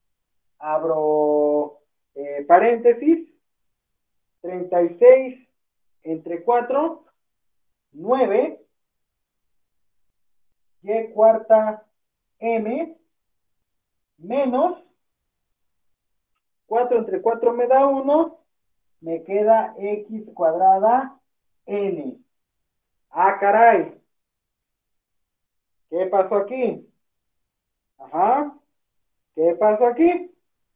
Abro eh, paréntesis. treinta y seis entre cuatro. nueve. Y cuarta m menos cuatro entre cuatro me da uno, me queda x cuadrada n. Ah, caray. ¿Qué pasó aquí? Ajá. ¿Qué pasó aquí?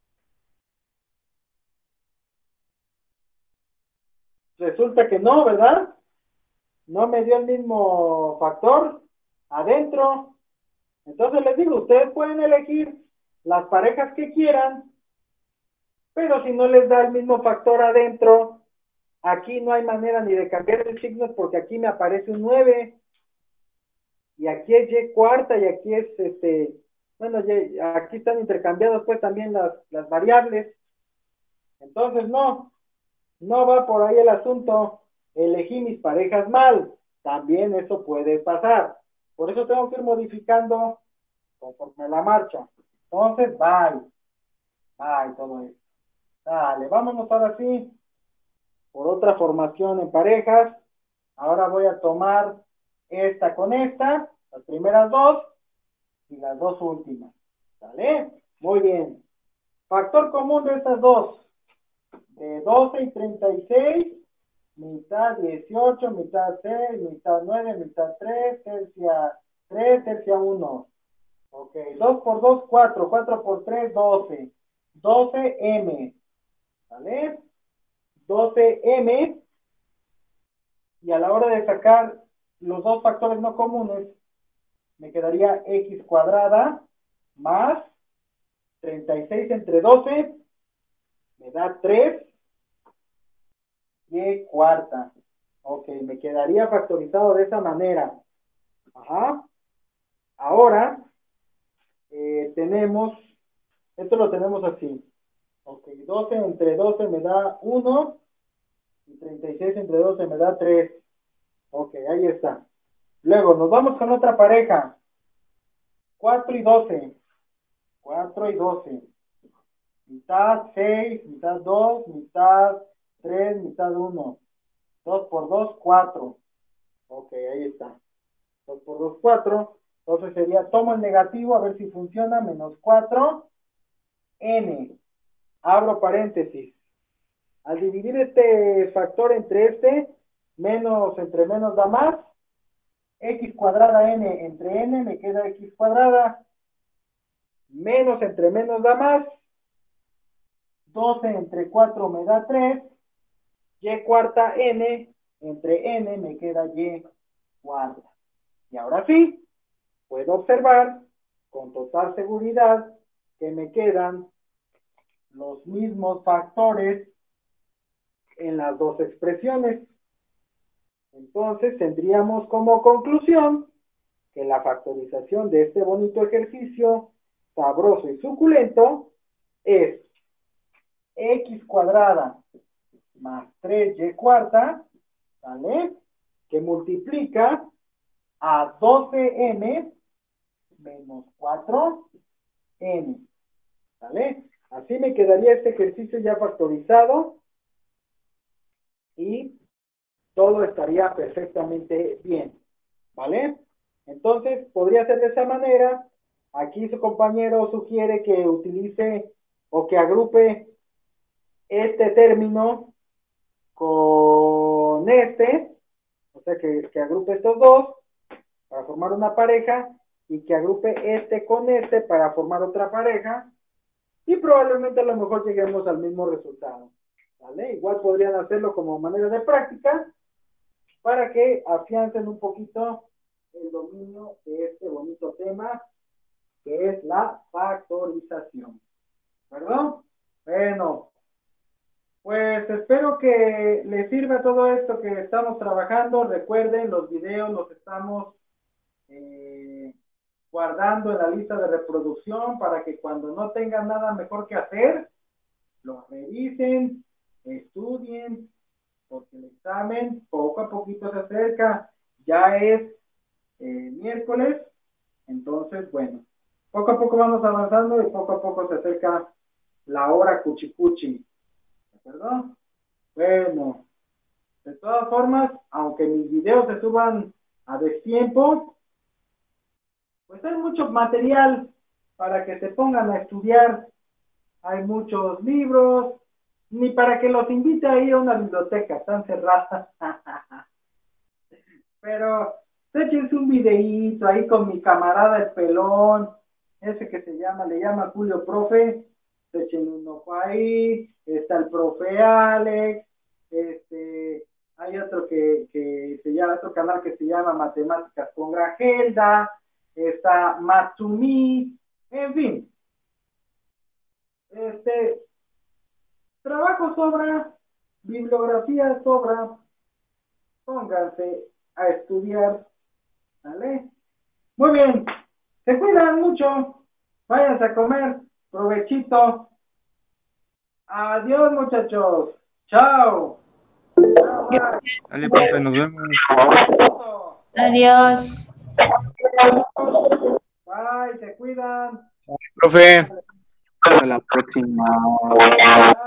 Resulta que no, ¿verdad? No me dio el mismo factor adentro. Entonces les digo, ustedes pueden elegir las parejas que quieran, pero si no les da el mismo factor adentro, aquí no hay manera ni de cambiar el signo porque aquí me aparece un nueve. Y aquí es y cuarta y aquí es, este, bueno, y, aquí están intercambiadas pues también las, las variables. Entonces no, no va por ahí el asunto. Elegí mis parejas mal. También eso puede pasar. Por eso tengo que ir modificando conforme la marcha. Entonces, bye. Bye todo esto. Dale, vámonos ahora sí por otra formación en parejas. Ahora voy a tomar esta con esta, las primeras dos y las dos últimas. ¿Vale? Muy bien. Factor común de estas dos. De doce y treinta y seis, mitad dieciocho, mitad seis, mitad nueve, mitad tres, tercia tres, tercia uno. Ok, dos por dos, cuatro, cuatro por tres, doce. doce eme. ¿Vale? doce eme. Y a la hora de sacar los dos factores no comunes, me quedaría x cuadrada más treinta y seis entre doce, me da tres, y cuarta. Ok, me quedaría factorizado de esa manera. Ajá. Ahora, eh, tenemos, esto lo tenemos así. Ok, doce entre doce me da uno, y treinta y seis entre doce me da tres. Ok, ahí está. Luego, nos vamos con otra pareja. cuatro y doce. cuatro y doce. Mitad seis, mitad dos, mitad tres, mitad uno. dos por dos, cuatro. Ok, ahí está. dos por dos, cuatro. Entonces sería, tomo el negativo, a ver si funciona, menos cuatro, n. Abro paréntesis. Al dividir este factor entre este, menos entre menos da más. X cuadrada n entre n me queda x cuadrada. Menos entre menos da más. doce entre cuatro me da tres. Y cuarta n entre n me queda y cuarta. Y ahora sí, puedo observar con total seguridad que me quedan los mismos factores en las dos expresiones. Entonces tendríamos como conclusión que la factorización de este bonito ejercicio sabroso y suculento es x cuadrada más tres y cuarta, ¿vale? Que multiplica a doce eme menos cuatro ene, ¿vale? Así me quedaría este ejercicio ya factorizado y todo estaría perfectamente bien, ¿vale? Entonces, podría ser de esa manera. Aquí su compañero sugiere que utilice o que agrupe este término con este, o sea, que, que agrupe estos dos para formar una pareja y que agrupe este con este para formar otra pareja y probablemente a lo mejor lleguemos al mismo resultado, ¿vale? Igual podrían hacerlo como manera de práctica para que afiancen un poquito el dominio de este bonito tema que es la factorización, ¿verdad? Bueno, pues espero que les sirva todo esto que estamos trabajando. Recuerden, los videos los estamos eh, guardando en la lista de reproducción para que cuando no tengan nada mejor que hacer, los revisen, estudien, porque el examen poco a poquito se acerca. Ya es eh, miércoles, entonces, bueno, poco a poco vamos avanzando y poco a poco se acerca la hora cuchicuchi. ¿De acuerdo? Bueno, de todas formas, aunque mis videos se suban a destiempo, pues hay mucho material para que se pongan a estudiar. Hay muchos libros, ni para que los invite a ir a una biblioteca, están cerradas. Pero échense un videíto ahí con mi camarada el pelón, ese que se llama, le llama Julio Profe, echen un ojo ahí, está el profe Alex, este, hay otro que, que se llama, otro canal que se llama Matemáticas con Grajelda, está Matsumi, en fin, este, trabajo sobra, bibliografía sobra, pónganse a estudiar, ¿vale? Muy bien, se cuidan mucho, váyanse a comer, provechito. Adiós, muchachos. Chao. Dale, profe, nos vemos. Adiós. Bye, se cuidan. Profe, hasta la próxima.